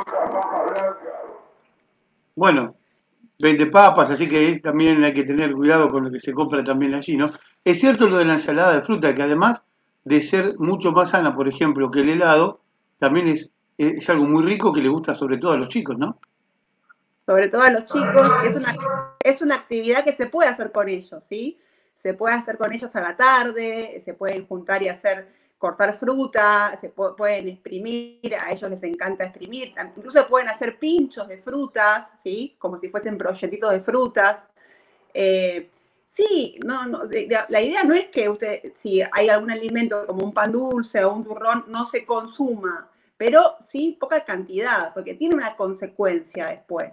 Bueno, vende papas, así que también hay que tener cuidado con lo que se compra también allí, ¿no? Es cierto lo de la ensalada de fruta, que además de ser mucho más sana, por ejemplo, que el helado, también es, es algo muy rico que le gusta sobre todo a los chicos, ¿no? Sobre todo a los chicos, es una, es una actividad que se puede hacer con ellos, ¿sí? Se puede hacer con ellos a la tarde, se pueden juntar y hacer, cortar fruta, se pu- pueden exprimir, a ellos les encanta exprimir, incluso pueden hacer pinchos de frutas, ¿sí? Como si fuesen proyectitos de frutas. Eh, sí, no, no, de- de- la idea no es que usted, si hay algún alimento como un pan dulce o un turrón, no se consuma, pero sí poca cantidad, porque tiene una consecuencia después.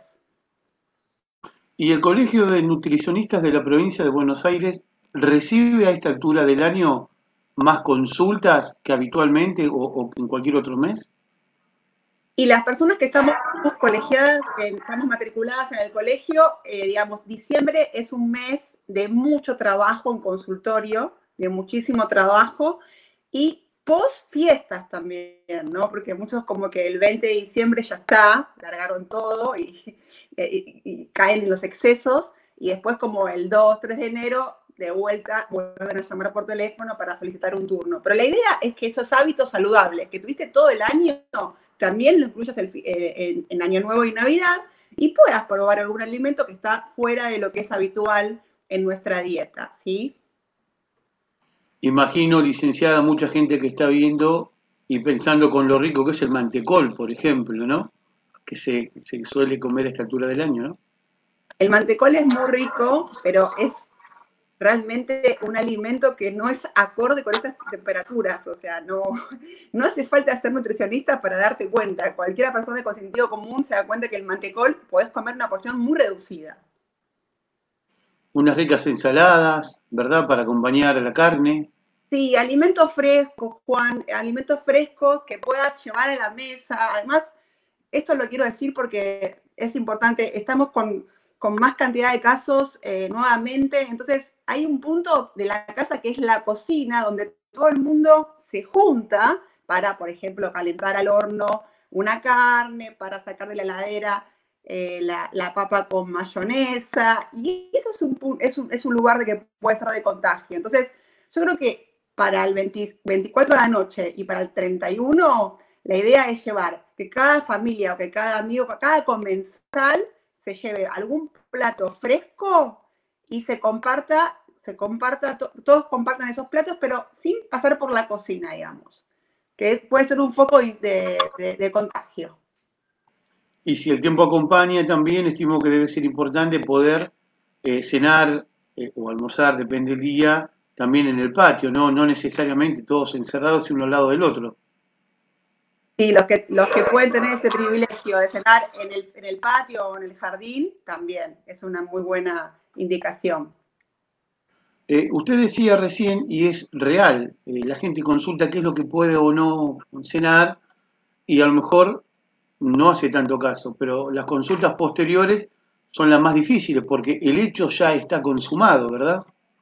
¿Y el Colegio de Nutricionistas de la Provincia de Buenos Aires recibe a esta altura del año más consultas que habitualmente o, o en cualquier otro mes? Y las personas que estamos colegiadas, que estamos matriculadas en el colegio, eh, digamos, diciembre es un mes de mucho trabajo en consultorio, de muchísimo trabajo, y post fiestas también, ¿no? Porque muchos como que el veinte de diciembre ya está, largaron todo y, y, y caen en los excesos, y después como el dos, tres de enero, de vuelta, vuelven a llamar por teléfono para solicitar un turno. Pero la idea es que esos hábitos saludables que tuviste todo el año, también lo incluyas el, eh, en, en Año Nuevo y Navidad y puedas probar algún alimento que está fuera de lo que es habitual en nuestra dieta, ¿sí? Imagino, licenciada, mucha gente que está viendo y pensando con lo rico que es el mantecol, por ejemplo, ¿no? Que se, se suele comer a esta altura del año, ¿no? El mantecol es muy rico, pero es realmente un alimento que no es acorde con estas temperaturas, o sea, no, no hace falta ser nutricionista para darte cuenta. Cualquier persona con sentido común se da cuenta que el mantecol podés comer una porción muy reducida. Unas ricas ensaladas, ¿verdad? Para acompañar a la carne. Sí, alimentos frescos, Juan, alimentos frescos que puedas llevar a la mesa. Además, esto lo quiero decir porque es importante, estamos con, con más cantidad de casos eh, nuevamente, entonces hay un punto de la casa que es la cocina, donde todo el mundo se junta para, por ejemplo, calentar al horno una carne, para sacar de la heladera eh, la, la papa con mayonesa, y eso es un, es, un, es un lugar de que puede ser de contagio. Entonces, yo creo que para el veinte, veinticuatro de la noche y para el treinta y uno, la idea es llevar que cada familia o que cada amigo, cada comensal se lleve algún plato fresco y se comparta, se comparta, to, todos compartan esos platos, pero sin pasar por la cocina, digamos, que puede ser un foco de, de, de contagio. Y si el tiempo acompaña también, estimo que debe ser importante poder eh, cenar eh, o almorzar, depende del día, también en el patio, ¿no? No necesariamente todos encerrados y uno al lado del otro. Sí, los que, los que pueden tener ese privilegio de cenar en el, en el patio o en el jardín, también es una muy buena indicación. Eh, usted decía recién, y es real, eh, la gente consulta qué es lo que puede o no cenar, y a lo mejor no hace tanto caso, pero las consultas posteriores son las más difíciles, porque el hecho ya está consumado, ¿verdad?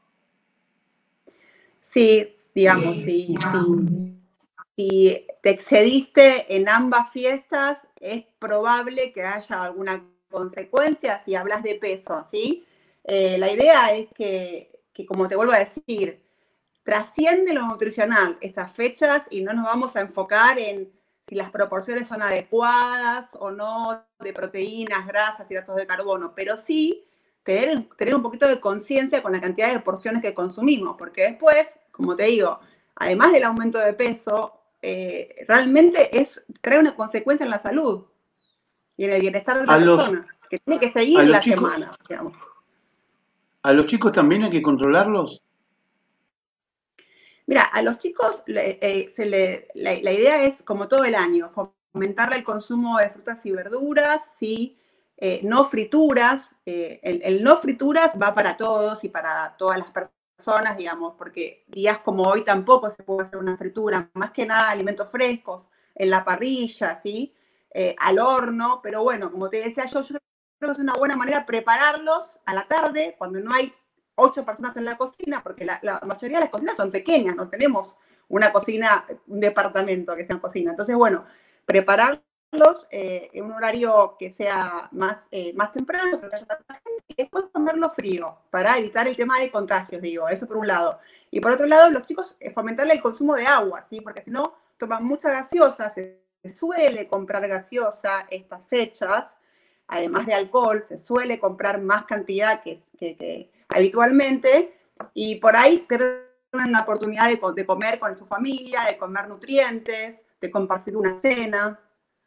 Sí, digamos, sí, sí. Si te excediste en ambas fiestas, es probable que haya alguna consecuencia si hablas de peso, ¿sí? Eh, la idea es que, que, como te vuelvo a decir, trasciende lo nutricional estas fechas y no nos vamos a enfocar en si las proporciones son adecuadas o no de proteínas, grasas, hidratos de carbono, pero sí tener, tener un poquito de conciencia con la cantidad de porciones que consumimos, porque después, como te digo, además del aumento de peso, eh, realmente es, trae una consecuencia en la salud y en el bienestar de la persona, que tiene que seguir la chicos, semana, digamos. ¿A los chicos también hay que controlarlos? Mira, a los chicos eh, se le, la, la idea es, como todo el año, fomentarle el consumo de frutas y verduras, ¿sí? Eh, no frituras. Eh, el, el no frituras va para todos y para todas las personas personas, digamos, porque días como hoy tampoco se puede hacer una fritura, más que nada alimentos frescos, en la parrilla, ¿sí? Eh, al horno, pero bueno, como te decía yo, yo creo que es una buena manera prepararlos a la tarde, cuando no hay ocho personas en la cocina, porque la, la mayoría de las cocinas son pequeñas, no tenemos una cocina, un departamento que sea cocina. Entonces, bueno, prepararlos eh, en un horario que sea más, eh, más temprano, que no haya tanta gente, y después comerlo frío, para evitar el tema de contagios, digo, eso por un lado. Y por otro lado, los chicos, eh, fomentarle el consumo de agua, ¿sí? Porque si no, toman mucha gaseosa, se, se suele comprar gaseosa estas fechas, además de alcohol, se suele comprar más cantidad que, que, que habitualmente, y por ahí pierden una oportunidad de, de comer con su familia, de comer nutrientes, de compartir una cena.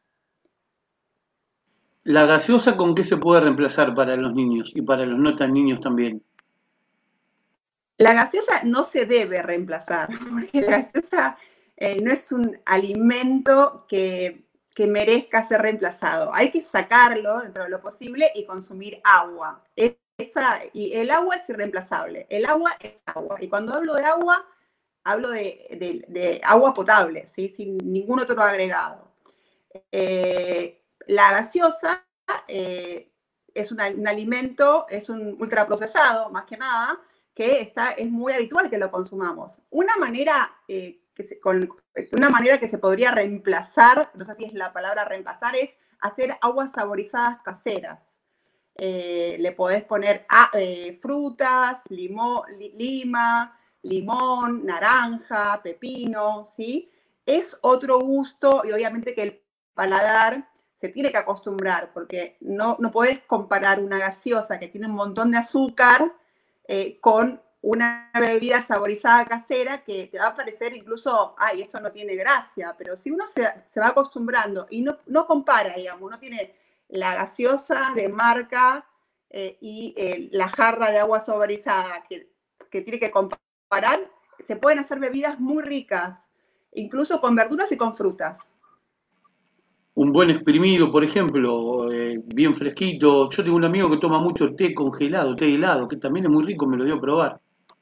¿La gaseosa con qué se puede reemplazar para los niños y para los no tan niños también? La gaseosa no se debe reemplazar, porque la gaseosa eh, no es un alimento que, que merezca ser reemplazado. Hay que sacarlo dentro de lo posible y consumir agua. Esa, y el agua es irreemplazable. El agua es agua. Y cuando hablo de agua, hablo de, de, de agua potable, ¿sí? Sin ningún otro agregado. Eh, la gaseosa eh, es una, un alimento, es un ultraprocesado, más que nada, que está, es muy habitual que lo consumamos. Una manera, eh, que se, con, una manera que se podría reemplazar, no sé si es la palabra reemplazar, es hacer aguas saborizadas caseras. Eh, le podés poner ah, eh, frutas, limo, li, lima, limón, naranja, pepino, ¿sí? Es otro gusto y obviamente que el paladar se tiene que acostumbrar porque no, no podés comparar una gaseosa que tiene un montón de azúcar eh, con una bebida saborizada casera que te va a parecer incluso, ay, esto no tiene gracia, pero si uno se, se va acostumbrando y no, no compara, digamos, uno tiene la gaseosa de marca eh, y eh, la jarra de agua saborizada que, que tiene que comparar, se pueden hacer bebidas muy ricas, incluso con verduras y con frutas. Un buen exprimido, por ejemplo, eh, bien fresquito. Yo tengo un amigo que toma mucho té congelado, té helado, que también es muy rico, me lo dio a probar.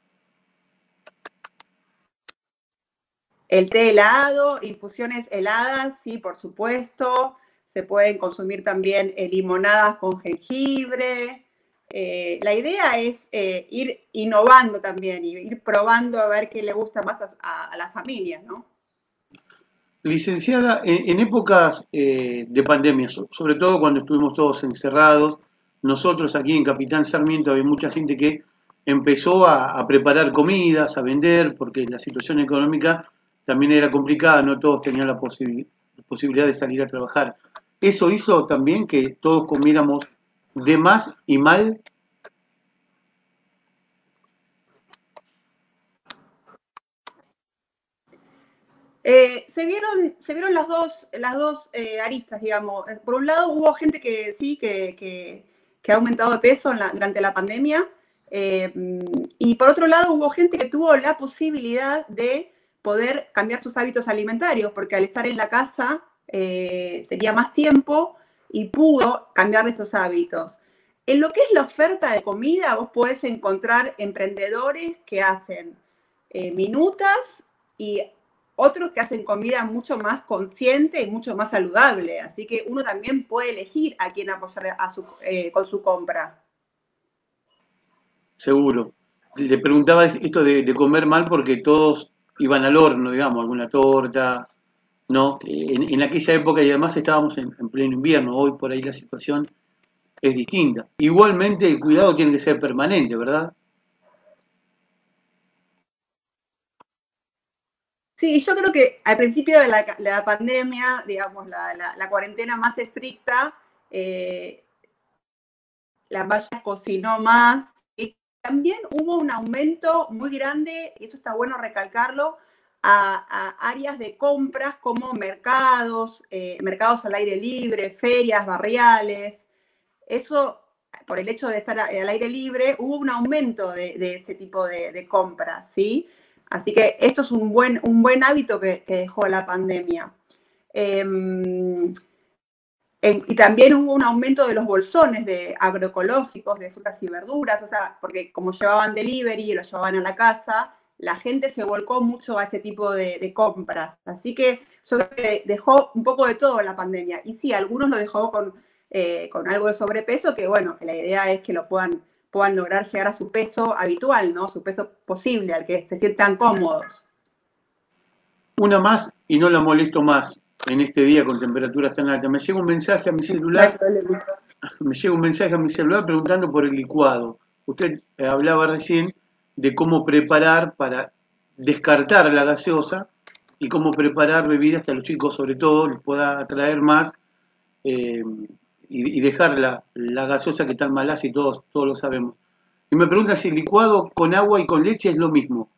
El té helado, infusiones heladas, sí, por supuesto. Se pueden consumir también eh, limonadas con jengibre. Eh, la idea es eh, ir innovando también y ir probando a ver qué le gusta más a, a, a las familias, ¿no? Licenciada, en, en épocas eh, de pandemia, sobre todo cuando estuvimos todos encerrados, nosotros aquí en Capitán Sarmiento había mucha gente que empezó a, a preparar comidas, a vender, porque la situación económica también era complicada, no todos tenían la posibil- posibilidad de salir a trabajar. ¿Eso hizo también que todos comiéramos de más y mal? Eh, se vieron, se vieron las dos, las dos eh, aristas, digamos. Por un lado hubo gente que sí, que, que, que ha aumentado de peso en la, durante la pandemia, eh, y por otro lado hubo gente que tuvo la posibilidad de poder cambiar sus hábitos alimentarios, porque al estar en la casa eh, tenía más tiempo y pudo cambiar esos hábitos. En lo que es la oferta de comida, vos podés encontrar emprendedores que hacen eh, minutas y otros que hacen comida mucho más consciente y mucho más saludable. Así que uno también puede elegir a quién apoyar a su, eh, con su compra. Seguro. Le preguntaba esto de, de comer mal porque todos iban al horno, digamos, alguna torta, ¿no? En, en aquella época y además estábamos en, en pleno invierno, hoy por ahí la situación es distinta. Igualmente el cuidado tiene que ser permanente, ¿verdad? Sí, yo creo que al principio de la, la pandemia, digamos, la, la, la cuarentena más estricta, eh, la Valla cocinó más. Y también hubo un aumento muy grande, y esto está bueno recalcarlo, a, a áreas de compras como mercados, eh, mercados al aire libre, ferias barriales. Eso, por el hecho de estar al aire libre, hubo un aumento de, de ese tipo de, de compras, ¿sí? Así que esto es un buen, un buen hábito que, que dejó la pandemia. Eh, En- y también hubo un aumento de los bolsones de agroecológicos, de frutas y verduras, o sea, porque como llevaban delivery y lo llevaban a la casa, la gente se volcó mucho a ese tipo de, de compras. Así que yo creo que dejó un poco de todo la pandemia. Y sí, algunos lo dejó con, eh, con algo de sobrepeso, que bueno, que la idea es que lo puedan, puedan lograr llegar a su peso habitual, ¿no? Su peso posible, al que se sientan cómodos. Una más y no la molesto más en este día con temperaturas tan altas. Me llega un mensaje a mi celular, me llega un mensaje a mi celular preguntando por el licuado. Usted eh, hablaba recién de cómo preparar para descartar la gaseosa y cómo preparar bebidas que a los chicos sobre todo les pueda atraer más eh, y, y dejar la, la gaseosa que tan mal hace y todos, todos lo sabemos. Y me pregunta si el licuado con agua y con leche es lo mismo.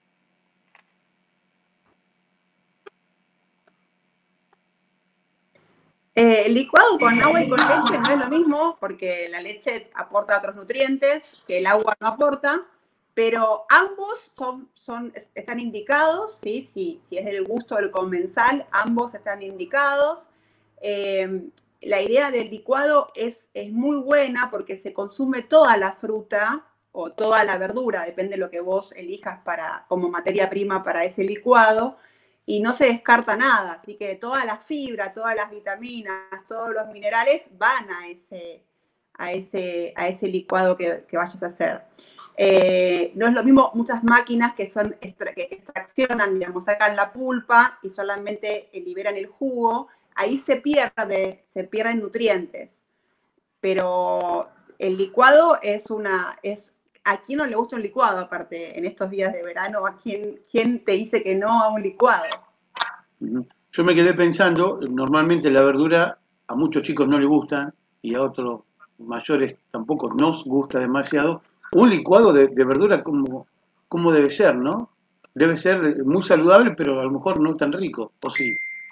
Eh, el licuado con agua y con leche no es lo mismo porque la leche aporta otros nutrientes que el agua no aporta, pero ambos son, son, están indicados, ¿sí? Si, si es del gusto del comensal, ambos están indicados. Eh, la idea del licuado es, es muy buena porque se consume toda la fruta o toda la verdura, depende de lo que vos elijas para, como materia prima para ese licuado, y no se descarta nada, así que toda la fibra, todas las vitaminas, todos los minerales van a ese, a ese, a ese licuado que, que vayas a hacer. Eh, no es lo mismo muchas máquinas que, son extra, que extraccionan, digamos, sacan la pulpa y solamente liberan el jugo, ahí se pierde, se pierden nutrientes. Pero el licuado es una, es, ¿a quién no le gusta un licuado aparte en estos días de verano? ¿A quién, quién te dice que no a un licuado? Yo me quedé pensando, normalmente la verdura a muchos chicos no les gusta y a otros mayores tampoco nos gusta demasiado. Un licuado de, de verdura como, como debe ser, ¿no? Debe ser muy saludable, pero a lo mejor no tan rico, ¿o sí?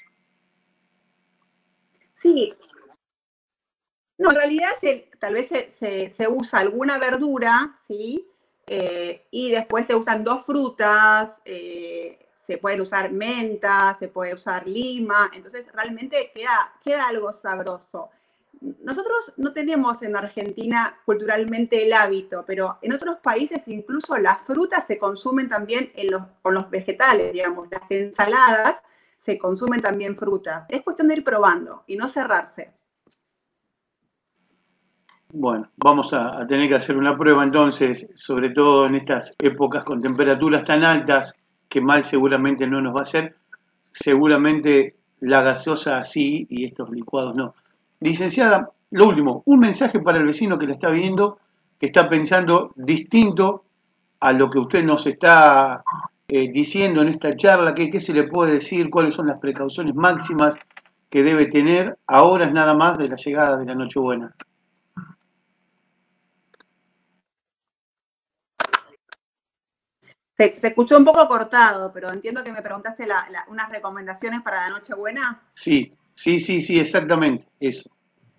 Sí. No, en realidad se, tal vez se, se, se usa alguna verdura, ¿sí? Eh, y después se usan dos frutas, eh, se pueden usar menta, se puede usar lima, entonces realmente queda, queda algo sabroso. Nosotros no tenemos en Argentina culturalmente el hábito, pero en otros países incluso las frutas se consumen también en los, con los vegetales, digamos, las ensaladas se consumen también frutas. Es cuestión de ir probando y no cerrarse. Bueno, vamos a, a tener que hacer una prueba entonces, sobre todo en estas épocas con temperaturas tan altas, que mal seguramente no nos va a hacer, seguramente la gaseosa sí y estos licuados no. Licenciada, lo último, un mensaje para el vecino que la está viendo, que está pensando distinto a lo que usted nos está eh, diciendo en esta charla, ¿qué, qué se le puede decir? ¿Cuáles son las precauciones máximas que debe tener a horas nada más de la llegada de la Nochebuena? Se, se escuchó un poco cortado, pero entiendo que me preguntaste la, la, unas recomendaciones para la Nochebuena. Sí, sí, sí, sí, exactamente, eso.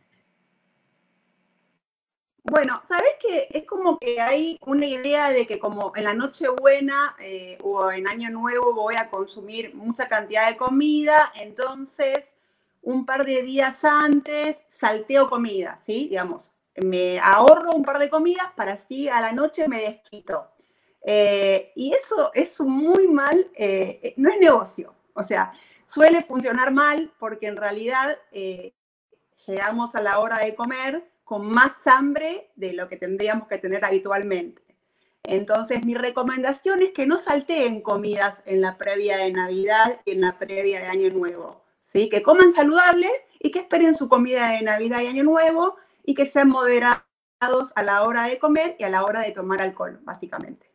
Bueno, ¿sabés qué? Es como que hay una idea de que como en la Nochebuena eh, o en Año Nuevo voy a consumir mucha cantidad de comida, entonces un par de días antes salteo comida, ¿sí? Digamos, me ahorro un par de comidas para así a la noche me desquito. Eh, y eso es muy mal, eh, no es negocio, o sea, suele funcionar mal porque en realidad eh, llegamos a la hora de comer con más hambre de lo que tendríamos que tener habitualmente. Entonces, mi recomendación es que no salteen comidas en la previa de Navidad y en la previa de Año Nuevo, ¿sí? Que coman saludable y que esperen su comida de Navidad y Año Nuevo y que sean moderados a la hora de comer y a la hora de tomar alcohol, básicamente.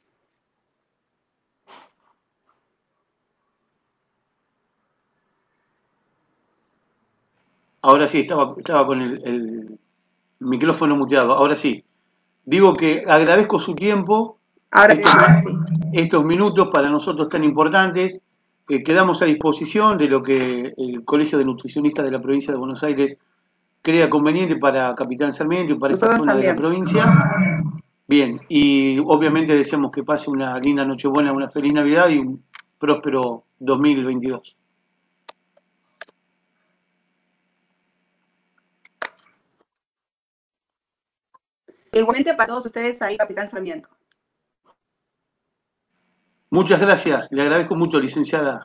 Ahora sí, estaba, estaba con el, el micrófono muteado, ahora sí. Digo que agradezco su tiempo, ahora estos, estos minutos para nosotros tan importantes. Eh, quedamos a disposición de lo que el Colegio de Nutricionistas de la Provincia de Buenos Aires crea conveniente para Capitán Sarmiento y para esta zona de la provincia. Bien, y obviamente deseamos que pase una linda Nochebuena, una feliz Navidad y un próspero dos mil veintidós. Igualmente para todos ustedes ahí, Capitán Sarmiento. Muchas gracias, le agradezco mucho, licenciada.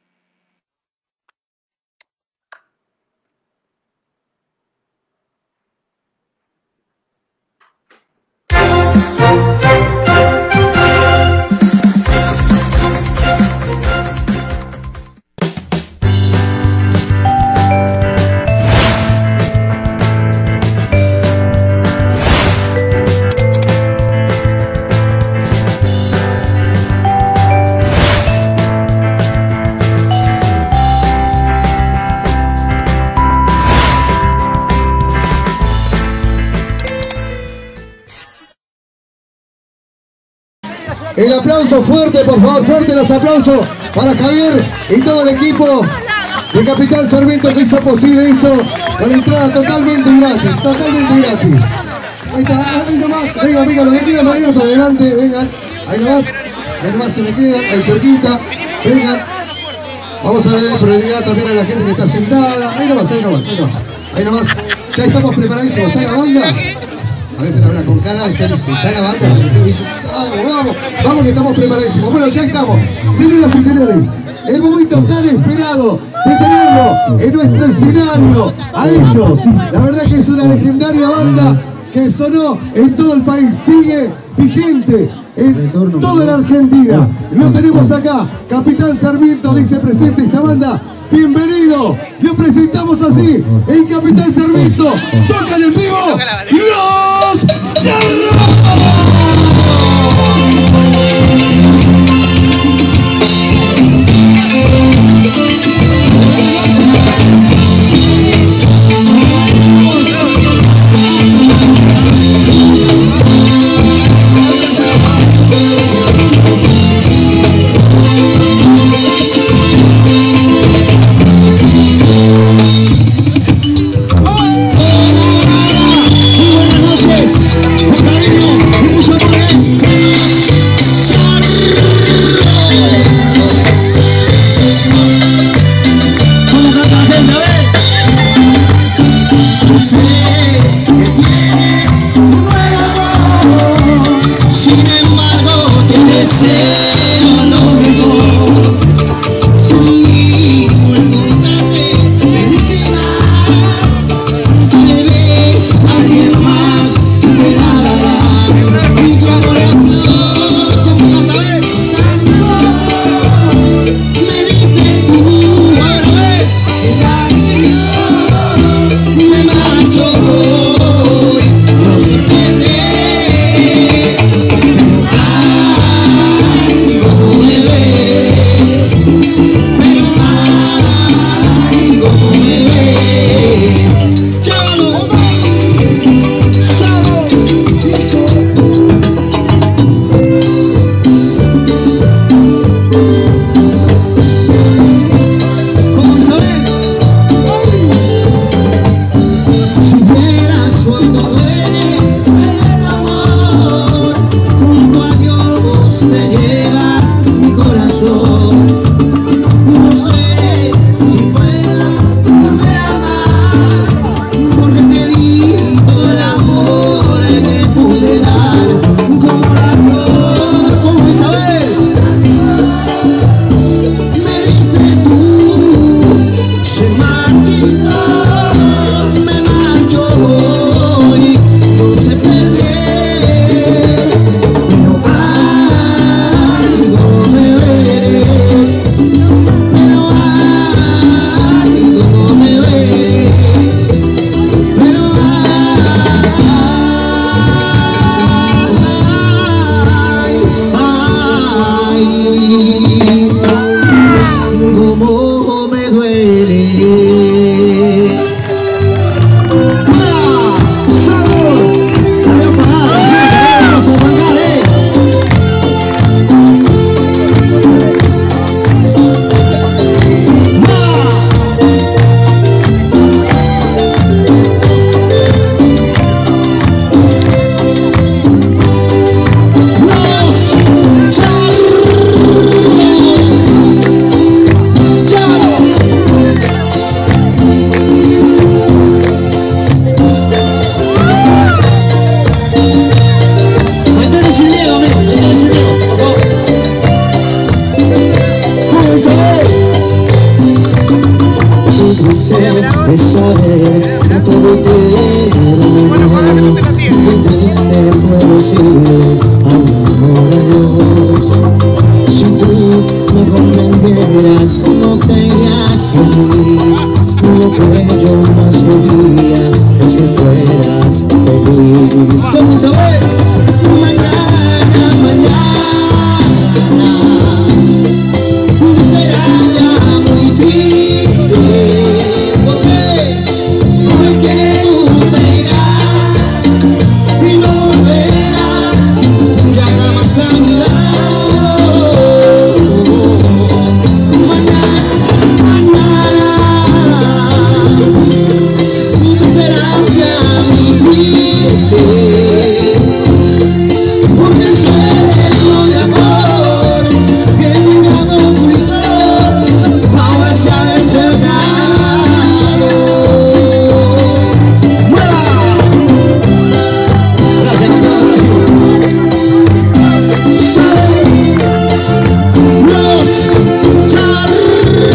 El aplauso fuerte, por favor, fuerte los aplausos para Javier y todo el equipo de Capitán Sarmiento que hizo posible esto con entrada totalmente gratis, totalmente gratis. Ahí está, ahí nomás, vengan, vengan, los que quieran venir para adelante, vengan, ahí nomás, ahí nomás se me quedan, ahí cerquita, vengan. Vamos a dar prioridad también a la gente que está sentada, ahí nomás, ahí nomás, ahí nomás, ahí nomás. Ya estamos preparadísimos, ¿está la banda? A ver, espera, con cara de feliz. ¿Está la banda? Vamos, vamos, vamos que estamos preparadísimos. Bueno, ya estamos. Señoras y señores, el momento tan esperado de tenerlo en nuestro escenario. A ellos, la verdad que es una legendaria banda que sonó en todo el país. Sigue vigente en toda la Argentina. Lo tenemos acá. Capitán Sarmiento dice presente esta banda. Bienvenido, lo presentamos así, el Capitán Sarmiento, tocan en vivo, Los Charros. Con cariño y mucho de saber que todo terminó, que triste fue decirle a un amor adiós. Si tú me comprendieras, no te irías de mí. Lo que yo más quería es que fueras feliz. Vamos a ver. Mañana, mañana será ya muy triste, porque hoy que tú te irás y no volverás ya jamás a mi lado. Mañana, mañana será ya muy triste, porque el sueño de amor que vivíamos tú y yo ahora se ha despertado. ¡Mueva! Gracias, gracias. Salen los charros.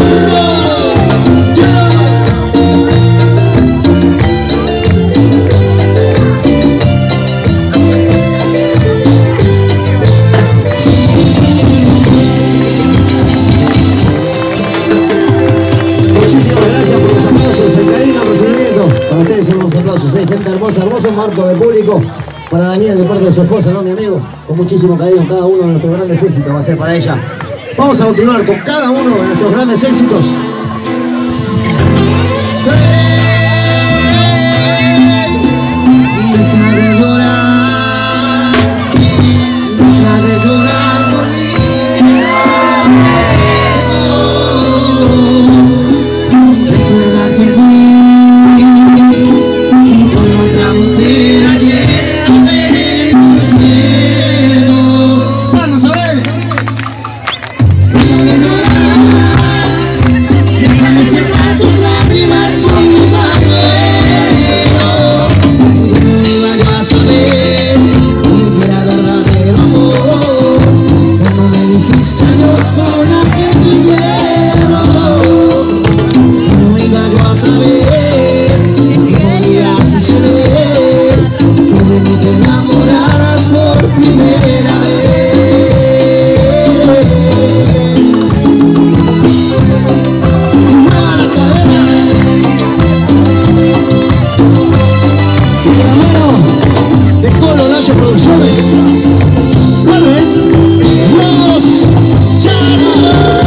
Muchísimas gracias por los aplausos, el cariño, el recibimiento. Para ustedes son unos aplausos, ¿eh? Gente hermosa, hermoso marco de público. Para Daniel, de parte de su esposa, ¿no, mi amigo? Con muchísimo cariño, cada uno de nuestros grandes éxitos va a ser para ella. Vamos a continuar con cada uno de nuestros grandes éxitos. Deja de llorar, deja de llorar por mí. Es verdad que fui con otra mujer ayer a ver el cielo. Vamos a ver. Deja de llorar, déjame secar tus lágrimas con mi pañuelo. No iba yo a saber que era verdadero amor cuando me dijiste adiós con aquel miedo. No iba yo a saber que podía suceder que de mí te enamoraras por primera vez. Mueva la cadera y la mano de Colo Layo Producciones. Vuelve los charros.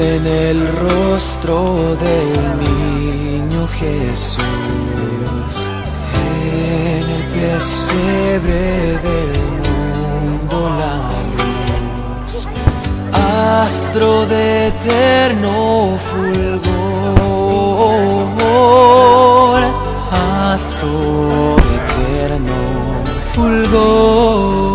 en el rostro del niño Jesús, en el pesebre del mundo la luz, astro de eterno fulgor, astro de eterno fulgor.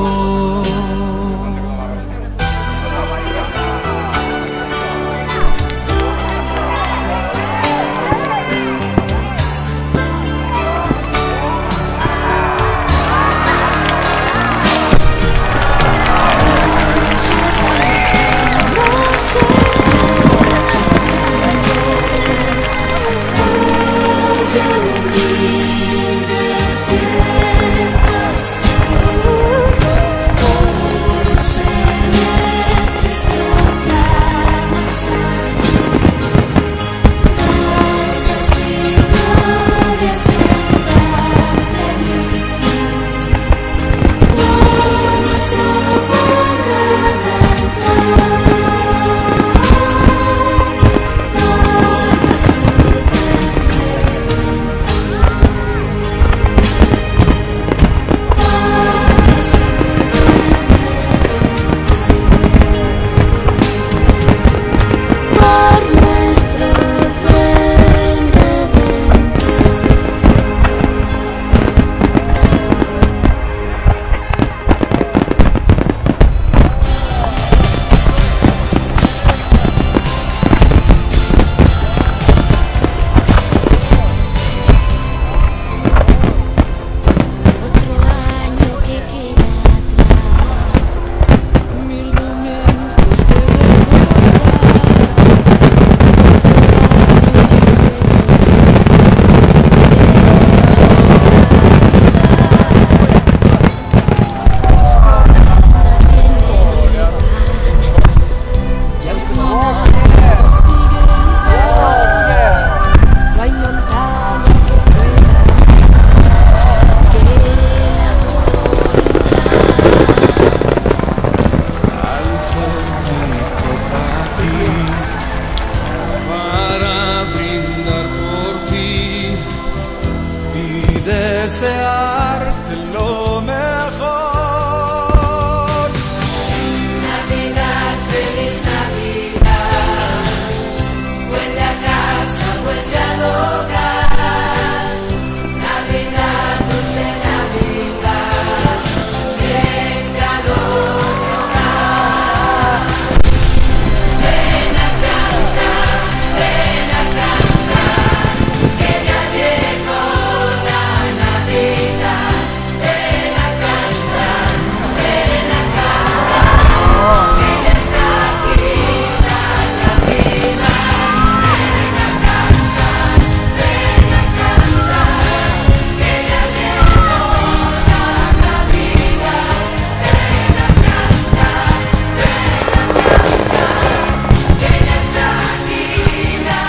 desearte lo mejor. Navidad, feliz Navidad. Vuelve a casa, vuelve al hogar. Navidad, dulce Navidad. Venga al otro hogar. Ven a cantar, ven a cantar, que ya llegó la Navidad. Ven a cantar, ven a cantar, que ya está aquí la Navidad. Ven a cantar, ven a cantar, que ya llegó la Navidad. Ven a cantar, ven a cantar, que ya está aquí la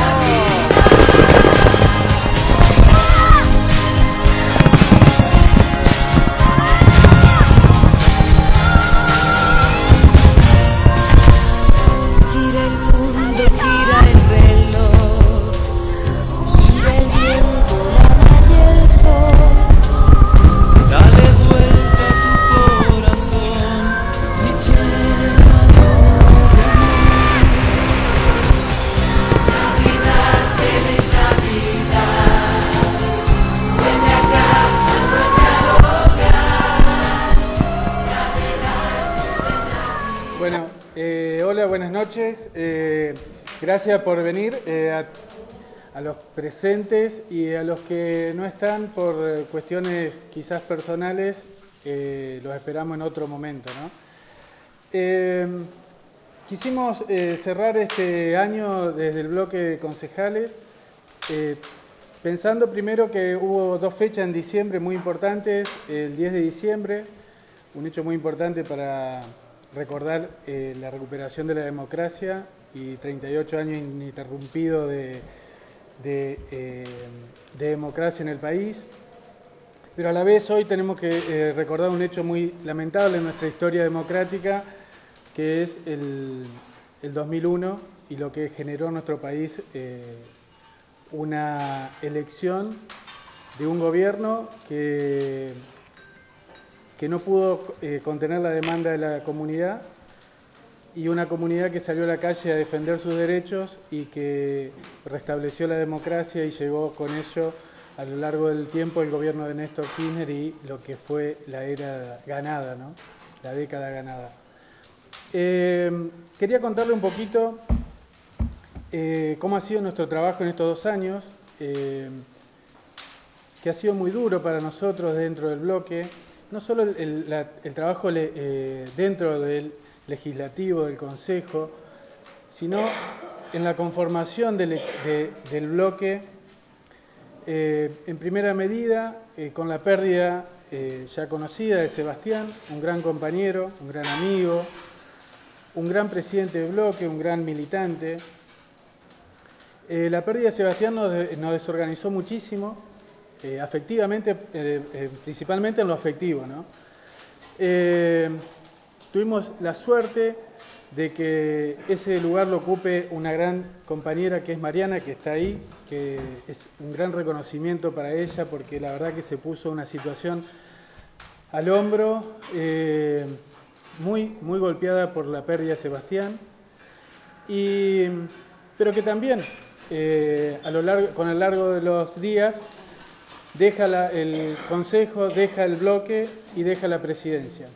Gira el mundo, gira el reloj, gira el viento, la mar y el sol. Dale vuelta a tu corazón Y llévalo de mí. Navidad, feliz Navidad. Vuelve a casa, vuelve al hogar. Navidad, dulce Navidad. Bueno, eh, hola, buenas noches. Eh, gracias por venir, eh, a, a los presentes y a los que no están por eh, cuestiones quizás personales, eh, los esperamos en otro momento, ¿no? Eh, quisimos eh, cerrar este año desde el bloque de concejales, eh, pensando primero que hubo dos fechas en diciembre muy importantes, el diez de diciembre, un hecho muy importante para recordar eh, la recuperación de la democracia y treinta y ocho años ininterrumpidos de, de, eh, de democracia en el país. Pero a la vez hoy tenemos que eh, recordar un hecho muy lamentable en nuestra historia democrática, que es el, el dos mil uno, y lo que generó en nuestro país eh, una elección de un gobierno que, que no pudo eh, contener la demanda de la comunidad, y una comunidad que salió a la calle a defender sus derechos y que restableció la democracia y llegó con ello a lo largo del tiempo el gobierno de Néstor Kirchner y lo que fue la era ganada, ¿no? La década ganada. Eh, quería contarle un poquito eh, cómo ha sido nuestro trabajo en estos dos años, eh, que ha sido muy duro para nosotros dentro del bloque, no solo el, el, la, el trabajo le, eh, dentro del legislativo, del Consejo, sino en la conformación del, de, del bloque, eh, en primera medida, eh, con la pérdida eh, ya conocida de Sebastián, un gran compañero, un gran amigo, un gran presidente del bloque, un gran militante. Eh, la pérdida de Sebastián nos, de, nos desorganizó muchísimo, eh, afectivamente, eh, eh, principalmente en lo afectivo, ¿no? Eh, Tuvimos la suerte de que ese lugar lo ocupe una gran compañera que es Mariana, que está ahí, que es un gran reconocimiento para ella porque la verdad que se puso una situación al hombro eh, muy, muy golpeada por la pérdida de Sebastián, y, pero que también eh, a lo largo, con el largo de los días deja la, el Consejo, deja el bloque y deja la presidencia.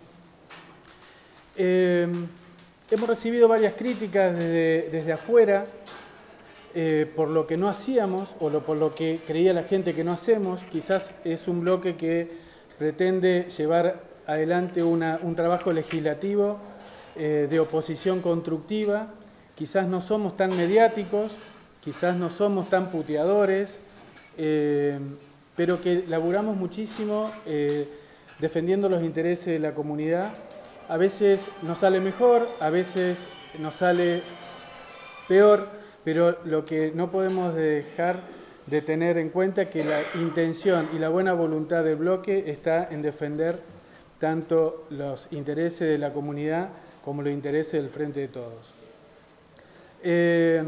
Eh, hemos recibido varias críticas desde, desde afuera eh, por lo que no hacíamos o lo, por lo que creía la gente que no hacemos. Quizás es un bloque que pretende llevar adelante una, un trabajo legislativo eh, de oposición constructiva. Quizás no somos tan mediáticos, quizás no somos tan puteadores, eh, pero que laburamos muchísimo eh, defendiendo los intereses de la comunidad. A veces nos sale mejor, a veces nos sale peor, pero lo que no podemos dejar de tener en cuenta es que la intención y la buena voluntad del bloque está en defender tanto los intereses de la comunidad como los intereses del Frente de Todos. Eh,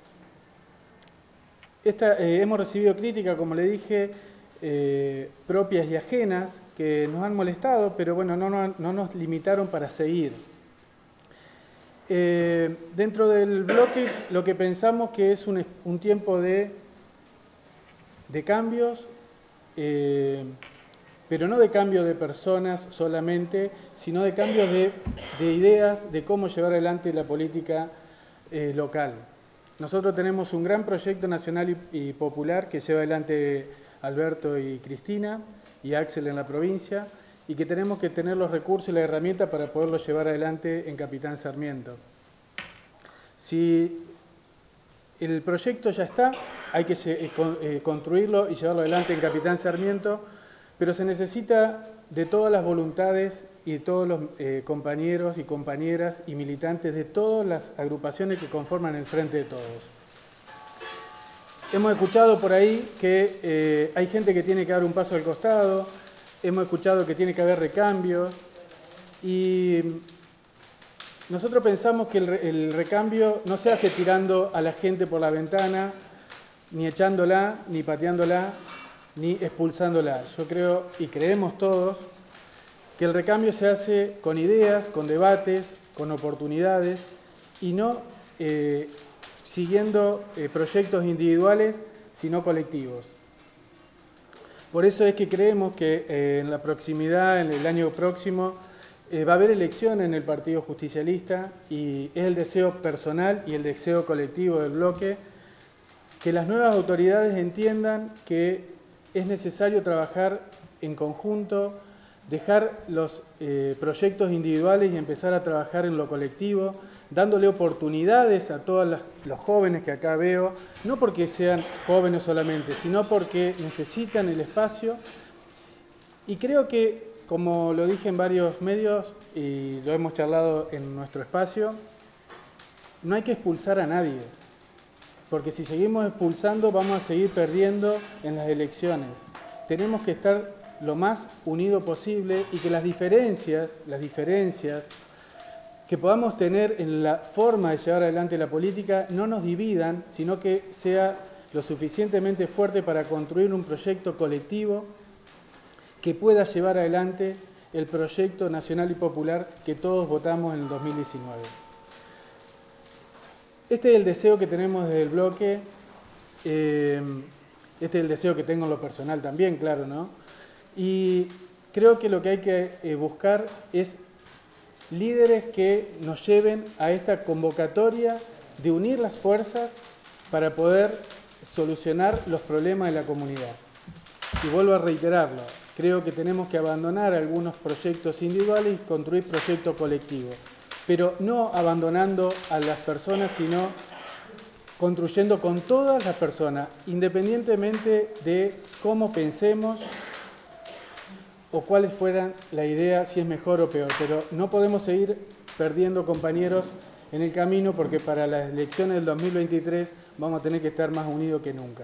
esta, eh, hemos recibido críticas, como le dije, eh, propias y ajenas, que nos han molestado, pero bueno, no, no, no nos limitaron para seguir. Eh, dentro del bloque lo que pensamos que es un, un tiempo de, de cambios, eh, pero no de cambio de personas solamente, sino de cambios de, de ideas de cómo llevar adelante la política eh, local. Nosotros tenemos un gran proyecto nacional y, y popular que lleva adelante Alberto y Cristina, y Axel en la provincia, y que tenemos que tener los recursos y la herramienta para poderlo llevar adelante en Capitán Sarmiento. Si el proyecto ya está, hay que eh, construirlo y llevarlo adelante en Capitán Sarmiento, pero se necesita de todas las voluntades y de todos los eh, compañeros y compañeras y militantes de todas las agrupaciones que conforman el Frente de Todos. Hemos escuchado por ahí que eh, hay gente que tiene que dar un paso al costado, hemos escuchado que tiene que haber recambios, y nosotros pensamos que el, el recambio no se hace tirando a la gente por la ventana, ni echándola, ni pateándola, ni expulsándola. Yo creo, y creemos todos, que el recambio se hace con ideas, con debates, con oportunidades, y no eh, siguiendo eh, proyectos individuales, sino colectivos. Por eso es que creemos que eh, en la proximidad, en el año próximo, eh, va a haber elección en el Partido Justicialista, y es el deseo personal y el deseo colectivo del bloque que las nuevas autoridades entiendan que es necesario trabajar en conjunto, dejar los eh, proyectos individuales y empezar a trabajar en lo colectivo, dándole oportunidades a todos los, los jóvenes que acá veo, no porque sean jóvenes solamente, sino porque necesitan el espacio. Y creo que, como lo dije en varios medios y lo hemos charlado en nuestro espacio, no hay que expulsar a nadie, porque si seguimos expulsando vamos a seguir perdiendo en las elecciones. Tenemos que estar lo más unido posible, y que las diferencias, las diferencias que podamos tener en la forma de llevar adelante la política no nos dividan, sino que sea lo suficientemente fuerte para construir un proyecto colectivo que pueda llevar adelante el proyecto nacional y popular que todos votamos en el dos mil diecinueve. Este es el deseo que tenemos desde el bloque, eh, este es el deseo que tengo en lo personal también, claro, ¿no? Y creo que lo que hay que eh, buscar es líderes que nos lleven a esta convocatoria de unir las fuerzas para poder solucionar los problemas de la comunidad. Y vuelvo a reiterarlo, creo que tenemos que abandonar algunos proyectos individuales y construir proyectos colectivos, pero no abandonando a las personas, sino construyendo con todas las personas, independientemente de cómo pensemos o cuáles fueran la idea, si es mejor o peor, pero no podemos seguir perdiendo compañeros en el camino porque para las elecciones del dos mil veintitrés vamos a tener que estar más unidos que nunca.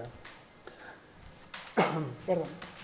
Perdón.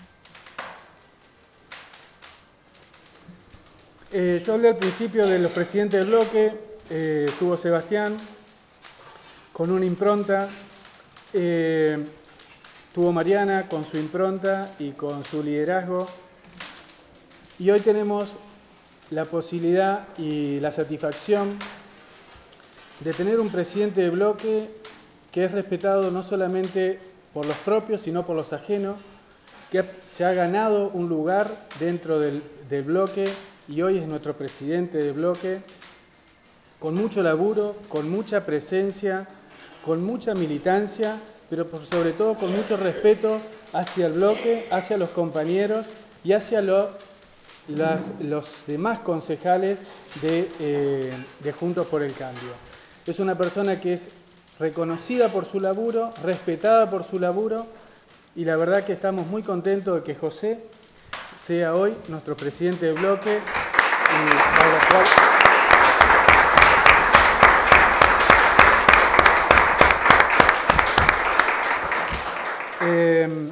Eh, yo hablé al principio de los presidentes del bloque, eh, estuvo Sebastián con una impronta, eh, tuvo Mariana con su impronta y con su liderazgo. Y hoy tenemos la posibilidad y la satisfacción de tener un presidente de bloque que es respetado no solamente por los propios, sino por los ajenos, que se ha ganado un lugar dentro del, del bloque y hoy es nuestro presidente de bloque, con mucho laburo, con mucha presencia, con mucha militancia, pero por sobre todo con mucho respeto hacia el bloque, hacia los compañeros y hacia los Las, los demás concejales de, eh, de Juntos por el Cambio. Es una persona que es reconocida por su laburo, respetada por su laburo y la verdad que estamos muy contentos de que José sea hoy nuestro presidente de bloque. Y para la cual... eh,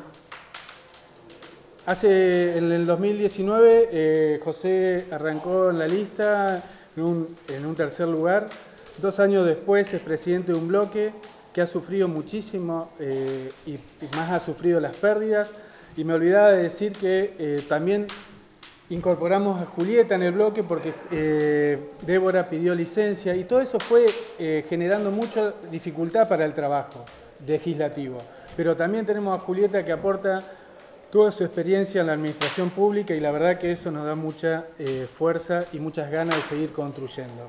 Hace, en el dos mil diecinueve, eh, José arrancó en la lista en un, en un tercer lugar. Dos años después es presidente de un bloque que ha sufrido muchísimo eh, y, y más ha sufrido las pérdidas. Y me olvidaba de decir que eh, también incorporamos a Julieta en el bloque porque eh, Débora pidió licencia y todo eso fue eh, generando mucha dificultad para el trabajo legislativo. Pero también tenemos a Julieta que aporta toda su experiencia en la administración pública y la verdad que eso nos da mucha eh, fuerza y muchas ganas de seguir construyendo.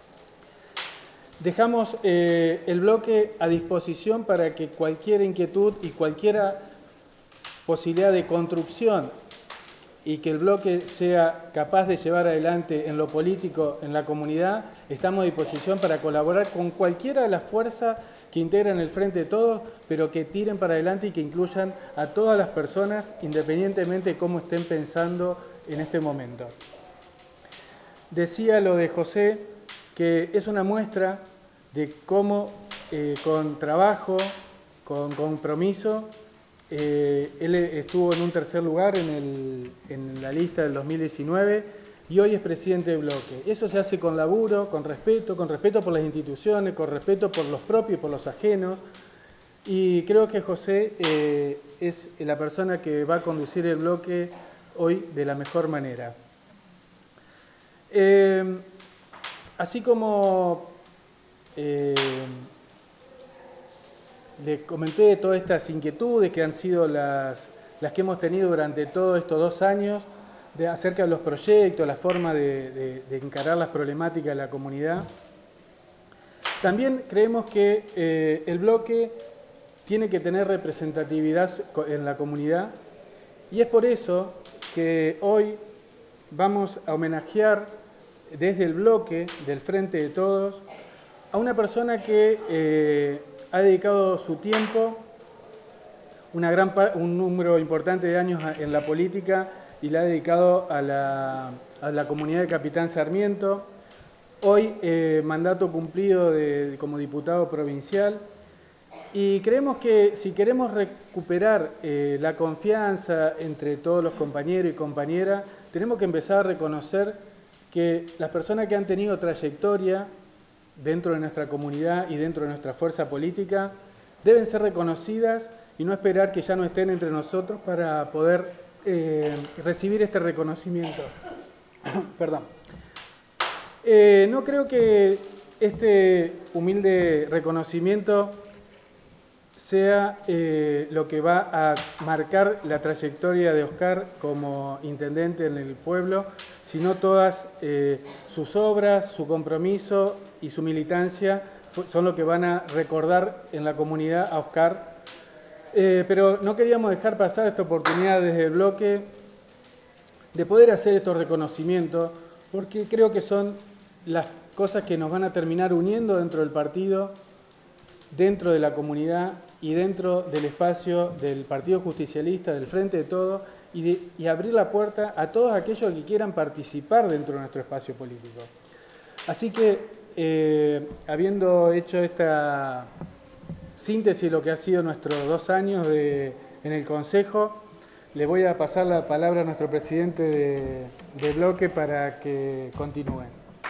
Dejamos eh, el bloque a disposición para que cualquier inquietud y cualquier posibilidad de construcción y que el bloque sea capaz de llevar adelante en lo político, en la comunidad, estamos a disposición para colaborar con cualquiera de las fuerzas que integran el Frente de Todos, pero que tiren para adelante y que incluyan a todas las personas, independientemente de cómo estén pensando en este momento. Decía lo de José, que es una muestra de cómo eh, con trabajo, con compromiso, eh, él estuvo en un tercer lugar en, el, en la lista del dos mil diecinueve y hoy es presidente del bloque. Eso se hace con laburo, con respeto, con respeto por las instituciones, con respeto por los propios y por los ajenos. Y creo que José eh, es la persona que va a conducir el bloque hoy de la mejor manera. Eh, así como eh, les comenté todas estas inquietudes que han sido las, las que hemos tenido durante todos estos dos años, de, acerca de los proyectos, la forma de, de, de encarar las problemáticas de la comunidad. También creemos que eh, el bloque tiene que tener representatividad en la comunidad y es por eso que hoy vamos a homenajear desde el bloque del Frente de Todos a una persona que eh, ha dedicado su tiempo, una gran, un número importante de años en la política y la ha dedicado a la, a la comunidad de Capitán Sarmiento. Hoy eh, mandato cumplido de, como diputado provincial y creemos que si queremos recuperar eh, la confianza entre todos los compañeros y compañeras, tenemos que empezar a reconocer que las personas que han tenido trayectoria dentro de nuestra comunidad y dentro de nuestra fuerza política deben ser reconocidas y no esperar que ya no estén entre nosotros para poder eh, recibir este reconocimiento. Perdón. Eh, no creo que este humilde reconocimiento sea eh, lo que va a marcar la trayectoria de Oscar como intendente en el pueblo, sino todas eh, sus obras, su compromiso y su militancia son lo que van a recordar en la comunidad a Oscar. Eh, pero no queríamos dejar pasar esta oportunidad desde el bloque de poder hacer estos reconocimientos, porque creo que son las cosas que nos van a terminar uniendo dentro del partido, dentro de la comunidad y dentro del espacio del Partido Justicialista, del Frente de Todos, y, de, y abrir la puerta a todos aquellos que quieran participar dentro de nuestro espacio político. Así que, eh, habiendo hecho esta síntesis de lo que ha sido nuestros dos años de, en el Consejo, le voy a pasar la palabra a nuestro presidente de, de bloque para que continúe.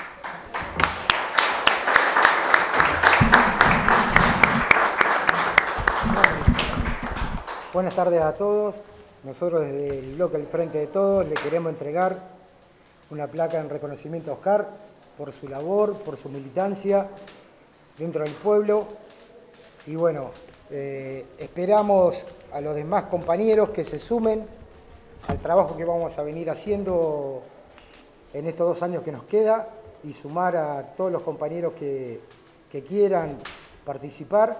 Buenas tardes a todos. Nosotros desde el bloque del Frente de Todos le queremos entregar una placa en reconocimiento a Oscar por su labor, por su militancia dentro del pueblo. Y bueno, eh, esperamos a los demás compañeros que se sumen al trabajo que vamos a venir haciendo en estos dos años que nos queda y sumar a todos los compañeros que, que quieran participar.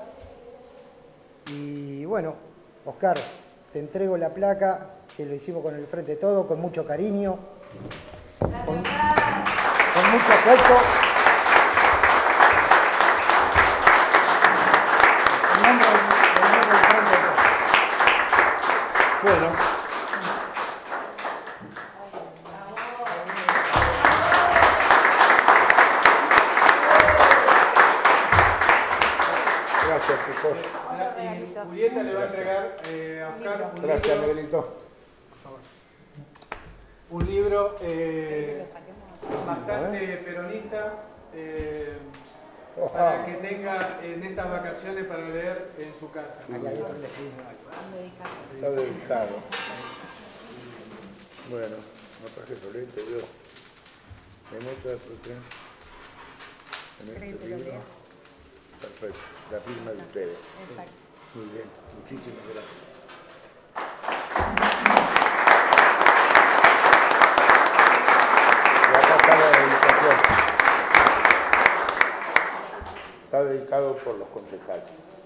Y bueno, Oscar, te entrego la placa, que lo hicimos con el Frente de Todos, con mucho cariño, con, con mucho afecto. En nombre del, en nombre del Frente de Todos. Bueno. Gracias, chicos. Y Julieta le va a entregar eh, a Oscar un Gracias, libro, Miguelito. un libro eh, bastante peronista eh, para que tenga en estas vacaciones para leer en su casa. Está dedicado. Bueno, no traje solente yo. En otra, en este libro. Perfecto, la firma de ustedes. Exacto. Muy bien, muchísimas gracias. Y acá está la dedicación. Está dedicado por los concejales.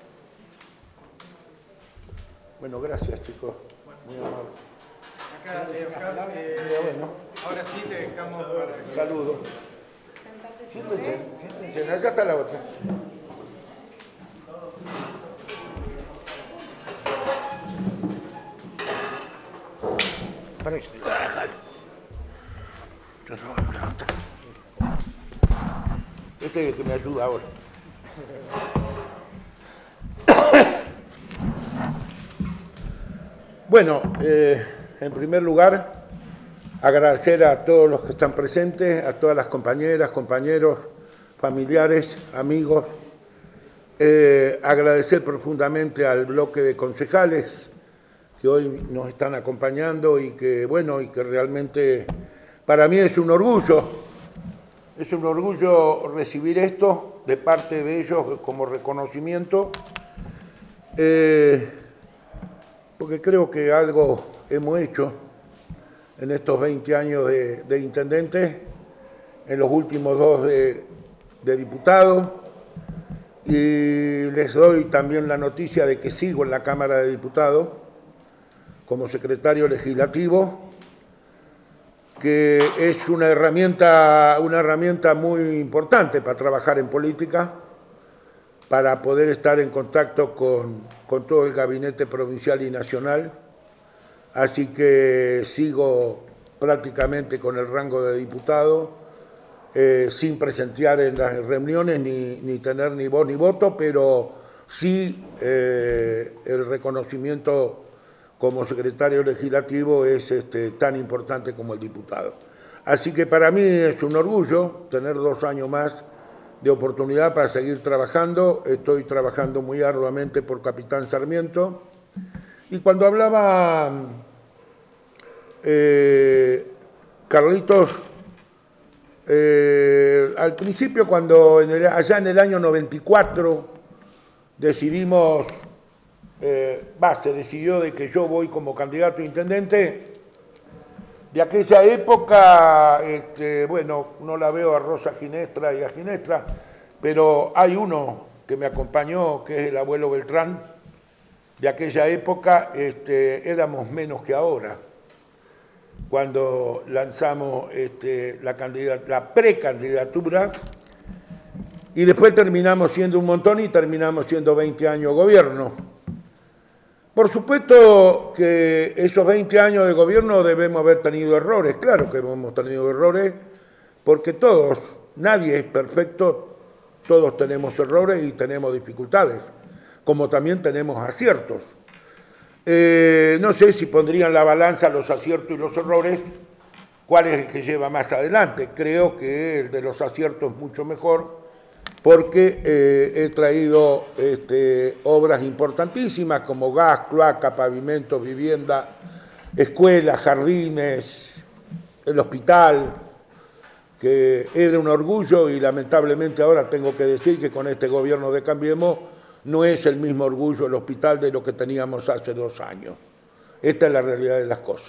Bueno, gracias, chicos. Muy amable. Acá, eh, Oscar, eh, bueno. ahora sí te dejamos. Saludos. Siéntense, siéntense. Allá está la otra. Para eso. Este es el que me ayuda ahora. Bueno, eh, en primer lugar, agradecer a todos los que están presentes, a todas las compañeras, compañeros, familiares, amigos. Eh, agradecer profundamente al bloque de concejales que hoy nos están acompañando y que, bueno, y que realmente para mí es un orgullo, es un orgullo recibir esto de parte de ellos como reconocimiento, eh, porque creo que algo hemos hecho en estos veinte años de, de intendente, en los últimos dos de, de diputado, y les doy también la noticia de que sigo en la Cámara de Diputados como secretario legislativo, que es una herramienta, una herramienta muy importante para trabajar en política, para poder estar en contacto con, con todo el gabinete provincial y nacional. Así que sigo prácticamente con el rango de diputado, eh, sin presenciar en las reuniones ni, ni tener ni voz ni voto, pero sí eh, el reconocimiento como secretario legislativo es este, tan importante como el diputado. Así que para mí es un orgullo tener dos años más de oportunidad para seguir trabajando. Estoy trabajando muy arduamente por Capitán Sarmiento. Y cuando hablaba eh, Carlitos, eh, al principio, cuando en el, allá en el año noventa y cuatro decidimos, eh, bah, se decidió de que yo voy como candidato a intendente. De aquella época, este, bueno, no la veo a Rosa Ginestra y a Ginestra, pero hay uno que me acompañó, que es el abuelo Beltrán. De aquella época este, éramos menos que ahora, cuando lanzamos este, la, la precandidatura, y después terminamos siendo un montón y terminamos siendo veinte años gobierno. Por supuesto que esos veinte años de gobierno debemos haber tenido errores, claro que hemos tenido errores, porque todos, nadie es perfecto, todos tenemos errores y tenemos dificultades, como también tenemos aciertos. Eh, no sé si pondrían la balanza los aciertos y los errores, cuál es el que lleva más adelante. Creo que el de los aciertos es mucho mejor, porque eh, he traído este, obras importantísimas como gas, cloaca, pavimento, vivienda, escuelas, jardines, el hospital, que era un orgullo y lamentablemente ahora tengo que decir que con este gobierno de Cambiemos no es el mismo orgullo el hospital de lo que teníamos hace dos años. Esta es la realidad de las cosas.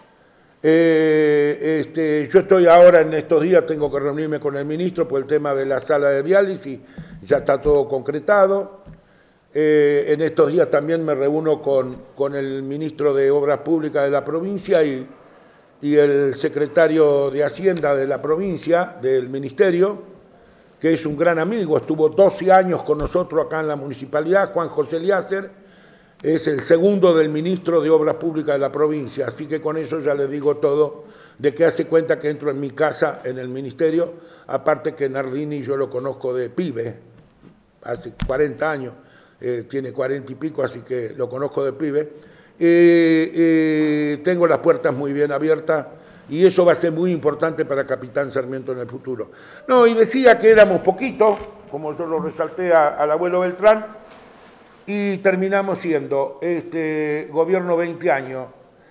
Eh, este, yo estoy ahora en estos días, tengo que reunirme con el ministro por el tema de la sala de diálisis, ya está todo concretado. Eh, en estos días también me reúno con, con el ministro de Obras Públicas de la provincia y, y el secretario de Hacienda de la provincia, del ministerio, que es un gran amigo, estuvo doce años con nosotros acá en la municipalidad, Juan José Liácer. Es el segundo del ministro de Obras Públicas de la provincia, así que con eso ya le digo todo, de que hace cuenta que entro en mi casa, en el ministerio, aparte que Nardini yo lo conozco de pibe, hace cuarenta años, eh, tiene cuarenta y pico, así que lo conozco de pibe. Eh, eh, tengo las puertas muy bien abiertas y eso va a ser muy importante para Capitán Sarmiento en el futuro. No, y decía que éramos poquitos, como yo lo resalté a, al abuelo Beltrán, y terminamos siendo este gobierno veinte años.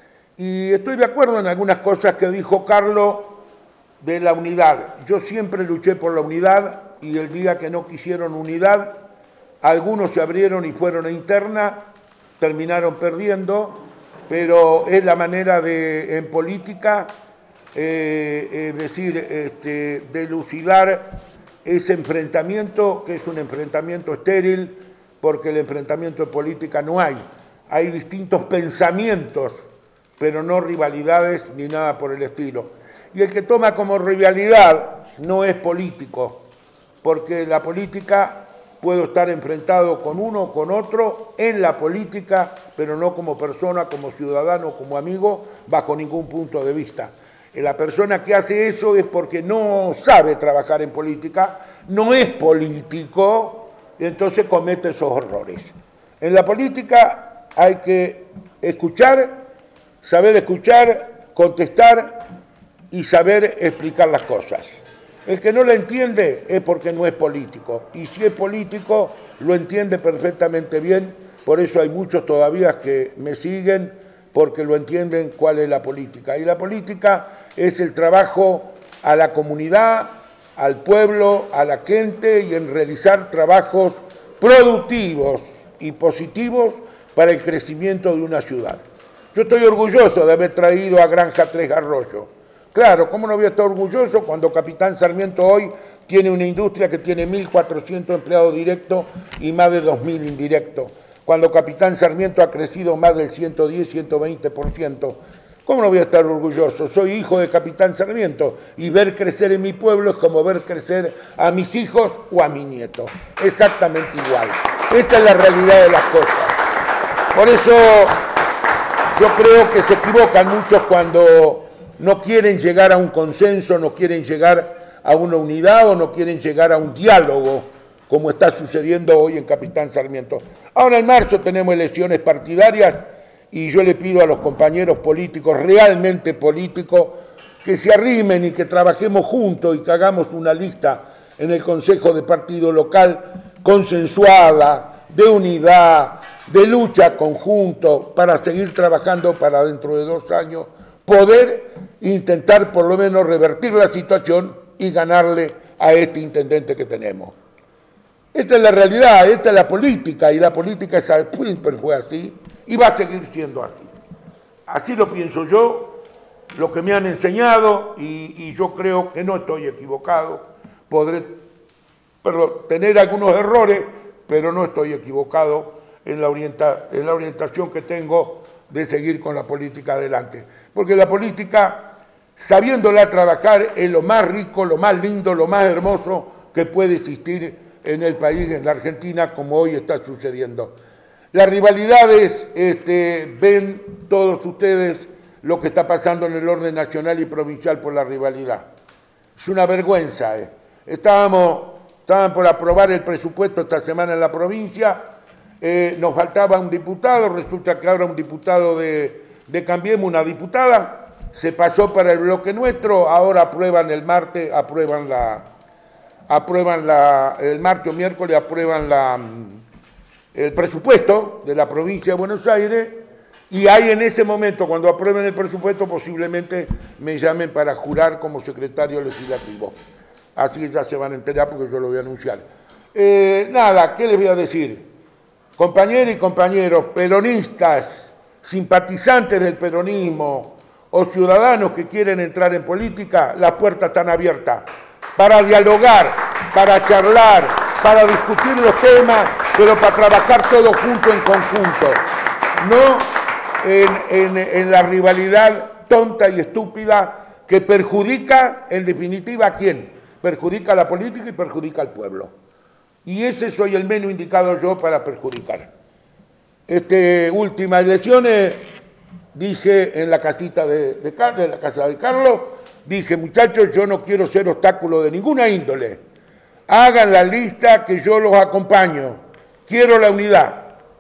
Y estoy de acuerdo en algunas cosas que dijo Carlos de la unidad. Yo siempre luché por la unidad y el día que no quisieron unidad, algunos se abrieron y fueron a interna, terminaron perdiendo, pero es la manera de, en política, eh, eh, decir, este, delucidar ese enfrentamiento, que es un enfrentamiento estéril, porque el enfrentamiento de política no hay. Hay distintos pensamientos, pero no rivalidades ni nada por el estilo. Y el que toma como rivalidad no es político, porque la política puedo estar enfrentado con uno o con otro en la política, pero no como persona, como ciudadano, como amigo, bajo ningún punto de vista. La persona que hace eso es porque no sabe trabajar en política, no es político, y entonces comete esos horrores. En la política hay que escuchar, saber escuchar, contestar y saber explicar las cosas. El que no la entiende es porque no es político, y si es político lo entiende perfectamente bien, por eso hay muchos todavía que me siguen porque lo entienden cuál es la política. Y la política es el trabajo a la comunidad, al pueblo, a la gente y en realizar trabajos productivos y positivos para el crecimiento de una ciudad. Yo estoy orgulloso de haber traído a Granja Tres Arroyos. Claro, ¿cómo no voy a estar orgulloso cuando Capitán Sarmiento hoy tiene una industria que tiene mil cuatrocientos empleados directos y más de dos mil indirectos? Cuando Capitán Sarmiento ha crecido más del ciento diez, ciento veinte por ciento. ¿Cómo no voy a estar orgulloso? Soy hijo de Capitán Sarmiento y ver crecer en mi pueblo es como ver crecer a mis hijos o a mi nieto. Exactamente igual. Esta es la realidad de las cosas. Por eso yo creo que se equivocan muchos cuando no quieren llegar a un consenso, no quieren llegar a una unidad o no quieren llegar a un diálogo, como está sucediendo hoy en Capitán Sarmiento. Ahora en marzo tenemos elecciones partidarias y yo le pido a los compañeros políticos, realmente políticos, que se arrimen y que trabajemos juntos y que hagamos una lista en el Consejo de Partido Local consensuada, de unidad, de lucha conjunto, para seguir trabajando para dentro de dos años, poder intentar por lo menos revertir la situación y ganarle a este intendente que tenemos. Esta es la realidad, esta es la política, y la política siempre fue así y va a seguir siendo así. Así lo pienso yo, lo que me han enseñado, y, y yo creo que no estoy equivocado. Podré perdón, tener algunos errores, pero no estoy equivocado en la, orienta, en la orientación que tengo de seguir con la política adelante. Porque la política, sabiéndola trabajar, es lo más rico, lo más lindo, lo más hermoso que puede existir en el país, en la Argentina, como hoy está sucediendo. Las rivalidades, este, ven todos ustedes lo que está pasando en el orden nacional y provincial por la rivalidad. Es una vergüenza. Eh. Estábamos, estaban por aprobar el presupuesto esta semana en la provincia, eh, nos faltaba un diputado, resulta que ahora un diputado de, de Cambiemos, una diputada, se pasó para el bloque nuestro, ahora aprueban el martes, aprueban la, aprueban la, el martes o miércoles aprueban la, el presupuesto de la provincia de Buenos Aires, y ahí en ese momento, cuando aprueben el presupuesto, posiblemente me llamen para jurar como secretario legislativo. Así ya se van a enterar porque yo lo voy a anunciar. Eh, nada, ¿qué les voy a decir? Compañeros y compañeros, peronistas, simpatizantes del peronismo o ciudadanos que quieren entrar en política, las puertas están abiertas para dialogar, para charlar, para discutir los temas, pero para trabajar todos juntos en conjunto. No en, en, en la rivalidad tonta y estúpida que perjudica, en definitiva, ¿a quién? Perjudica a la política y perjudica al pueblo. Y ese soy el menos indicado yo para perjudicar. Este, últimas elecciones, dije en la casita de, de, de la casa de Carlos, dije, muchachos, yo no quiero ser obstáculo de ninguna índole. Hagan la lista que yo los acompaño. Quiero la unidad.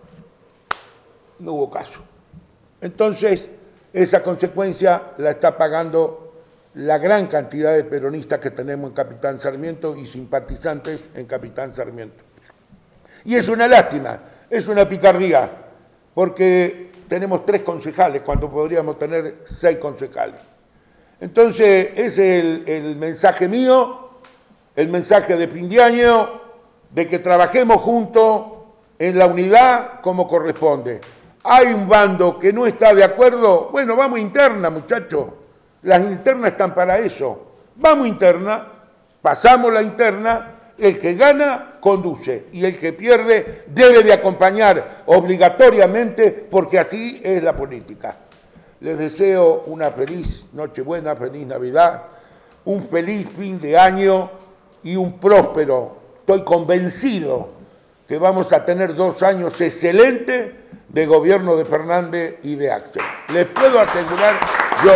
No hubo caso. Entonces, esa consecuencia la está pagando la gran cantidad de peronistas que tenemos en Capitán Sarmiento y simpatizantes en Capitán Sarmiento. Y es una lástima, es una picardía, porque tenemos tres concejales cuando podríamos tener seis concejales. Entonces, ese es el, el mensaje mío, el mensaje de fin de año, de que trabajemos juntos en la unidad como corresponde. Hay un bando que no está de acuerdo, bueno, vamos interna, muchachos. Las internas están para eso. Vamos interna, pasamos la interna, el que gana conduce y el que pierde debe de acompañar obligatoriamente, porque así es la política. Les deseo una feliz Nochebuena, feliz Navidad, un feliz fin de año y un próspero. Estoy convencido que vamos a tener dos años excelentes de gobierno de Fernández y de Axel. Les puedo asegurar yo.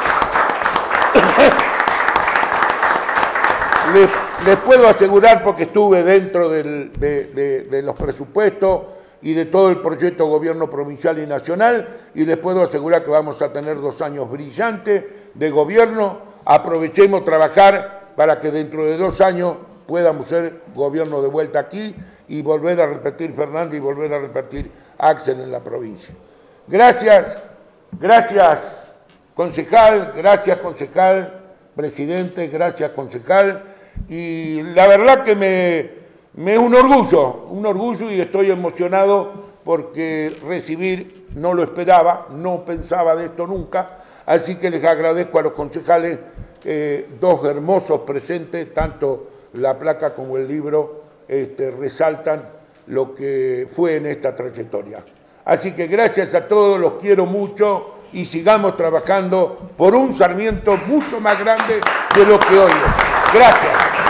Les, les puedo asegurar porque estuve dentro del, de, de, de los presupuestos y de todo el proyecto de gobierno provincial y nacional, y les puedo asegurar que vamos a tener dos años brillantes de gobierno. Aprovechemos trabajar para que dentro de dos años podamos ser gobierno de vuelta aquí y volver a repetir Fernández y volver a repetir Axel en la provincia. Gracias, gracias. Concejal, gracias concejal, presidente, gracias concejal, y la verdad que me, me es un orgullo, un orgullo y estoy emocionado porque recibir no lo esperaba, no pensaba de esto nunca, así que les agradezco a los concejales, eh, dos hermosos presentes, tanto la placa como el libro este, resaltan lo que fue en esta trayectoria. Así que gracias a todos, los quiero mucho, y sigamos trabajando por un Sarmiento mucho más grande de lo que hoy es. Gracias.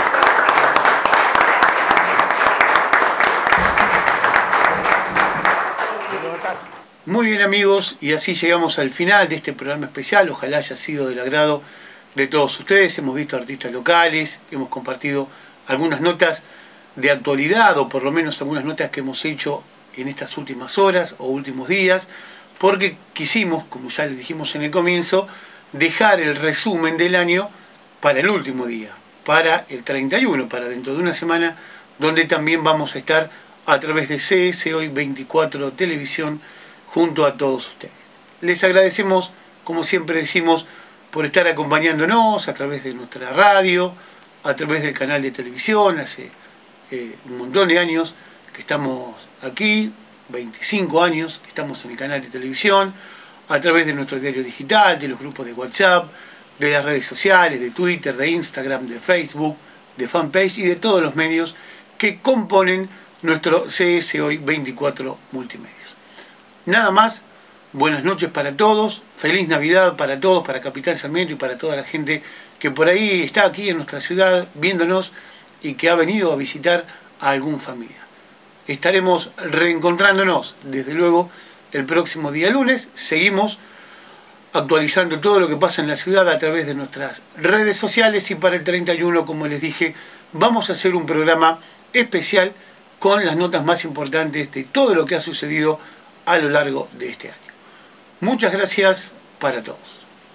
Muy bien, amigos, y así llegamos al final de este programa especial. Ojalá haya sido del agrado de todos ustedes. Hemos visto artistas locales, hemos compartido algunas notas de actualidad, o por lo menos algunas notas que hemos hecho en estas últimas horas o últimos días, porque quisimos, como ya les dijimos en el comienzo, dejar el resumen del año para el último día, para el treinta y uno, para dentro de una semana, donde también vamos a estar a través de C S Hoy veinticuatro Televisión junto a todos ustedes. Les agradecemos, como siempre decimos, por estar acompañándonos a través de nuestra radio, a través del canal de televisión. Hace eh, un montón de años que estamos aquí, veinticinco años que estamos en el canal de televisión, a través de nuestro diario digital, de los grupos de WhatsApp, de las redes sociales, de Twitter, de Instagram, de Facebook, de fanpage y de todos los medios que componen nuestro C S Hoy veinticuatro Multimedios. Nada más, buenas noches para todos, feliz Navidad para todos, para Capitán Sarmiento y para toda la gente que por ahí está aquí en nuestra ciudad viéndonos y que ha venido a visitar a algún familiar. Estaremos reencontrándonos, desde luego, el próximo día lunes. Seguimos actualizando todo lo que pasa en la ciudad a través de nuestras redes sociales, y para el treinta y uno, como les dije, vamos a hacer un programa especial con las notas más importantes de todo lo que ha sucedido a lo largo de este año. Muchas gracias para todos.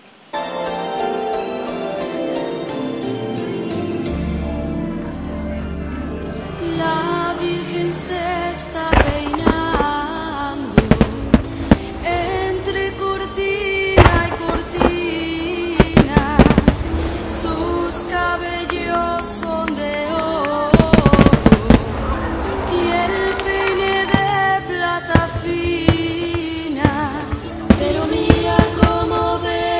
La Virgen se está peinando entre cortina y cortina, sus cabellos son de oro y el peine de plata fina, pero mira cómo ve.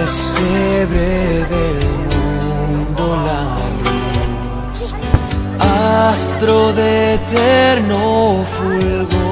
pesebre del mundo la luz, astro de eterno fulgor.